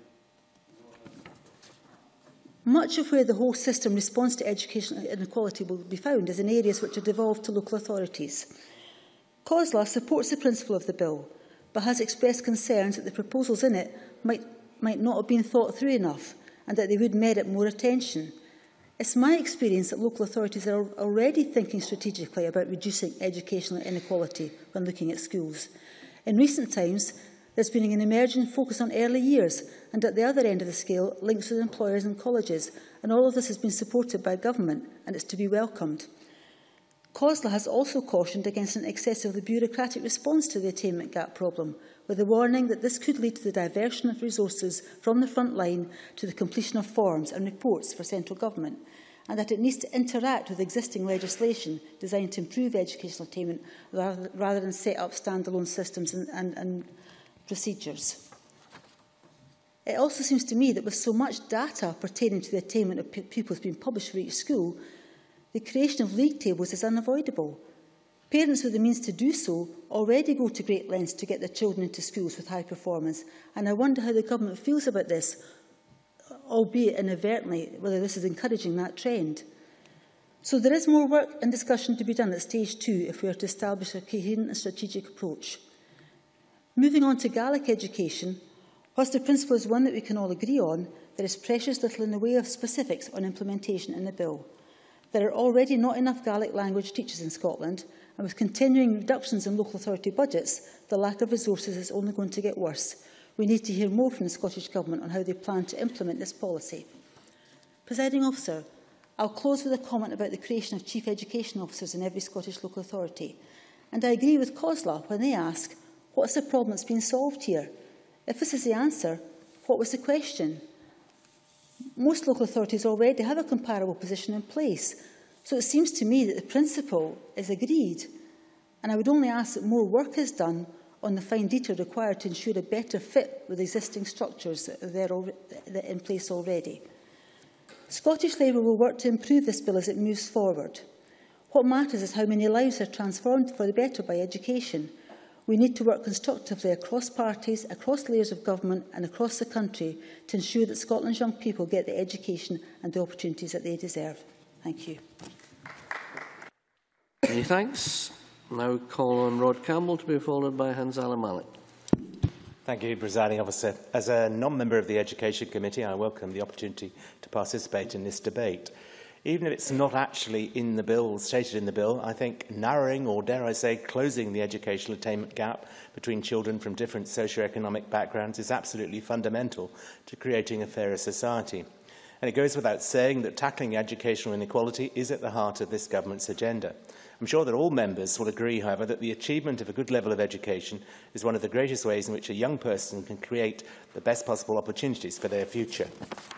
[SPEAKER 18] Much of where the whole system responds to educational inequality will be found is in areas which are devolved to local authorities. COSLA supports the principle of the bill, but has expressed concerns that the proposals in it might not have been thought through enough and that they would merit more attention. It's my experience that local authorities are already thinking strategically about reducing educational inequality when looking at schools. In recent times, there's been an emerging focus on early years, and at the other end of the scale, links with employers and colleges, and all of this has been supported by government, and it's to be welcomed. COSLA has also cautioned against an excessively bureaucratic response to the attainment gap problem, with a warning that this could lead to the diversion of resources from the front line to the completion of forms and reports for central government, and that it needs to interact with existing legislation designed to improve educational attainment rather than set up standalone systems and procedures. It also seems to me that with so much data pertaining to the attainment of pupils being published for each school, the creation of league tables is unavoidable. Parents with the means to do so already go to great lengths to get their children into schools with high performance, and I wonder how the government feels about this, albeit inadvertently, whether this is encouraging that trend. So there is more work and discussion to be done at stage 2 if we are to establish a coherent and strategic approach. Moving on to Gaelic education, whilst the principle is one that we can all agree on, there is precious little in the way of specifics on implementation in the bill. There are already not enough Gaelic language teachers in Scotland, and with continuing reductions in local authority budgets, the lack of resources is only going to get worse. We need to hear more from the Scottish Government on how they plan to implement this policy. Presiding Officer, I'll close with a comment about the creation of Chief Education Officers in every Scottish local authority. And I agree with COSLA when they ask, what's the problem that's been solved here? If this is the answer, what was the question? Most local authorities already have a comparable position in place, so it seems to me that the principle is agreed, and I would only ask that more work is done on the fine detail required to ensure a better fit with existing structures that are in place already. Scottish Labour will work to improve this bill as it moves forward. What matters is how many lives are transformed for the better by education. We need to work constructively across parties, across layers of government and across the country to ensure that Scotland's young people get the education and the opportunities that they deserve. Thank you.
[SPEAKER 14] Many thanks. Now call on Rod Campbell to be followed by Hans-Ala Malik.
[SPEAKER 19] Thank you, Presiding Officer. As a non-member of the Education Committee, I welcome the opportunity to participate in this debate. Even if it's not actually in the bill, stated in the bill, I think narrowing, or dare I say, closing the educational attainment gap between children from different socio-economic backgrounds is absolutely fundamental to creating a fairer society. And it goes without saying that tackling educational inequality is at the heart of this government's agenda. I'm sure that all members will agree, however, that the achievement of a good level of education is one of the greatest ways in which a young person can create the best possible opportunities for their future.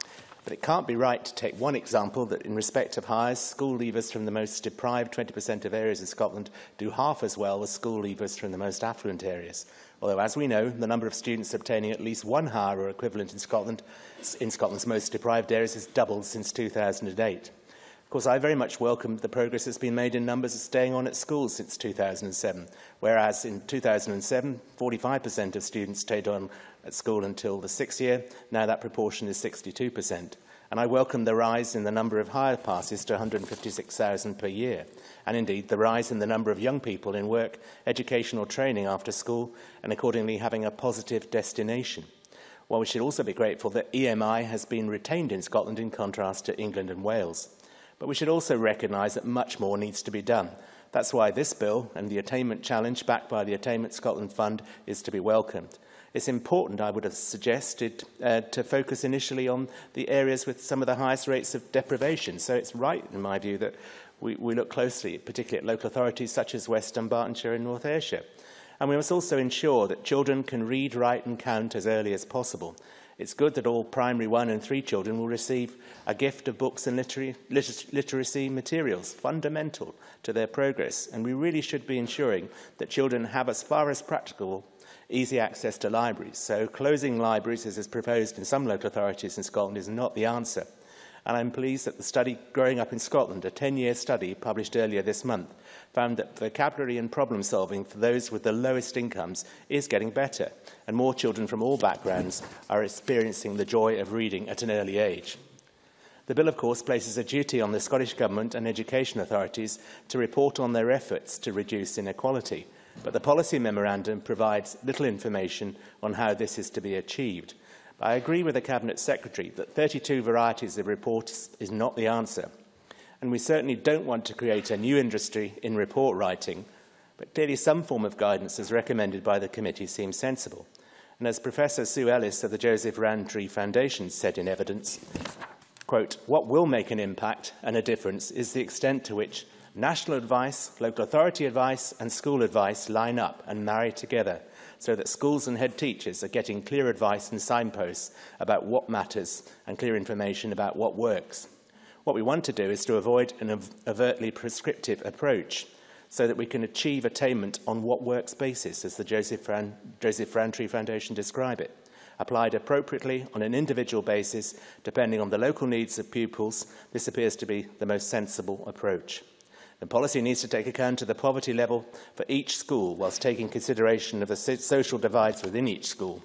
[SPEAKER 19] But it can't be right to take one example that in respect of hires, school leavers from the most deprived 20% of areas in Scotland do half as well as school leavers from the most affluent areas. Although, as we know, the number of students obtaining at least one hire or equivalent in Scotland's most deprived areas has doubled since 2008. Of course, I very much welcome the progress that's been made in numbers staying on at schools since 2007, whereas in 2007, 45% of students stayed on at school until the 6th year. Now that proportion is 62%. And I welcome the rise in the number of hire passes to 156,000 per year, and indeed the rise in the number of young people in work, education or training after school, and accordingly having a positive destination. While we should also be grateful that EMI has been retained in Scotland in contrast to England and Wales. But we should also recognise that much more needs to be done. That's why this bill and the Attainment Challenge backed by the Attainment Scotland Fund is to be welcomed. It's important, I would have suggested, to focus initially on the areas with some of the highest rates of deprivation. So it's right, in my view, that we look closely, particularly at local authorities such as West Dunbartonshire and North Ayrshire. And we must also ensure that children can read, write and count as early as possible. It's good that all primary 1 and 3 children will receive a gift of books and literacy materials, fundamental to their progress. And we really should be ensuring that children have, as far as practicable, easy access to libraries. So closing libraries, as is proposed in some local authorities in Scotland, is not the answer. And I'm pleased that the study Growing Up in Scotland, a 10-year study published earlier this month, found that vocabulary and problem solving for those with the lowest incomes is getting better, and more children from all backgrounds are experiencing the joy of reading at an early age. The bill, of course, places a duty on the Scottish Government and education authorities to report on their efforts to reduce inequality, but the policy memorandum provides little information on how this is to be achieved. I agree with the Cabinet Secretary that 32 varieties of reports is not the answer, and we certainly don't want to create a new industry in report writing, but clearly some form of guidance as recommended by the committee seems sensible. And as Professor Sue Ellis of the Joseph Rowntree Foundation said in evidence, quote, "What will make an impact and a difference is the extent to which national advice, local authority advice and school advice line up and marry together, so that schools and head teachers are getting clear advice and signposts about what matters and clear information about what works. What we want to do is to avoid an overtly prescriptive approach so that we can achieve attainment on what works basis, as the Joseph Rowntree Foundation describe it. Applied appropriately on an individual basis, depending on the local needs of pupils, this appears to be the most sensible approach. The policy needs to take account of the poverty level for each school, whilst taking consideration of the social divides within each school.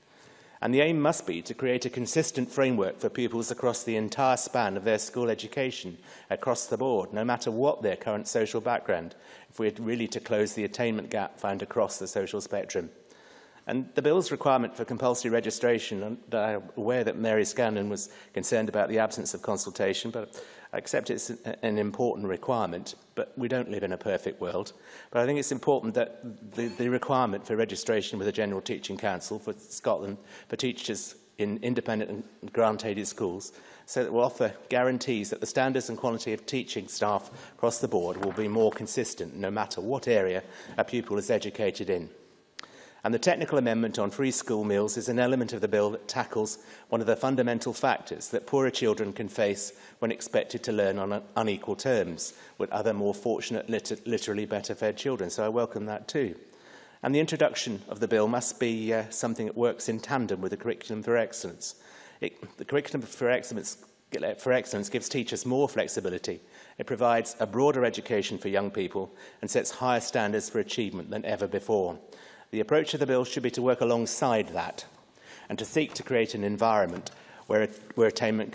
[SPEAKER 19] And the aim must be to create a consistent framework for pupils across the entire span of their school education, across the board, no matter what their current social background, if we are really to close the attainment gap found across the social spectrum. And the bill's requirement for compulsory registration, and I'm aware that Mary Scanlon was concerned about the absence of consultation, but I accept it's an important requirement, but we don't live in a perfect world. But I think it's important that the requirement for registration with the General Teaching Council for Scotland for teachers in independent and grant-aided schools, so that we'll offer guarantees that the standards and quality of teaching staff across the board will be more consistent, no matter what area a pupil is educated in. And the technical amendment on free school meals is an element of the bill that tackles one of the fundamental factors that poorer children can face when expected to learn on unequal terms with other more fortunate, literally better-fed children. So I welcome that too. And the introduction of the bill must be something that works in tandem with the Curriculum for Excellence. The Curriculum for Excellence gives teachers more flexibility. It provides a broader education for young people and sets higher standards for achievement than ever before. The approach of the bill should be to work alongside that and to seek to create an environment where attainment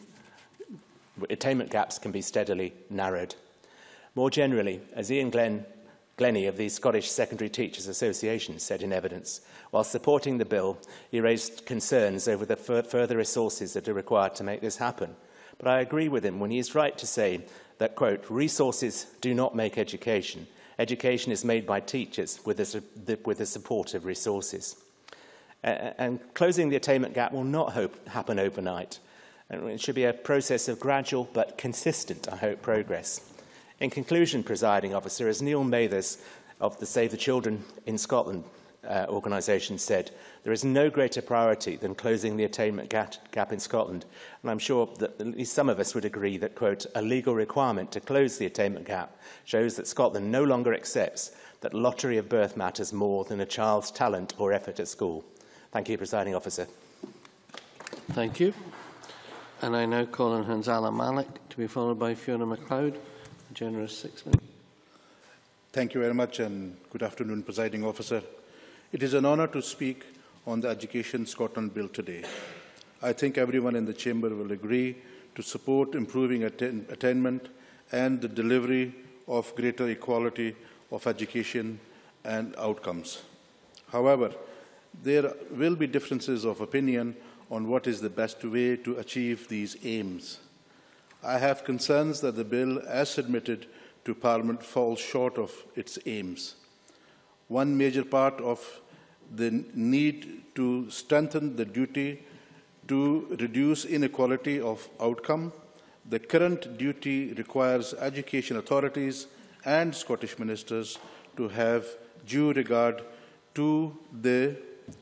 [SPEAKER 19] gaps can be steadily narrowed. More generally, as Ian Glennie of the Scottish Secondary Teachers Association said in evidence, while supporting the bill, he raised concerns over the further resources that are required to make this happen. But I agree with him when he is right to say that, quote, "Resources do not make education. Education is made by teachers with the support of resources." And closing the attainment gap will not happen overnight. And it should be a process of gradual but consistent, I hope, progress. In conclusion, Presiding Officer, as Neil Mathers of the Save the Children in Scotland organisation said, there is no greater priority than closing the attainment gap in Scotland. And I'm sure that at least some of us would agree that, quote, a legal requirement to close the attainment gap shows that Scotland no longer accepts that lottery of birth matters more than a child's talent or effort at school. Thank you, Presiding Officer.
[SPEAKER 14] Thank you. And I now call on Hanzala Malik to be followed by Fiona MacLeod. A generous 6 minutes.
[SPEAKER 20] Thank you very much and good afternoon, Presiding Officer. It is an honour to speak on the Education Scotland Bill today. I think everyone in the Chamber will agree to support improving attainment and the delivery of greater equality of education and outcomes. However, there will be differences of opinion on what is the best way to achieve these aims. I have concerns that the bill, as submitted to Parliament, falls short of its aims. One major part of the need to strengthen the duty to reduce inequality of outcome. The current duty requires education authorities and Scottish ministers to have due regard to the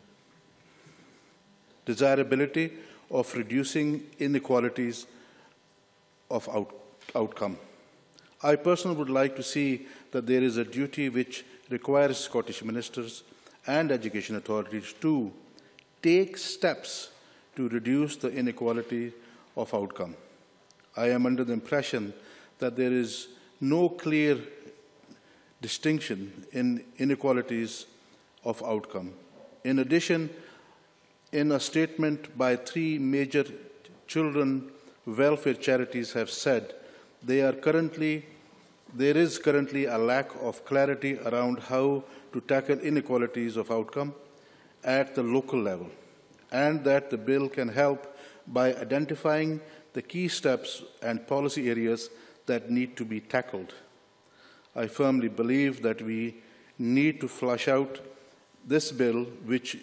[SPEAKER 20] desirability of reducing inequalities of outcome. I personally would like to see that there is a duty which requires Scottish ministers and education authorities to take steps to reduce the inequality of outcome. I am under the impression that there is no clear distinction in inequalities of outcome. In addition, in a statement by 3 major children welfare charities have said there is currently a lack of clarity around how to tackle inequalities of outcome at the local level, and that the bill can help by identifying the key steps and policy areas that need to be tackled. I firmly believe that we need to flesh out this bill with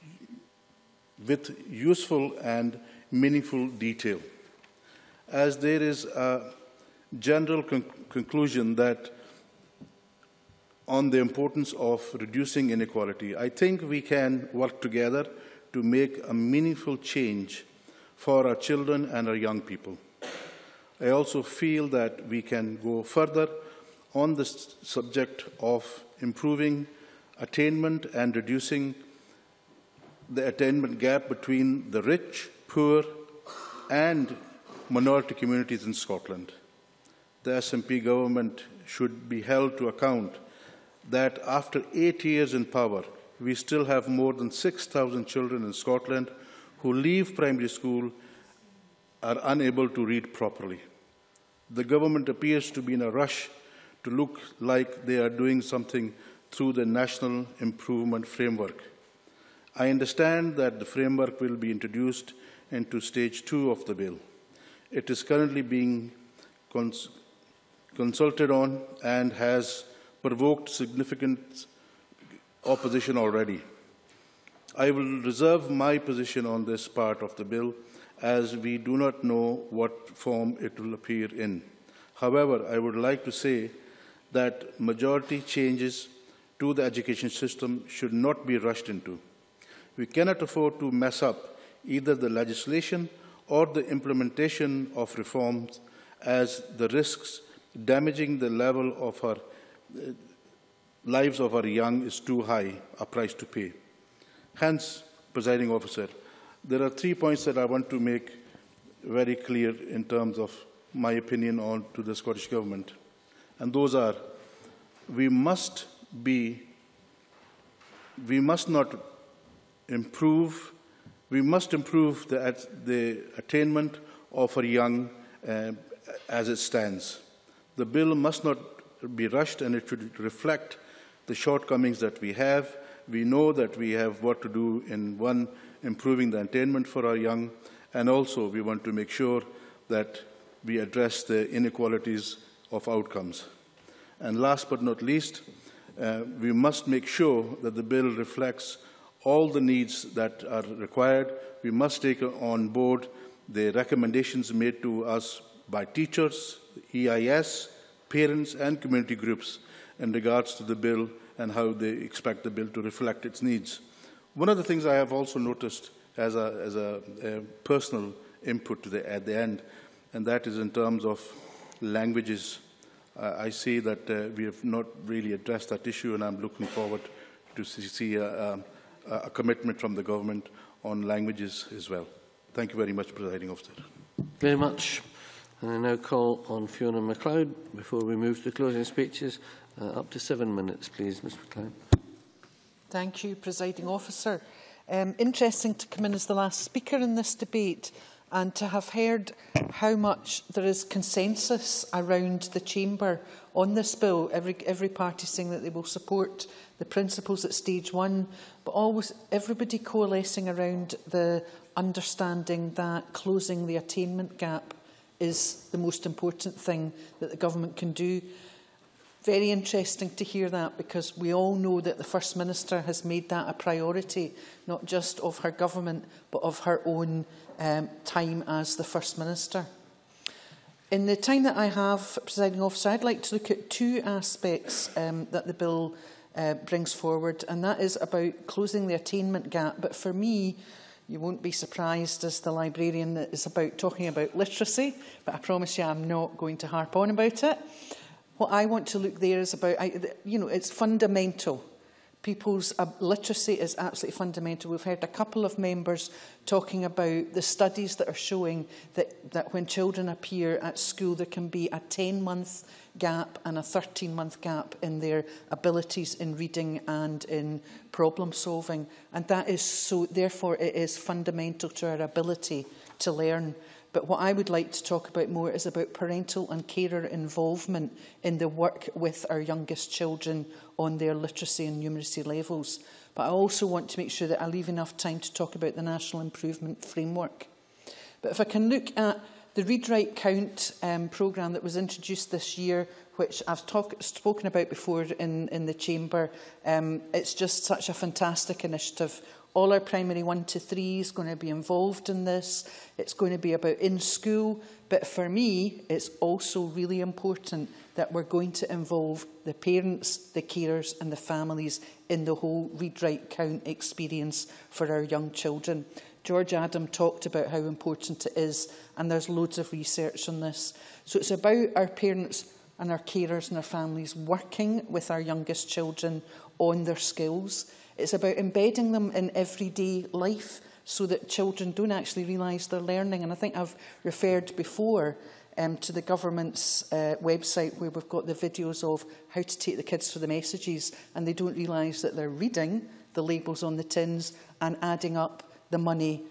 [SPEAKER 20] useful and meaningful detail, as there is a general conclusion that on the importance of reducing inequality. I think we can work together to make a meaningful change for our children and our young people. I also feel that we can go further on the subject of improving attainment and reducing the attainment gap between the rich, poor and minority communities in Scotland. The SNP government should be held to account that after 8 years in power, we still have more than 6,000 children in Scotland who leave primary school are unable to read properly. The government appears to be in a rush to look like they are doing something through the National Improvement Framework. I understand that the framework will be introduced into Stage 2 of the bill. It is currently being consulted on and has provoked significant opposition already. I will reserve my position on this part of the bill as we do not know what form it will appear in. However, I would like to say that majority changes to the education system should not be rushed into. We cannot afford to mess up either the legislation or the implementation of reforms, as the risks damaging the level of our lives of our young is too high a price to pay. Hence, Presiding Officer, there are 3 points that I want to make very clear in terms of my opinion on to the Scottish Government. And those are, we must improve the attainment of our young as it stands. The bill must not be rushed, and it should reflect the shortcomings that we have. We know that we have what to do in one, improving the attainment for our young, and also we want to make sure that we address the inequalities of outcomes. And last but not least, we must make sure that the bill reflects all the needs that are required. We must take on board the recommendations made to us by teachers, EIS, parents and community groups in regards to the bill, and how they expect the bill to reflect its needs. One of the things I have also noticed as a personal input at the end, and that is in terms of languages. I see that we have not really addressed that issue, and I'm looking forward to see a commitment from the government on languages as well. Thank you very much, Presiding Officer.
[SPEAKER 14] Very much. And I now call on Fiona MacLeod before we move to the closing speeches. Up to 7 minutes, please, Ms MacLeod.
[SPEAKER 21] Thank you, Presiding Officer. Interesting to come in as the last speaker in this debate and to have heard how much there is consensus around the Chamber on this bill. Every party saying that they will support the principles at stage one, but always everybody coalescing around the understanding that closing the attainment gap is the most important thing that the government can do. Very interesting to hear that, because we all know that the First Minister has made that a priority, not just of her government, but of her own time as the First Minister. In the time that I have, Presiding Officer, I'd like to look at two aspects that the bill brings forward, and that is about closing the attainment gap. But for me, you won't be surprised as the librarian that is about talking about literacy, but I promise you I'm not going to harp on about it. What I want to look there is about, it's fundamental. People's literacy is absolutely fundamental. We've heard a couple of members talking about the studies that are showing that when children appear at school, there can be a 10-month gap and a 13-month gap in their abilities in reading and in problem solving. And that is so, therefore, it is fundamental to our ability to learn. But what I would like to talk about more is about parental and carer involvement in the work with our youngest children on their literacy and numeracy levels. But I also want to make sure that I leave enough time to talk about the National Improvement Framework. But if I can look at the Read, Write, Count programme that was introduced this year, which I've spoken about before in the Chamber, it's just such a fantastic initiative. All our primary 1 to 3 is going to be involved in this. It's going to be about in school. But for me, it's also really important that we're going to involve the parents, the carers and the families in the whole Read, Write, Count experience for our young children. George Adam talked about how important it is, and there's loads of research on this. So it's about our parents and our carers and our families working with our youngest children on their skills. It's about embedding them in everyday life so that children don't actually realise they're learning. And I think I've referred before to the government's website, where we've got the videos of how to take the kids through the messages, and they don't realise that they're reading the labels on the tins and adding up the money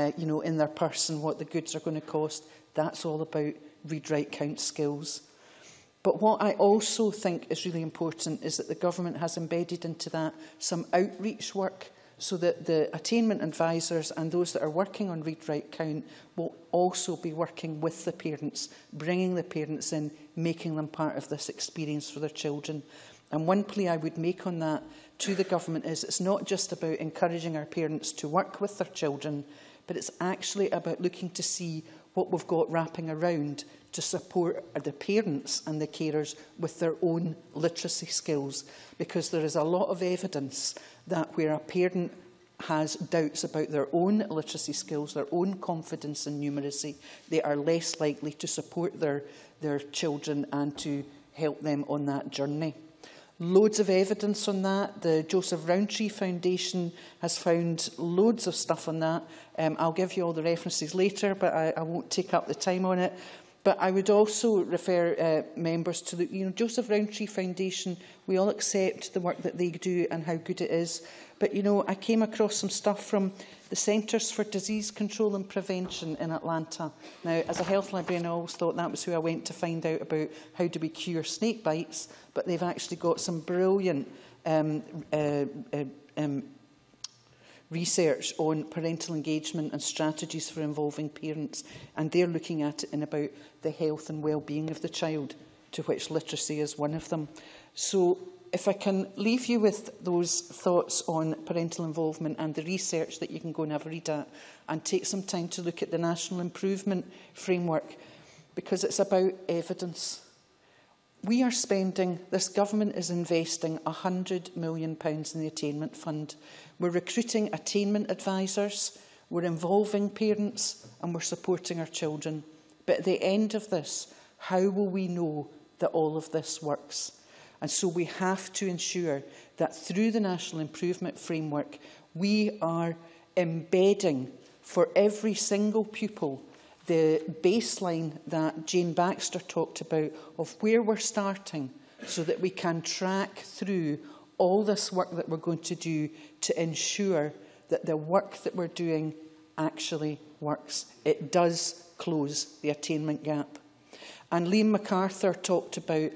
[SPEAKER 21] in their purse and what the goods are going to cost. That's all about read, write, count skills. But what I also think is really important is that the government has embedded into that some outreach work, so that the attainment advisors and those that are working on Read, Write, Count will also be working with the parents, bringing the parents in, making them part of this experience for their children. And one plea I would make on that to the government is it's not just about encouraging our parents to work with their children, but it's actually about looking to see what we've got wrapping around to support the parents and the carers with their own literacy skills, because there is a lot of evidence that where a parent has doubts about their own literacy skills, their own confidence in numeracy, they are less likely to support their children and to help them on that journey. Loads of evidence on that. The Joseph Rowntree Foundation has found loads of stuff on that. I'll give you all the references later, but I won't take up the time on it. But I would also refer members to the Joseph Rowntree Foundation. We all accept the work that they do and how good it is. But, I came across some stuff from the Centres for Disease Control and Prevention in Atlanta. Now, as a health librarian, I always thought that was who I went to find out about how do we cure snake bites. But they've actually got some brilliant research on parental engagement and strategies for involving parents, and they're looking at it in about the health and well-being of the child, to which literacy is one of them. So if I can leave you with those thoughts on parental involvement and the research that you can go and have a read at, and take some time to look at the National Improvement Framework, because it's about evidence. We are spending, this government is investing £100 million in the Attainment Fund. We're recruiting attainment advisors, we're involving parents and we're supporting our children. But at the end of this, how will we know that all of this works? And so we have to ensure that through the National Improvement Framework, we are embedding for every single pupil the baseline that Jane Baxter talked about of where we're starting, so that we can track through all this work that we're going to do to ensure that the work that we're doing actually works. It does close the attainment gap. And Liam MacArthur talked about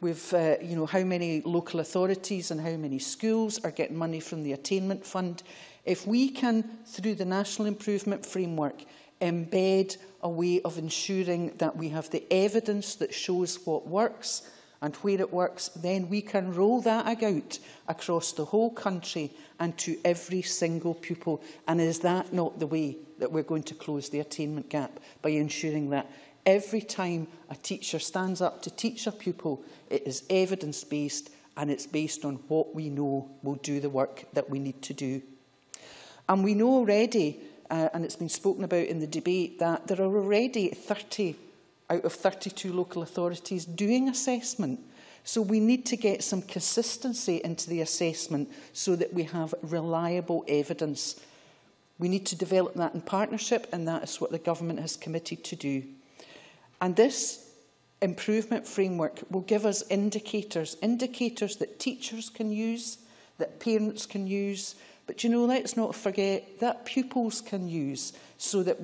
[SPEAKER 21] how many local authorities and how many schools are getting money from the Attainment Fund. If we can, through the National Improvement Framework, embed a way of ensuring that we have the evidence that shows what works and where it works, then we can roll that out across the whole country and to every single pupil. And is that not the way that we're going to close the attainment gap? By ensuring that every time a teacher stands up to teach a pupil, it is evidence-based and it's based on what we know will do the work that we need to do. And we know already, and it's been spoken about in the debate, that there are already 30 out of 32 local authorities doing assessment. So we need to get some consistency into the assessment so that we have reliable evidence. We need to develop that in partnership, and that is what the government has committed to do. And this improvement framework will give us indicators that teachers can use, that parents can use, but let's not forget that pupils can use, so that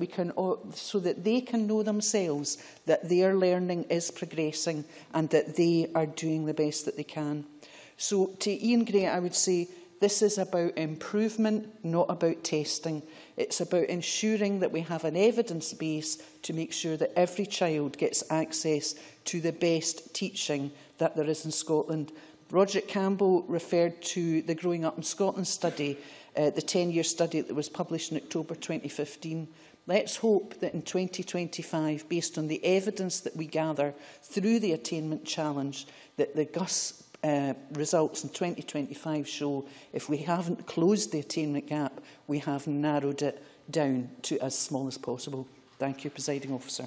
[SPEAKER 21] they can know themselves that their learning is progressing and that they are doing the best that they can. So to Ian Gray, I would say this is about improvement, not about testing. It's about ensuring that we have an evidence base to make sure that every child gets access to the best teaching that there is in Scotland. Roderick Campbell referred to the Growing Up in Scotland study, the 10-year study that was published in October 2015. Let's hope that in 2025, based on the evidence that we gather through the Attainment Challenge, that the GUS results in 2025 show if we haven't closed the attainment gap, we have narrowed it down to as small as possible. Thank you, Presiding Officer.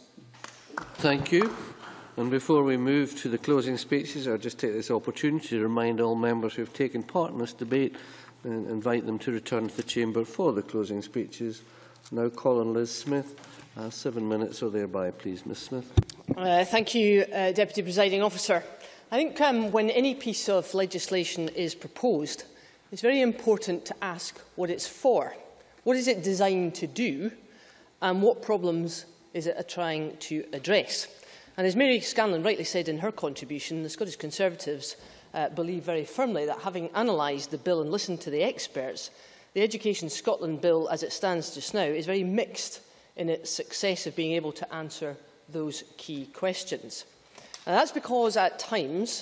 [SPEAKER 14] Thank you. And before we move to the closing speeches, I'll just take this opportunity to remind all members who have taken part in this debate and invite them to return to the chamber for the closing speeches. Now call on Liz Smith. 7 minutes or thereby, please, Ms Smith.
[SPEAKER 4] Thank you, Deputy Presiding Officer. I think when any piece of legislation is proposed, it's very important to ask what it's for. What is it designed to do, and what problems is it trying to address? And as Mary Scanlon rightly said in her contribution, the Scottish Conservatives believe very firmly that, having analysed the bill and listened to the experts, the Education Scotland bill, as it stands just now, is very mixed in its success of being able to answer those key questions. And that's because at times,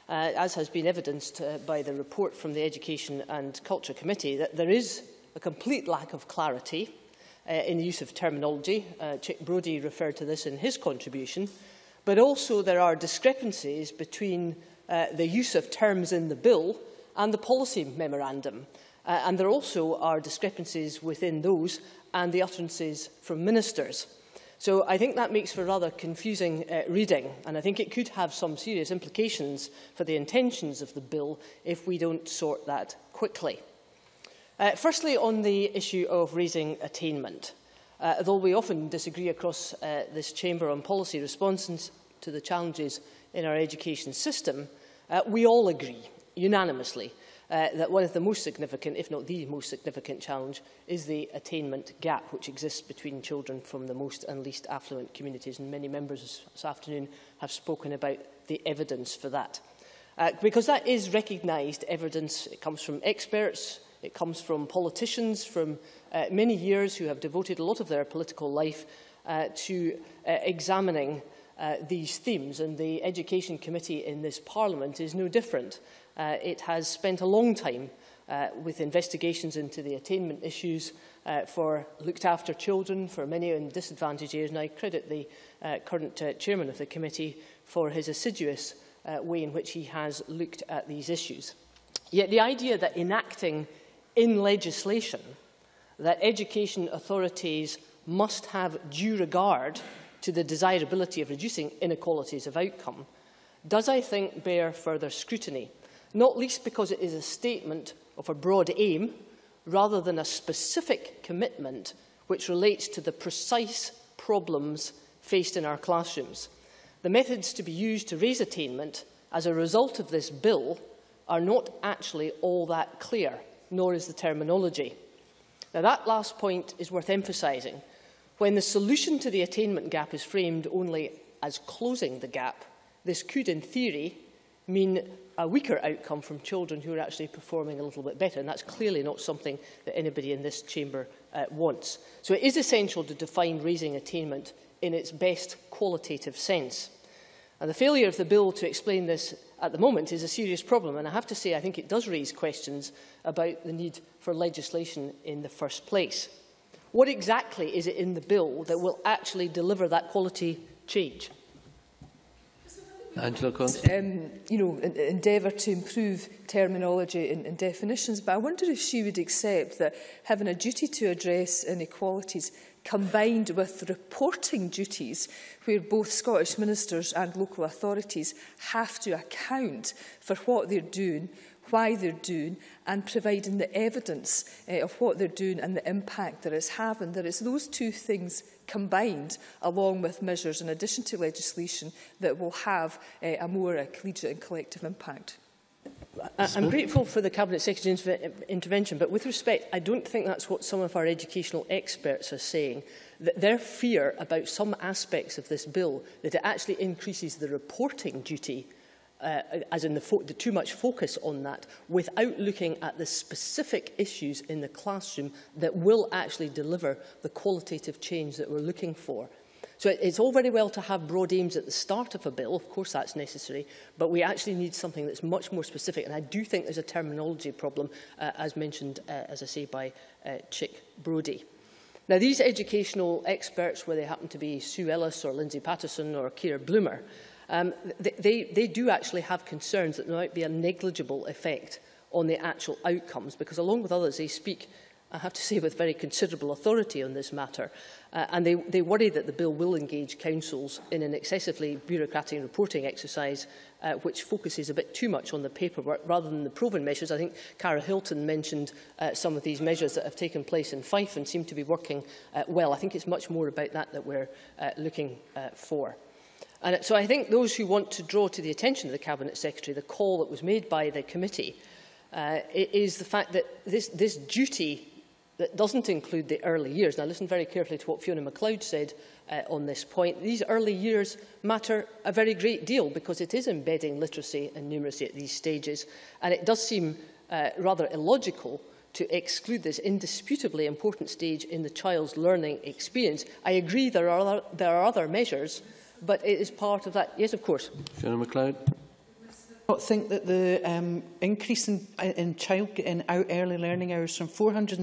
[SPEAKER 4] as has been evidenced by the report from the Education and Culture Committee, that there is a complete lack of clarity in the use of terminology. Chick Brodie referred to this in his contribution. But also there are discrepancies between the use of terms in the bill and the policy memorandum. And there also are discrepancies within those and the utterances from ministers. So I think that makes for rather confusing reading, and I think it could have some serious implications for the intentions of the bill if we don't sort that quickly. Firstly, on the issue of raising attainment. Although we often disagree across this chamber on policy responses to the challenges in our education system, we all agree unanimously that one of the most significant, if not the most significant challenge, is the attainment gap which exists between children from the most and least affluent communities. And many members this afternoon have spoken about the evidence for that. Because that is recognised evidence. It comes from experts, it comes from politicians from many years who have devoted a lot of their political life to examining these themes, and the Education Committee in this Parliament is no different. It has spent a long time with investigations into the attainment issues for looked after children, for many in disadvantaged areas, and I credit the current chairman of the committee for his assiduous way in which he has looked at these issues. Yet the idea that enacting in legislation that education authorities must have due regard to the desirability of reducing inequalities of outcome does, I think, bear further scrutiny, not least because it is a statement of a broad aim rather than a specific commitment which relates to the precise problems faced in our classrooms. The methods to be used to raise attainment as a result of this bill are not actually all that clear, nor is the terminology. Now, that last point is worth emphasising. When the solution to the attainment gap is framed only as closing the gap, this could, in theory, mean a weaker outcome from children who are actually performing a little bit better, and that's clearly not something that anybody in this chamber wants. So it is essential to define raising attainment in its best qualitative sense. And the failure of the bill to explain this at the moment is a serious problem, and I have to say I think it does raise questions about the need for legislation in the first place. What exactly is it in the bill that will actually deliver that quality change?
[SPEAKER 3] Endeavour to improve terminology and definitions, but I wonder if she would accept that having a duty to address inequalities combined with reporting duties where both Scottish ministers and local authorities have to account for what they're doing, why they're doing, and providing the evidence of what they're doing and the impact that it's having. There is those two things combined, along with measures in addition to legislation, that will have a more collegiate and collective impact.
[SPEAKER 4] I'm grateful for the Cabinet Secretary's intervention, but with respect, I don't think that's what some of our educational experts are saying. Their fear about some aspects of this bill, that it actually increases the reporting duty, as in the too much focus on that, without looking at the specific issues in the classroom that will actually deliver the qualitative change that we're looking for. So it's all very well to have broad aims at the start of a bill, of course that's necessary, but we actually need something that's much more specific, and I do think there's a terminology problem, as mentioned, as I say, by Chick Brodie. Now, these educational experts, whether they happen to be Sue Ellis or Lindsay Patterson or Keir Bloomer, they do actually have concerns that there might be a negligible effect on the actual outcomes, because along with others, they speak, I have to say, with very considerable authority on this matter, and they worry that the bill will engage councils in an excessively bureaucratic reporting exercise which focuses a bit too much on the paperwork rather than the proven measures. I think Cara Hilton mentioned some of these measures that have taken place in Fife and seem to be working well. I think it's much more about that we're looking for. And so I think those who want to draw to the attention of the Cabinet Secretary the call that was made by the committee is the fact that this duty that doesn't include the early years. Now, listen very carefully to what Fiona MacLeod said on this point. These early years matter a very great deal because it is embedding literacy and numeracy at these stages, and it does seem rather illogical to exclude this indisputably important stage in the child's learning experience. I agree there are other measures, but it is part of that. Yes, of course.
[SPEAKER 14] Fiona MacLeod.
[SPEAKER 21] I think that the increase in early learning hours from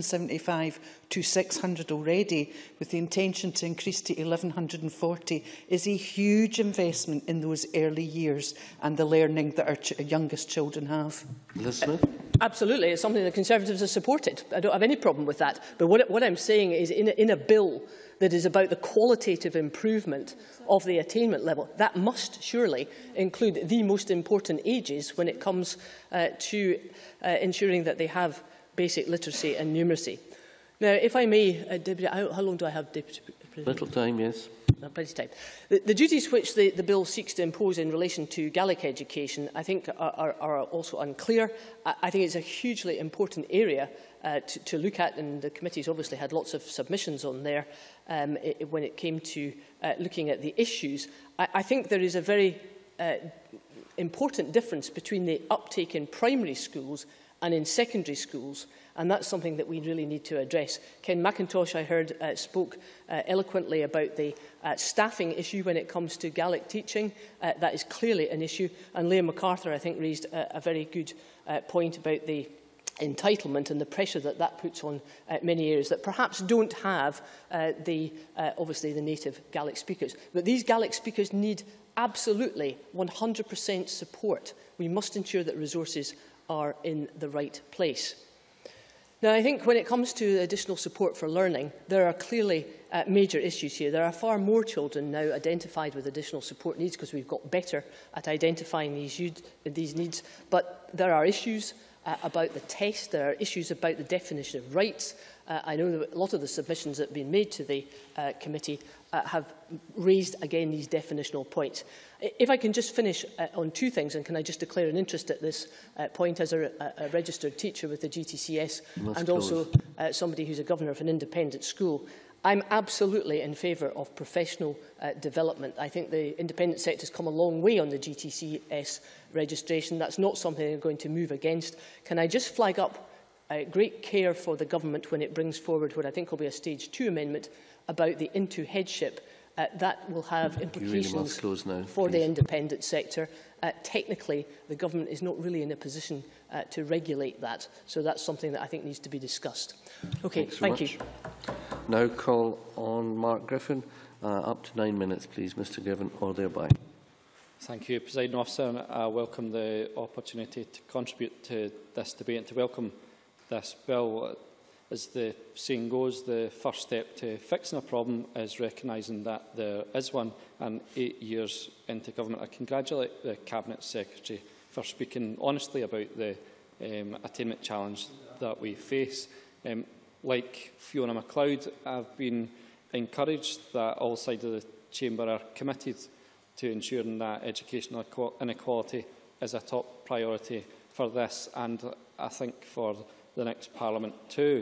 [SPEAKER 21] 475 to 600 already, with the intention to increase to 1,140, is a huge investment in those early years and the learning that our youngest children have.
[SPEAKER 14] Elizabeth?
[SPEAKER 4] Absolutely, it's something the Conservatives have supported. I don't have any problem with that. But what I'm saying is, in a bill that is about the qualitative improvement of the attainment level, that must surely include the most important ages when it comes to ensuring that they have basic literacy and numeracy. Now, if I may, Deputy, how long do I have, Deputy President?
[SPEAKER 14] Little time, yes.
[SPEAKER 4] Plenty of time. The duties which the bill seeks to impose in relation to Gaelic education, I think, are also unclear. I think it's a hugely important area to look at, and the committee's obviously had lots of submissions on there when it came to looking at the issues. I think there is a very important difference between the uptake in primary schools and in secondary schools, and that's something that we really need to address. Ken McIntosh, I heard, spoke eloquently about the staffing issue when it comes to Gaelic teaching. That is clearly an issue, and Liam MacArthur, I think, raised a very good point about the entitlement and the pressure that that puts on many areas that perhaps don't have obviously the native Gaelic speakers. But these Gaelic speakers need absolutely 100% support. We must ensure that resources are in the right place. Now, I think when it comes to additional support for learning, there are clearly major issues here. There are far more children now identified with additional support needs because we've got better at identifying these needs. But there are issues about the test. There are issues about the definition of rights. I know that a lot of the submissions that have been made to the committee have raised, again, these definitional points. If I can just finish on two things, and can I just declare an interest at this point as a registered teacher with the GTCS and also somebody who's a governor of an independent school. I'm absolutely in favour of professional development. I think the independent sector has come a long way on the GTCS registration. That's not something I'm going to move against. Can I just flag up great care for the government when it brings forward what I think will be a stage 2 amendment about the into headship? That will have implications for the independent sector. Technically, the government is not really in a position to regulate that, so that's something that I think needs to be discussed. Okay, thank you.
[SPEAKER 14] Now call on Mark Griffin. Up to 9 minutes, please, Mr Griffin, or thereby.
[SPEAKER 1] Thank you, Presiding Officer. I welcome the opportunity to contribute to this debate and to welcome this bill. As the saying goes, the first step to fixing a problem is recognising that there is one. And 8 years into government, I congratulate the Cabinet Secretary for speaking honestly about the attainment challenge that we face. Like Fiona MacLeod, I've been encouraged that all sides of the Chamber are committed to ensuring that educational inequality is a top priority for this, and I think for the next Parliament too.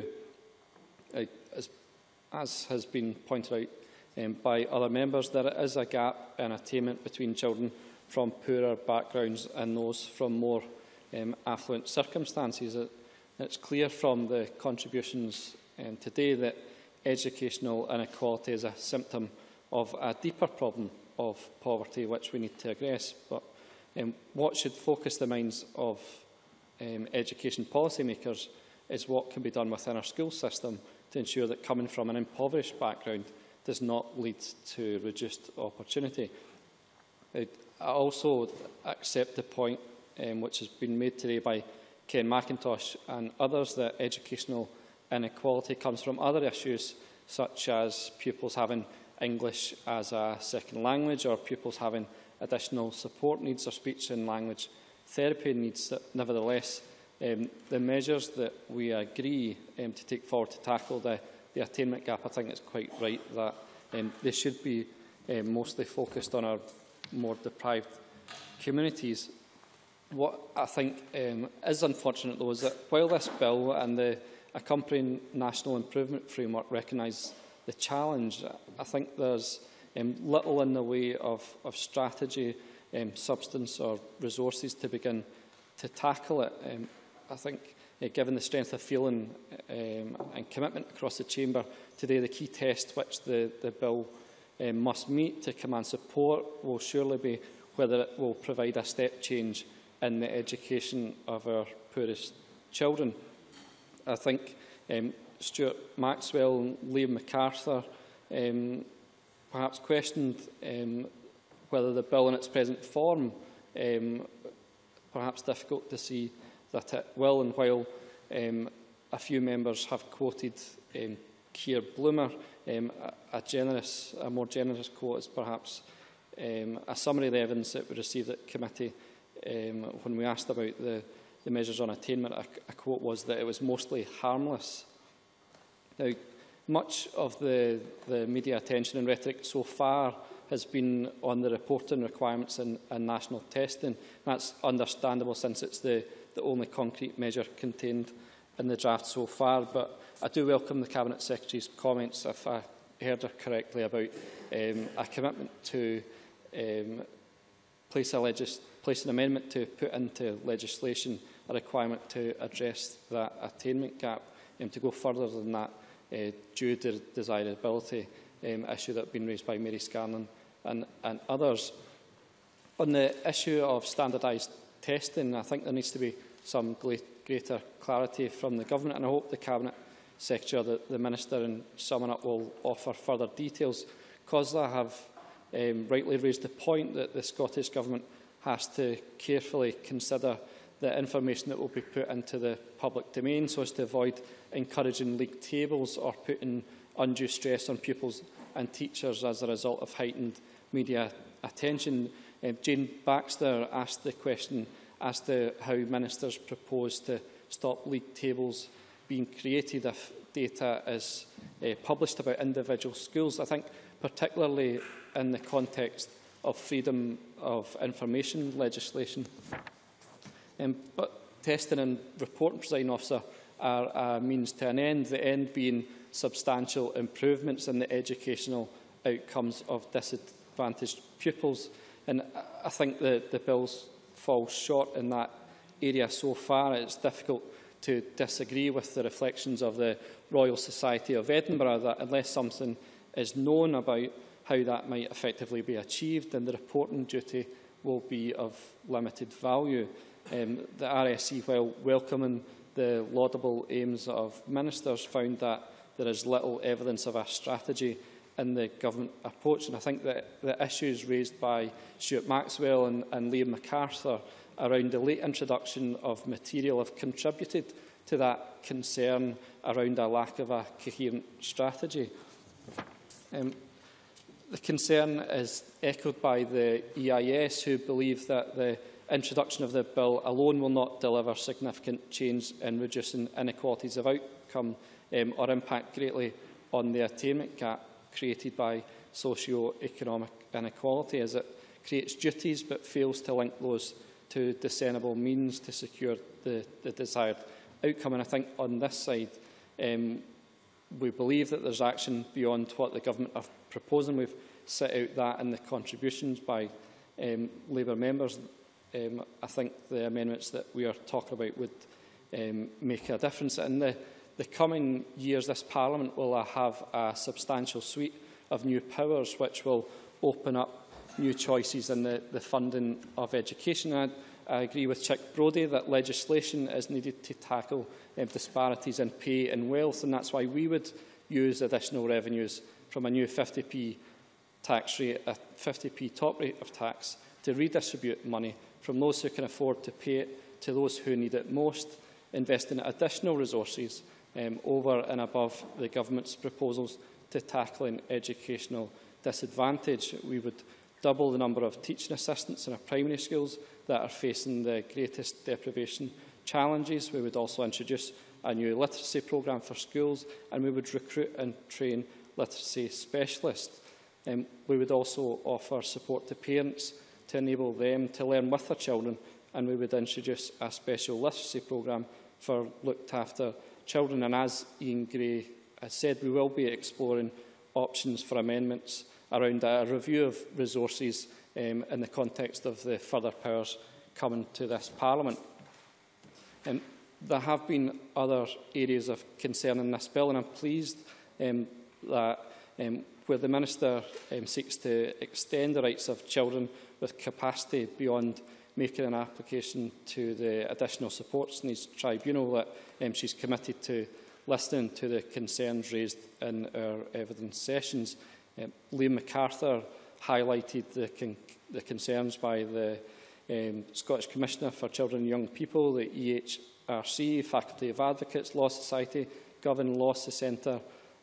[SPEAKER 1] As has been pointed out by other members, there is a gap in attainment between children from poorer backgrounds and those from more affluent circumstances. It's clear from the contributions today that educational inequality is a symptom of a deeper problem of poverty which we need to address. But what should focus the minds of education policymakers is what can be done within our school system to ensure that coming from an impoverished background does not lead to reduced opportunity. I also accept the point which has been made today by Ken McIntosh and others that educational inequality comes from other issues such as pupils having English as a second language or pupils having additional support needs or speech and language therapy needs. Nevertheless, the measures that we agree to take forward to tackle the attainment gap, I think it's quite right that they should be mostly focused on our more deprived communities. What I think is unfortunate, though, is that while this bill and the accompanying National Improvement Framework recognise the challenge, I think there's little in the way of strategy, substance or resources to begin to tackle it. I think, given the strength of feeling and commitment across the Chamber today, the key test which the bill must meet to command support will surely be whether it will provide a step change in the education of our poorest children. I think Stuart Maxwell and Liam MacArthur perhaps questioned whether the bill in its present form, perhaps difficult to see that it will, and while a few members have quoted Keir Bloomer, a more generous quote is perhaps a summary of the evidence that we received at committee when we asked about the measures on attainment. A quote was that it was mostly harmless. Now, much of the media attention and rhetoric so far has been on the reporting requirements and national testing. That's understandable since it's the only concrete measure contained in the draft so far. But I do welcome the Cabinet Secretary's comments, if I heard her correctly, about a commitment to place an amendment to put into legislation a requirement to address that attainment gap and to go further than that due to desirability issue that has been raised by Mary Scanlon and others. On the issue of standardised testing, I think there needs to be some greater clarity from the Government, and I hope the Cabinet Secretary or the Minister in summing up will offer further details. COSLA have rightly raised the point that the Scottish Government has to carefully consider the information that will be put into the public domain so as to avoid encouraging league tables or putting undue stress on pupils and teachers as a result of heightened media attention. Jane Baxter asked the question as to how ministers propose to stop league tables being created if data is published about individual schools. I think particularly in the context of freedom of information legislation. But testing and reporting, Presiding Officer, are a means to an end, the end being substantial improvements in the educational outcomes of disadvantaged pupils. And I think the bills fall short in that area so far. It's difficult to disagree with the reflections of the Royal Society of Edinburgh that unless something is known about how that might effectively be achieved, then the reporting duty will be of limited value. The RSC, while welcoming the laudable aims of ministers, found that there is little evidence of a strategy in the government approach. And I think that the issues raised by Stuart Maxwell and Liam MacArthur around the late introduction of material have contributed to that concern around a lack of a coherent strategy. The concern is echoed by the EIS, who believe that the introduction of the bill alone will not deliver significant change in reducing inequalities of outcome or impact greatly on the attainment gap created by socio-economic inequality, as it creates duties but fails to link those to discernible means to secure the desired outcome. And I think on this side, we believe that there's action beyond what the government are proposing. We've set out that in the contributions by Labour members. I think the amendments that we are talking about would make a difference. In the coming years, this Parliament will have a substantial suite of new powers which will open up new choices in the funding of education. I agree with Chick Brodie that legislation is needed to tackle disparities in pay and wealth, and that's why we would use additional revenues from a new 50p tax rate, a 50p top rate of tax, to redistribute money from those who can afford to pay it to those who need it most, investing additional resources over and above the government's proposals to tackling educational disadvantage. We would double the number of teaching assistants in our primary schools that are facing the greatest deprivation challenges. We would also introduce a new literacy programme for schools, and we would recruit and train literacy specialists. We would also offer support to parents to enable them to learn with their children, and we would introduce a special literacy programme for looked after children. And as Ian Gray has said, we will be exploring options for amendments around a review of resources in the context of the further powers coming to this Parliament. There have been other areas of concern in this bill, and I'm pleased that where the Minister seeks to extend the rights of children with capacity beyond making an application to the Additional Supports Needs Tribunal, that she's committed to listening to the concerns raised in our evidence sessions. Liam MacArthur highlighted the concerns by the Scottish Commissioner for Children and Young People, the EHRC, Faculty of Advocates, Law Society, Govan Law Centre,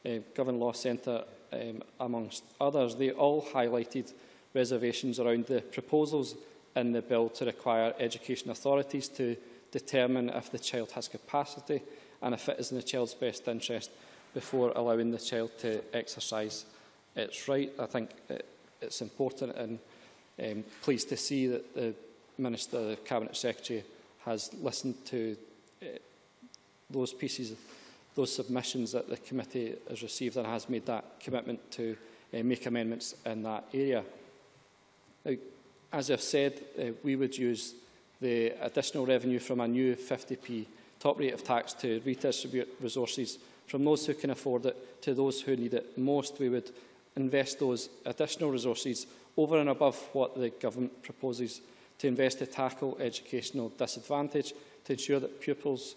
[SPEAKER 1] amongst others. They all highlighted reservations around the proposals in the bill to require education authorities to determine if the child has capacity and if it is in the child's best interest before allowing the child to exercise its right. I think it's important, and pleased to see that the Minister, the Cabinet Secretary, has listened to those pieces, those submissions that the committee has received, and has made that commitment to make amendments in that area. Now, as I've said, we would use the additional revenue from a new 50p top rate of tax to redistribute resources from those who can afford it to those who need it most. We would invest those additional resources over and above what the government proposes to invest to tackle educational disadvantage, to ensure that pupils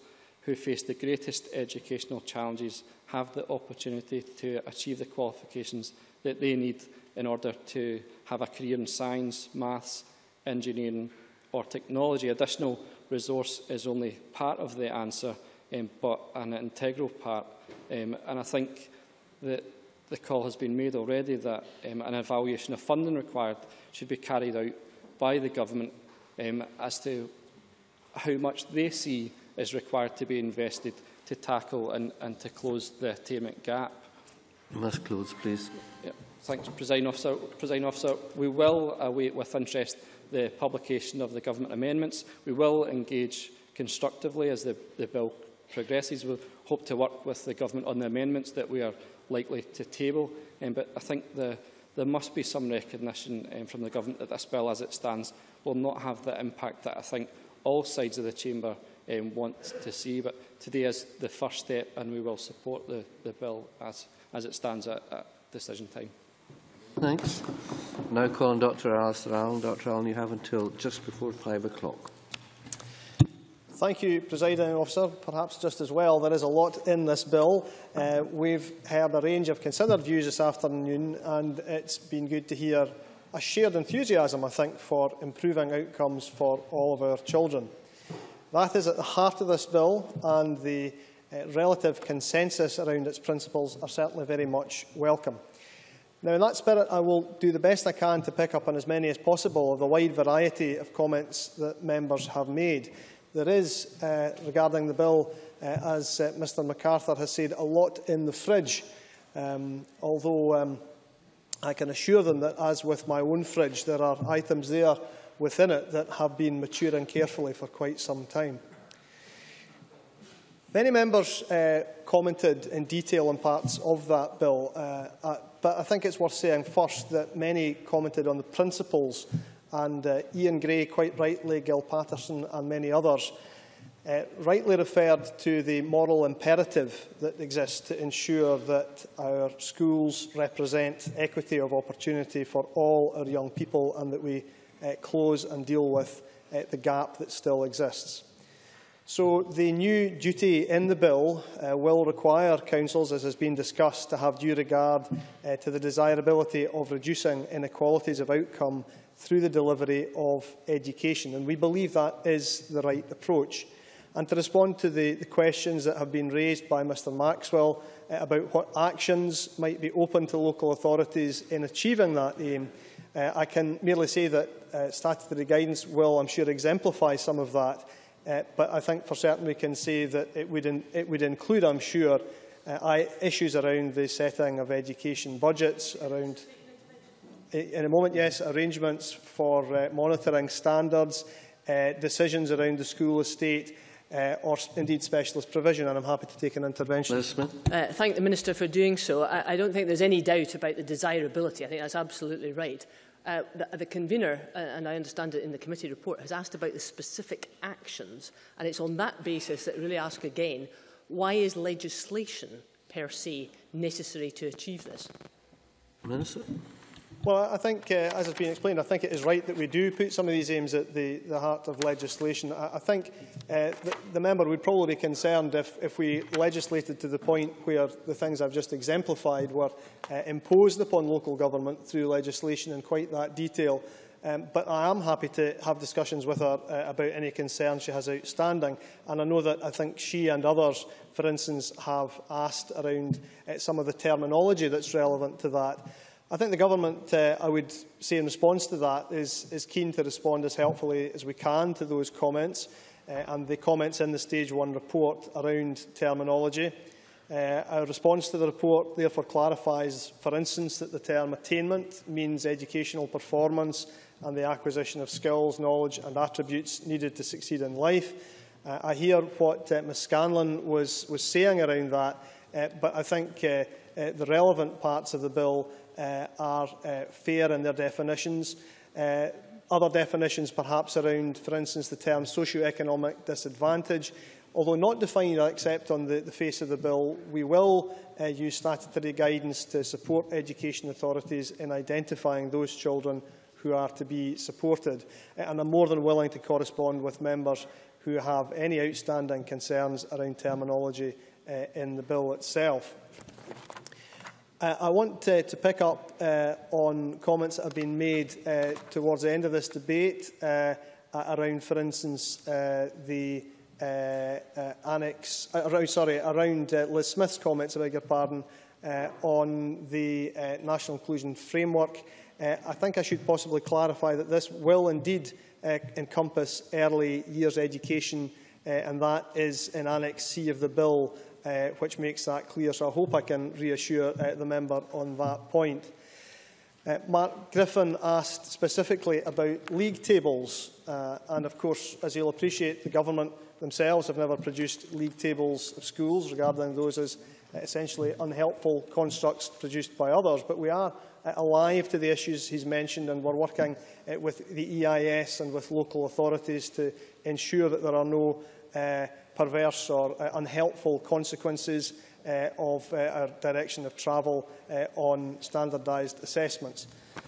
[SPEAKER 1] who face the greatest educational challenges have the opportunity to achieve the qualifications that they need in order to have a career in science, maths, engineering or technology. Additional resource is only part of the answer, but an integral part. And I think that the call has been made already that an evaluation of funding required should be carried out by the Government as to how much they see is required to be invested to tackle and to close the attainment gap.
[SPEAKER 14] You must close, please.
[SPEAKER 1] Yeah. Thanks, Presiding Officer. Presiding Officer, we will await with interest the publication of the Government amendments. We will engage constructively as the bill progresses. We hope to work with the Government on the amendments that we are likely to table. But I think there must be some recognition from the Government that this bill, as it stands, will not have the impact that I think all sides of the Chamber want to see. But today is the first step, and we will support the bill as it stands at decision time.
[SPEAKER 14] Thanks. Now call on Dr. Alistair Allen. Dr. Allen, you have until just before 5 o'clock.
[SPEAKER 10] Thank you, Presiding Officer. Perhaps just as well, there is a lot in this bill. We've heard a range of considered views this afternoon, and it's been good to hear a shared enthusiasm, I think, for improving outcomes for all of our children. That is at the heart of this bill, and the relative consensus around its principles are certainly very much welcome. Now, in that spirit, I will do the best I can to pick up on as many as possible of the wide variety of comments that members have made. There is, regarding the bill, as Mr MacArthur has said, a lot in the fridge, although I can assure them that, as with my own fridge, there are items there within it that have been maturing carefully for quite some time. Many members commented in detail on parts of that bill, but I think it's worth saying first that many commented on the principles, and Ian Gray, quite rightly, Gil Patterson and many others, rightly referred to the moral imperative that exists to ensure that our schools represent equity of opportunity for all our young people, and that we close and deal with the gap that still exists. So the new duty in the bill will require councils, as has been discussed, to have due regard to the desirability of reducing inequalities of outcome through the delivery of education. And we believe that is the right approach. And to respond to the questions that have been raised by Mr Maxwell about what actions might be open to local authorities in achieving that aim, I can merely say that statutory guidance will, I'm sure, exemplify some of that. But I think for certain we can say that it would include, I'm sure, issues around the setting of education budgets, around, in a moment, yes, arrangements for monitoring standards, decisions around the school estate, or indeed specialist provision, and I'm happy to take an intervention.
[SPEAKER 4] Thank the Minister for doing so. I don't think there's any doubt about the desirability. I think that's absolutely right. The convener, and I understand it in the committee report, has asked about the specific actions, and it's on that basis that I really ask again, why is legislation per se necessary to achieve this?
[SPEAKER 14] Minister.
[SPEAKER 10] Well, I think, as has been explained, I think it is right that we do put some of these aims at the heart of legislation. I think the member would probably be concerned if we legislated to the point where the things I've just exemplified were imposed upon local government through legislation in quite that detail. But I am happy to have discussions with her about any concerns she has outstanding. And I know that I think she and others, for instance, have asked around some of the terminology that's relevant to that. I think the Government, I would say in response to that, is keen to respond as helpfully as we can to those comments, and the comments in the Stage 1 report around terminology. Our response to the report therefore clarifies, for instance, that the term attainment means educational performance and the acquisition of skills, knowledge and attributes needed to succeed in life. I hear what Ms Scanlon was saying around that, but I think the relevant parts of the bill are fair in their definitions. Other definitions perhaps around, for instance, the term socio-economic disadvantage. Although not defined except on the face of the bill, we will use statutory guidance to support education authorities in identifying those children who are to be supported. And I'm more than willing to correspond with members who have any outstanding concerns around terminology in the bill itself. I want to pick up on comments that have been made towards the end of this debate around, for instance, the around Liz Smith's comments, I beg your pardon, on the National Inclusion Framework. I think I should possibly clarify that this will indeed encompass early years education, and that is in Annex C of the bill, which makes that clear. So I hope I can reassure the member on that point. Mark Griffin asked specifically about league tables, and of course, as you'll appreciate, the government themselves have never produced league tables of schools, regarding those as essentially unhelpful constructs produced by others. But we are alive to the issues he's mentioned, and we're working with the EIS and with local authorities to ensure that there are no perverse or unhelpful consequences of our direction of travel on standardised assessments.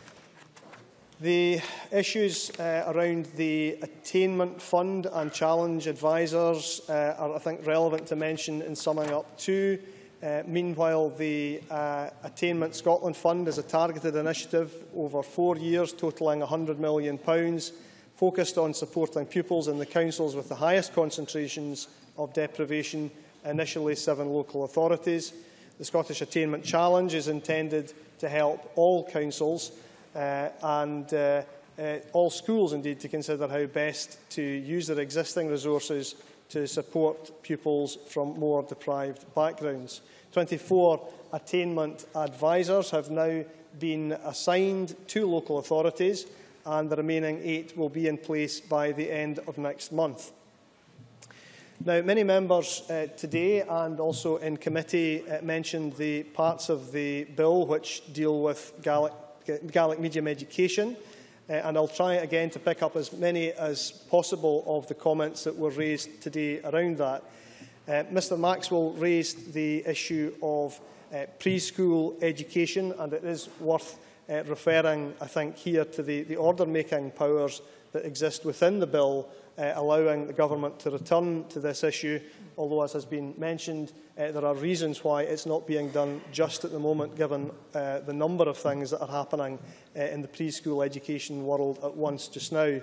[SPEAKER 10] The issues around the Attainment Fund and Challenge Advisors are, I think, relevant to mention in summing up too. Meanwhile, the Attainment Scotland Fund is a targeted initiative over 4 years, totalling £100 million, focused on supporting pupils in the councils with the highest concentrations of deprivation, initially 7 local authorities. The Scottish Attainment Challenge is intended to help all councils and all schools, indeed, to consider how best to use their existing resources to support pupils from more deprived backgrounds. 24 attainment advisors have now been assigned to local authorities, and the remaining 8 will be in place by the end of next month. Now, many members today and also in committee mentioned the parts of the bill which deal with Gaelic medium education, and I'll try again to pick up as many as possible of the comments that were raised today around that. Mr Maxwell raised the issue of preschool education, and it is worth referring, I think, here to the order-making powers that exist within the bill, allowing the government to return to this issue, although, as has been mentioned, there are reasons why it's not being done just at the moment, given the number of things that are happening in the preschool education world at once just now.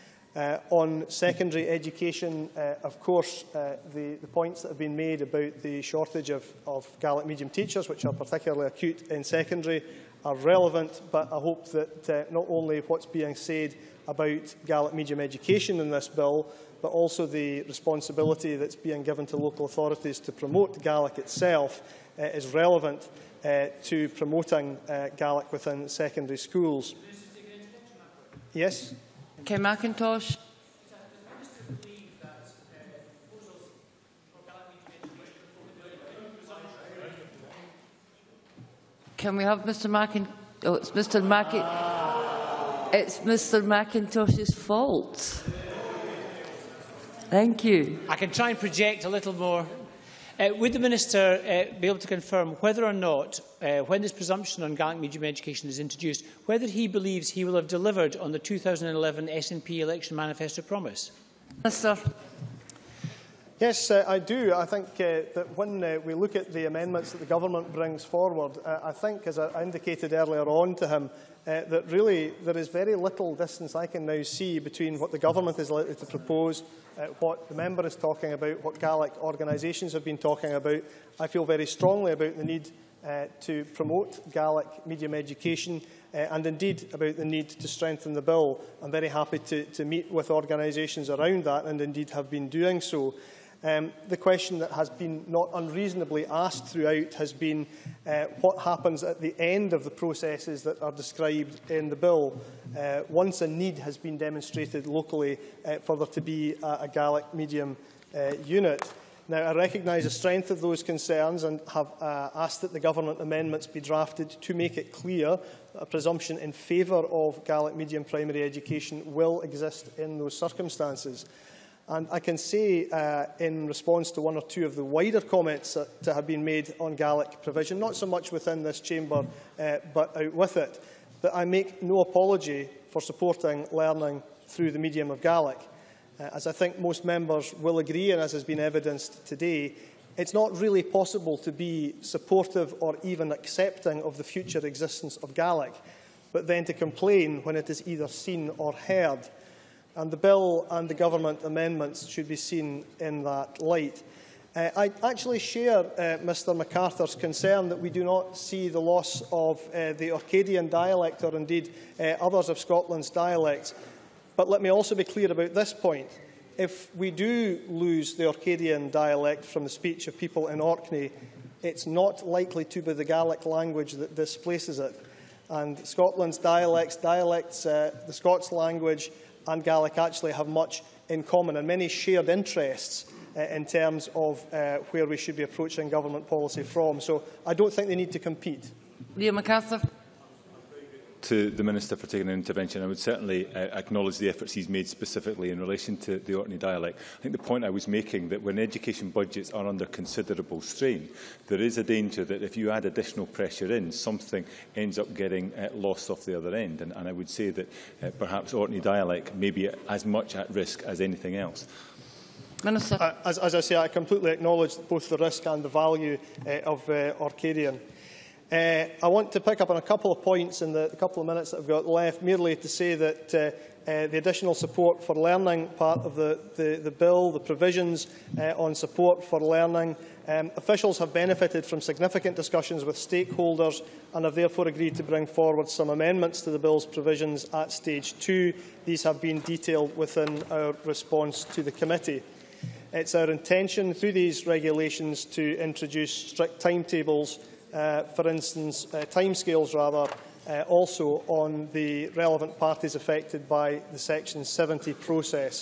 [SPEAKER 10] On secondary education, of course, the points that have been made about the shortage of Gaelic medium teachers, which are particularly acute in secondary, are relevant, but I hope that not only what's being said about Gaelic medium education in this bill, but also the responsibility that's being given to local authorities to promote Gaelic itself is relevant to promoting Gaelic within secondary schools. Yes?
[SPEAKER 8] Ken McIntosh. Can we have Mr. McIntosh? Oh, it's Mr. It's Mr. McIntosh's fault. Thank you.
[SPEAKER 16] I can try and project a little more. Would the Minister be able to confirm whether or not, when this presumption on Gaelic medium education is introduced, whether he believes he will have delivered on the 2011 SNP election manifesto promise?
[SPEAKER 8] Minister.
[SPEAKER 10] Yes, I do. I think that when we look at the amendments that the government brings forward, I think, as I indicated earlier on to him, that really there is very little distance I can now see between what the government is likely to propose, what the member is talking about, what Gaelic organisations have been talking about. I feel very strongly about the need to promote Gaelic medium education and indeed about the need to strengthen the bill. I'm very happy to meet with organisations around that and indeed have been doing so. The question that has been not unreasonably asked throughout has been what happens at the end of the processes that are described in the bill, once a need has been demonstrated locally for there to be a Gaelic medium unit. Now, I recognise the strength of those concerns and have asked that the government amendments be drafted to make it clear that a presumption in favour of Gaelic medium primary education will exist in those circumstances. And I can say, in response to one or two of the wider comments that have been made on Gaelic provision, not so much within this chamber, but out with it, that I make no apology for supporting learning through the medium of Gaelic. As I think most members will agree, and as has been evidenced today, it's not really possible to be supportive or even accepting of the future existence of Gaelic, but then to complain when it is either seen or heard. And the bill and the government amendments should be seen in that light. I actually share Mr MacArthur's concern that we do not see the loss of the Orcadian dialect, or indeed others of Scotland's dialects. But let me also be clear about this point. If we do lose the Orcadian dialect from the speech of people in Orkney, it's not likely to be the Gaelic language that displaces it. And Scotland's dialects, the Scots language and Gaelic actually have much in common and many shared interests in terms of where we should be approaching government policy from. So I don't think they need to compete.
[SPEAKER 8] Liam MacArthur.
[SPEAKER 5] To the Minister for taking an intervention. I would certainly acknowledge the efforts he's made specifically in relation to the Orkney dialect. I think the point I was making, that when education budgets are under considerable strain, there is a danger that if you add additional pressure in, something ends up getting lost off the other end. And I would say that perhaps Orkney dialect may be as much at risk as anything else.
[SPEAKER 10] Minister. As I say, I completely acknowledge both the risk and the value of Orcadian. I want to pick up on a couple of points in the couple of minutes that I've got left, merely to say that the additional support for learning part of the bill, the provisions on support for learning, officials have benefited from significant discussions with stakeholders and have therefore agreed to bring forward some amendments to the bill's provisions at stage 2. These have been detailed within our response to the committee. It's our intention through these regulations to introduce strict timetables, for instance, timescales rather, also on the relevant parties affected by the Section 70 process.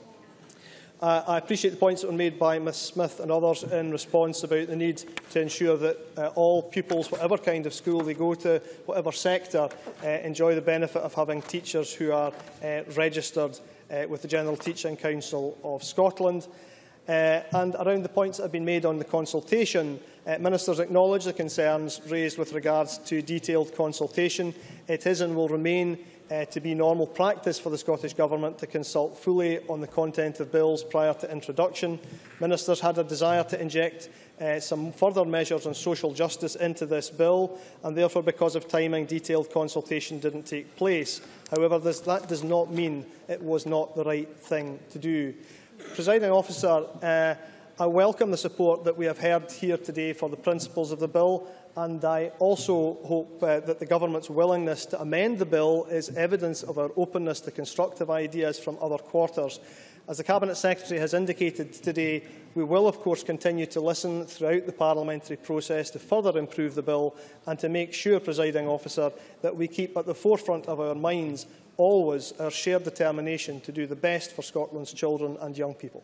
[SPEAKER 10] I appreciate the points that were made by Ms Smith and others in response about the need to ensure that all pupils, whatever kind of school they go to, whatever sector, enjoy the benefit of having teachers who are registered with the General Teaching Council of Scotland. And around the points that have been made on the consultation, Ministers acknowledge the concerns raised with regards to detailed consultation. It is and will remain to be normal practice for the Scottish Government to consult fully on the content of bills prior to introduction. Ministers had a desire to inject some further measures on social justice into this bill, and therefore, because of timing, detailed consultation didn't take place. However, that does not mean it was not the right thing to do. Presiding Officer, I welcome the support that we have heard here today for the principles of the bill, and I also hope that the Government's willingness to amend the bill is evidence of our openness to constructive ideas from other quarters. As the Cabinet Secretary has indicated today, we will of course continue to listen throughout the parliamentary process to further improve the bill and to make sure, Presiding Officer, that we keep at the forefront of our minds always our shared determination to do the best for Scotland's children and young people.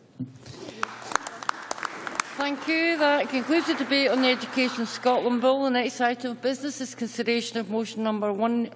[SPEAKER 8] Thank you. That concludes the debate on the Education Scotland Bill. The next item of business is consideration of motion number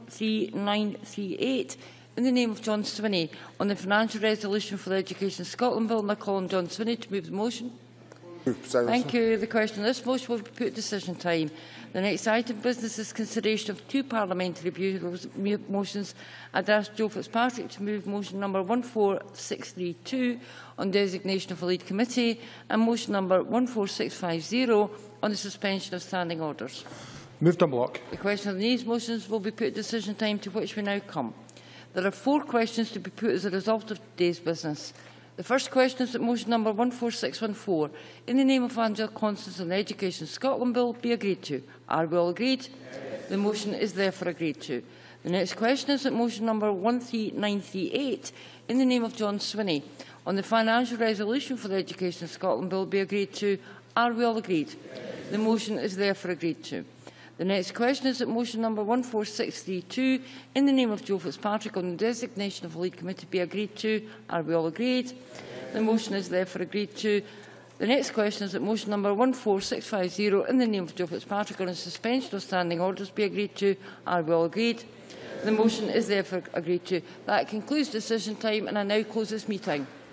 [SPEAKER 8] 13938 in the name of John Swinney on the financial resolution for the Education Scotland Bill. And I call on John Swinney to move the motion. Thank you. The question on this motion will be put at decision time. The next item of business is consideration of two Parliamentary Bureau Motions. I'd ask Joe Fitzpatrick to move motion number 14632 on designation of a lead committee and motion number 14650 on the suspension of standing orders.
[SPEAKER 7] Moved en bloc. The
[SPEAKER 8] question on these motions will be put at decision time, to which we now come. There are 4 questions to be put as a result of today's business. The first question is that motion number 14614, in the name of Angela Constance on the Education Scotland Bill, be agreed to. Are we all agreed? Yes. The motion is therefore agreed to. The next question is that motion number 13938, in the name of John Swinney, on the financial resolution for the Education Scotland Bill, be agreed to. Are we all agreed? Yes. The motion is therefore agreed to. The next question is that motion number 14632, in the name of Joe Fitzpatrick, on the designation of a lead committee, be agreed to. Are we all agreed? The motion is therefore agreed to. The next question is that motion number 14650, in the name of Joe Fitzpatrick, on the suspension of standing orders, be agreed to. Are we all agreed? The motion is therefore agreed to. That concludes decision time, and I now close this meeting.